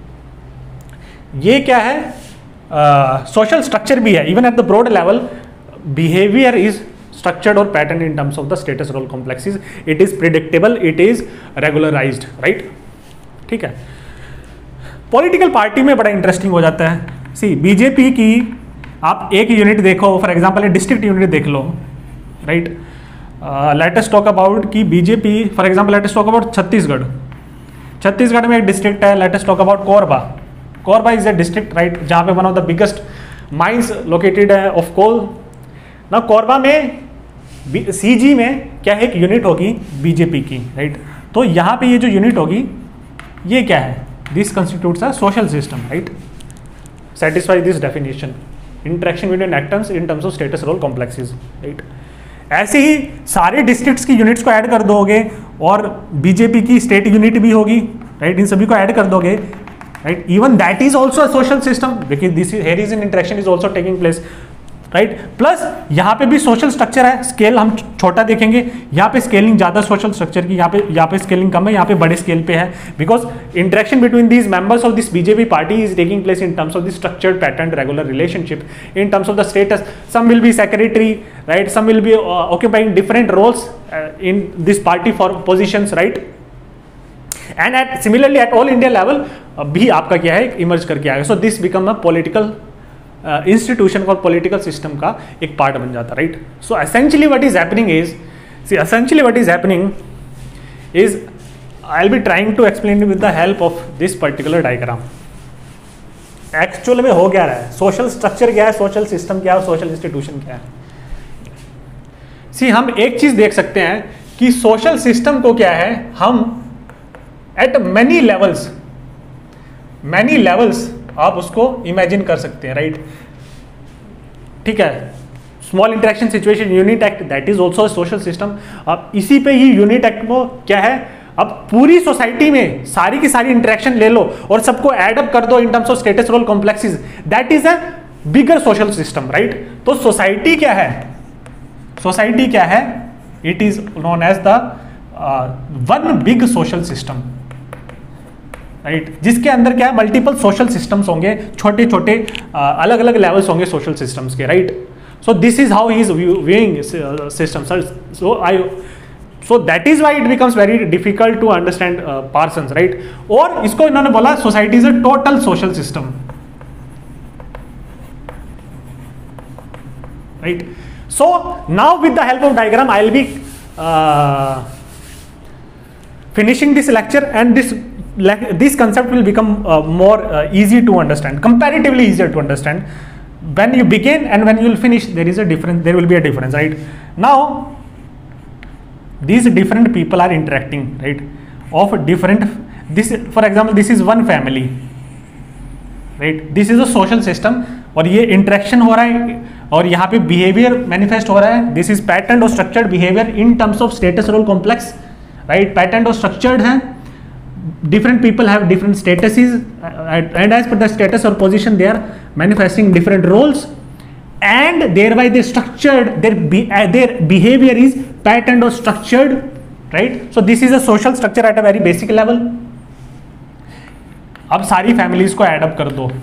ये क्या है, social uh, structure भी है. Even at the broad level behaviour is structured और pattern in terms of the status role complexes. It is predictable, it is regularized, right, ठीक है. पॉलिटिकल पार्टी में बड़ा इंटरेस्टिंग हो जाता है. सी बीजेपी की आप एक यूनिट देखो, फॉर एग्जांपल डिस्ट्रिक्ट यूनिट देख लो, right. Let us talk about कि BJP, for example let us talk about Chhattisgarh. Chhattisgarh में एक डिस्ट्रिक्ट है, let us talk about Korba. Korba is a district, right, जहाँ पे one of the biggest mines located है of coal ना। कोरबा में सीजी में क्या है, एक यूनिट होगी बीजेपी की, राइट। तो यहाँ पे ये जो यूनिट होगी ये क्या है, this constitutes a social system, right. Satisfy this definition, interaction between actors in terms of status role complexes, right. ऐसे ही सारे डिस्ट्रिक्ट्स की यूनिट्स को ऐड कर दोगे और बीजेपी की स्टेट यूनिट भी होगी, राइट। इन सभी को ऐड कर दोगे, right. Even that is also a social system because this is here is an interaction is also taking place, right. Plus यहाँ पे भी सोशल स्ट्रक्चर है, स्केल हम छोटा देखेंगे, यहाँ पे स्केलिंग ज्यादा सोशल स्ट्रक्चर की, यहाँ पे यहाँ पे स्केलिंग कम है, यहाँ पे बड़े स्केल पे है, because interaction between these members of this BJP party is taking place in terms of this structured pattern regular relationship, in terms of the status, some will be secretary, right, some will be occupying different roles in this party for positions, right. And at similarly at all India level भी आपका क्या है, emerge करके आएगा। So this become a political institution और political system का एक part बन जाता, right. So essentially what is happening is, see essentially what is happening is I will be trying to explain with the help of this particular diagram. Actual में हो क्या रहा है, सोशल स्ट्रक्चर क्या है, सोशल सिस्टम क्या है और सोशल इंस्टीट्यूशन क्या है। सी हम एक चीज देख सकते हैं कि सोशल सिस्टम को क्या है, हम at many levels many levels आप उसको इमेजिन कर सकते हैं, राइट, ठीक है। Small interaction situation, unit act, that is also social system. अब इसी पे ही यूनिट एक्ट को क्या है, अब पूरी सोसाइटी में सारी की सारी इंटरेक्शन ले लो और सबको एड अप कर दो in terms of status role complexes, that is a bigger social system, right. तो सोसाइटी क्या है, सोसाइटी क्या है, it is known as the one big social system, right, जिसके अंदर क्या है, मल्टीपल सोशल सिस्टम्स होंगे, छोटे छोटे अलग अलग लेवल्स होंगे सोशल सिस्टम्स के, right. So this is how he is viewing system, so I so that is why it becomes very difficult to understand Parsons, right. और इसको इन्होंने बोला society is a total social system, right. So now with the help of diagram I will be finishing this lecture, and this this concept will become uh, more uh, easy to understand, comparatively easier to understand. When you begin and when you will finish, there is a difference, there will be a difference, right? Now these different people are interacting, right, of different, this for example this is one family, right, this is a social system, और ये interaction हो रहा है और यहाँ पे behaviour manifest हो रहा है, दिस इज पैटर्न और structured behaviour in terms of status role complex, right. Pattern और स्ट्रक्चर्ड है, different people have different statuses uh, and as per the status or position they are manifesting different roles, and thereby they structured their be, uh, their behavior is patterned or structured, right. So this is a social structure at a very basic level. अब सारी families को add up कर दो,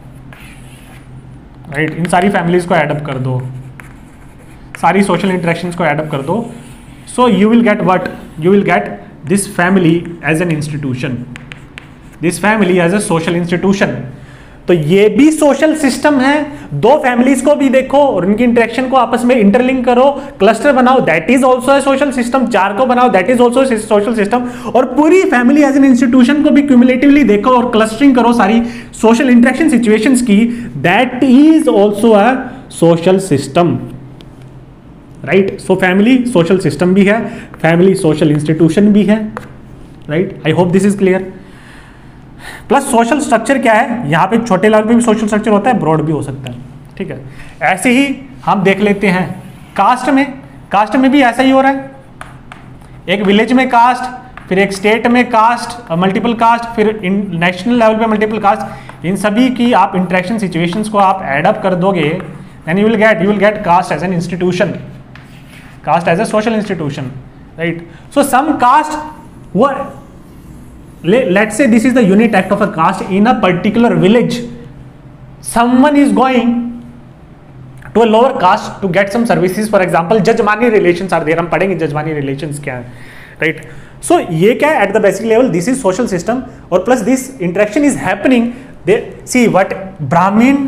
right, इन सारी families को add up कर दो, सारी सोशल इंटरेक्शंस को एड अप कर दो, so you will get what, you will get this family as an institution, this family as a social institution. तो ये भी सोशल सिस्टम है, दो फैमिलीज को भी देखो और उनकी इंटरेक्शन को आपस में इंटरलिंक करो, क्लस्टर बनाओ, that is also a social system, चार को बनाओ, that is also social system, और पूरी फैमिली एज एन इंस्टीट्यूशन को भी क्यूमुलेटिवली देखो और क्लस्टरिंग करो सारी सोशल इंटरेक्शन सिचुएशंस की, that is also a social system, right. So family social system भी है, फैमिली सोशल इंस्टीट्यूशन भी है, right. I hope this is clear. Plus social structure क्या है, यहाँ पे छोटे लेवल पे भी सोशल स्ट्रक्चर होता है, ब्रॉड भी हो सकता है, ठीक है। ऐसे ही हम देख लेते हैं कास्ट में, कास्ट में भी ऐसा ही हो रहा है, एक विलेज में कास्ट, फिर एक स्टेट में कास्ट, मल्टीपल कास्ट, फिर इन नेशनल लेवल पे मल्टीपल कास्ट, इन सभी की आप इंटरेक्शन सिचुएशंस को आप एड अप कर दोगे, then you will get you will get caste as an institution, caste as a social institution, right. So some caste were, let's say this is the unit act of a caste in a particular village, someone is going to a lower caste to get some services, for example jajmani relations are there, हम पढ़ेंगे jajmani relations क्या है, right. So ये क्या है, at the basic level this is social system, और plus this interaction is happening, they see what Brahmin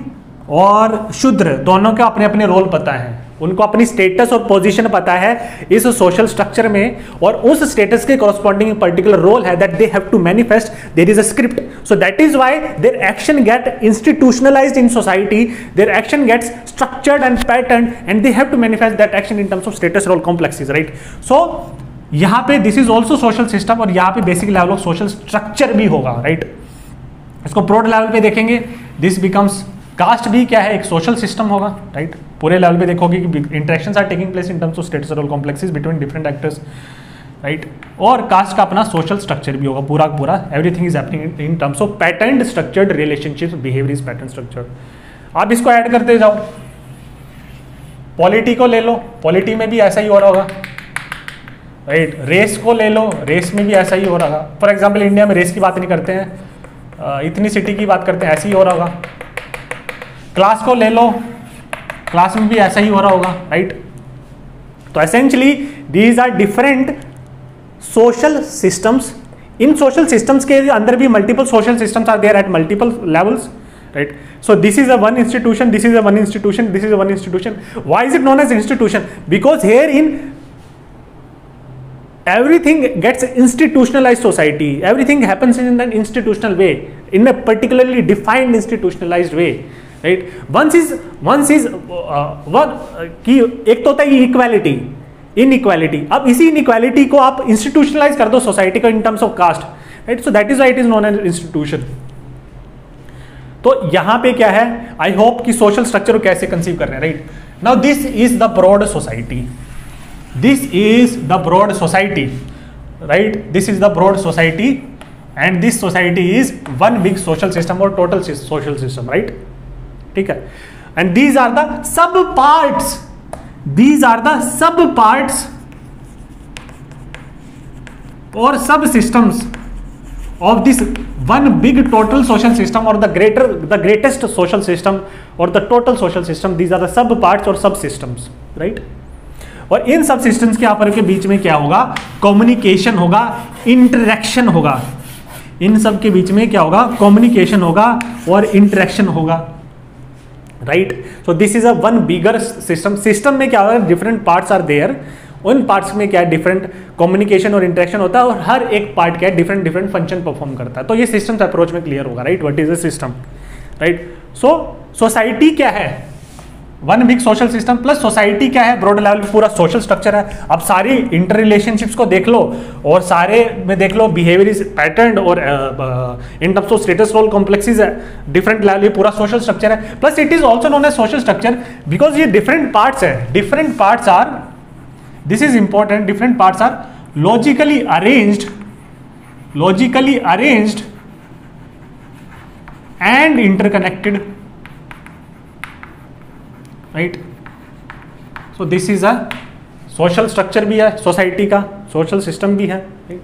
और शूद्र दोनों के अपने अपने रोल पता है, उनको अपनी स्टेटस और पोजीशन पता है इस सोशल स्ट्रक्चर में, और उस स्टेटस के कॉरस्पॉन्डिंग पर्टिकुलर रोल है that they have to manifest, there is a script, so that is why their action get institutionalized in society, their action gets structured and pattern and they have to manifest that action in terms of status role complexes, right. So यहाँ पे this is also social system, और यहाँ पे basic level of social structure भी होगा, right. इसको broad level पे देखेंगे, दिस बिकम्स कास्ट भी क्या है, एक सोशल सिस्टम होगा, राइट। पूरे लेवल पे देखोगे कि interactions are taking place in terms of status role complexes between different actors, right. और कास्ट का अपना सोशल स्ट्रक्चर भी होगा, पूरा पूरा everything is happening in terms of pattern structured relationships, behavior is pattern structured. आप इसको ऐड करते जाओ, पॉलिटी को ले लो, पॉलिटी में भी ऐसा ही हो रहा होगा, राइट। रेस को ले लो, रेस में भी ऐसा ही हो रहा होगा। फॉर एग्जाम्पल इंडिया में रेस की बात नहीं करते हैं, इतनी सिटी की बात करते हैं, ऐसे ही हो रहा होगा। क्लास को ले लो, क्लास में भी ऐसा ही हो रहा होगा, राइट। तो essentially these are different social systems. इन सोशल सिस्टम्स के अंदर भी multiple social systems are there at multiple levels, right. So this is a one institution, this is a one institution, this is a one institution. Why is it known as institution? Because here in everything gets institutionalized society, everything happens in an institutional way, in a particularly defined institutionalized way, right। once is once is uh, one uh, की एक तो होता है equality, inequality. अब इसी inequality को आप institutionalise कर दो सोसाइटी को in terms of caste, right. So that is why it is known as institution. तो यहां पे क्या है, आई होप कि सोशल स्ट्रक्चर को कैसे कंसीव कर रहे हैं, right. Now this is the broad society, this is the broad society, right, this is the broad society, and this society is one big social system or total social system, right, ठीक है। and these are the sub parts, these are the sub parts or sub systems of this one big total social system or the greater the greatest social system or the total social system, these are the sub parts or sub systems, right। और इन सब systems के आपस के बीच में क्या होगा, communication होगा, interaction होगा। इन सब के बीच में क्या होगा, कम्युनिकेशन होगा और इंटरेक्शन होगा, right. So this is a one bigger system. System में क्या होगा, डिफरेंट पार्ट्स आर देयर, उन पार्ट्स में क्या है, डिफरेंट कम्युनिकेशन और इंटरेक्शन होता है, और हर एक पार्ट क्या है, डिफरेंट डिफरेंट फंक्शन परफॉर्म करता है। तो ये सिस्टम्स अप्रोच में क्लियर होगा, right, what is a system, right. So society क्या है, one big social system plus society क्या है, ब्रॉड लेवल पे पूरा सोशल स्ट्रक्चर है। अब सारी इंटर रिलेशनशिप्स को देख लो और सारे में देख लो बिहेवियर इज पैटर्न और in terms of status role complexes है, डिफरेंट लेवल पे पूरा सोशल स्ट्रक्चर है। Plus it is also known as social structure because ये डिफरेंट पार्ट्स है, different parts are, this is important, different parts are logically arranged, logically arranged and interconnected, right. So this is a social structure भी है society का, social system भी है, right.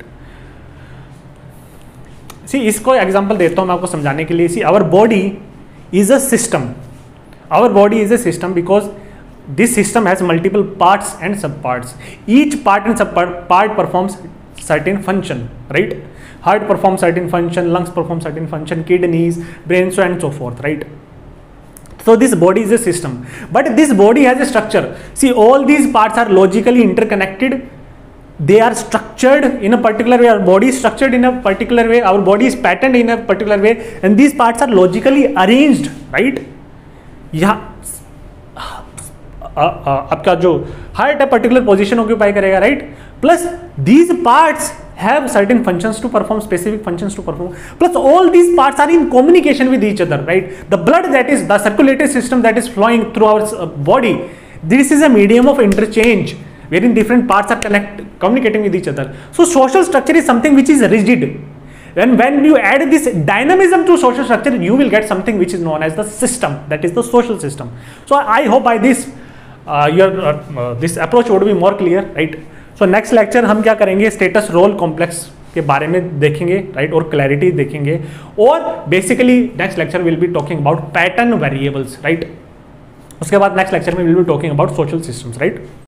सी इसको example देता हूं मैं आपको समझाने के लिए। See our body is a system, our body is a system because this system has multiple parts and sub parts, each part and sub part performs certain function, right? Heart performs certain function, lungs perform certain function, kidneys, brain, so and so forth, right? So this body is a system, but this body has a structure. See, all these parts are logically interconnected. They are structured in a particular way. Our body is structured in a particular way. Our body is patterned in a particular way, and these parts are logically arranged, right? यहाँ आपका जो heart है particular position occupy करेगा, right? Plus these parts have certain functions to perform, specific functions to perform, plus all these parts are in communication with each other, right? The blood that is the circulatory system that is flowing through our uh, body, this is a medium of interchange wherein different parts are connect communicating with each other. So social structure is something which is rigid, and when you add this dynamism to social structure, you will get something which is known as the system, that is the social system. So I hope by this uh, your uh, uh, this approach would be more clear, right? So next lecture हम क्या करेंगे, status role complex के बारे में देखेंगे, right, और clarity देखेंगे, और basically next lecture will be talking about pattern variables, right. उसके बाद नेक्स्ट लेक्चर में will be talking about social systems, right.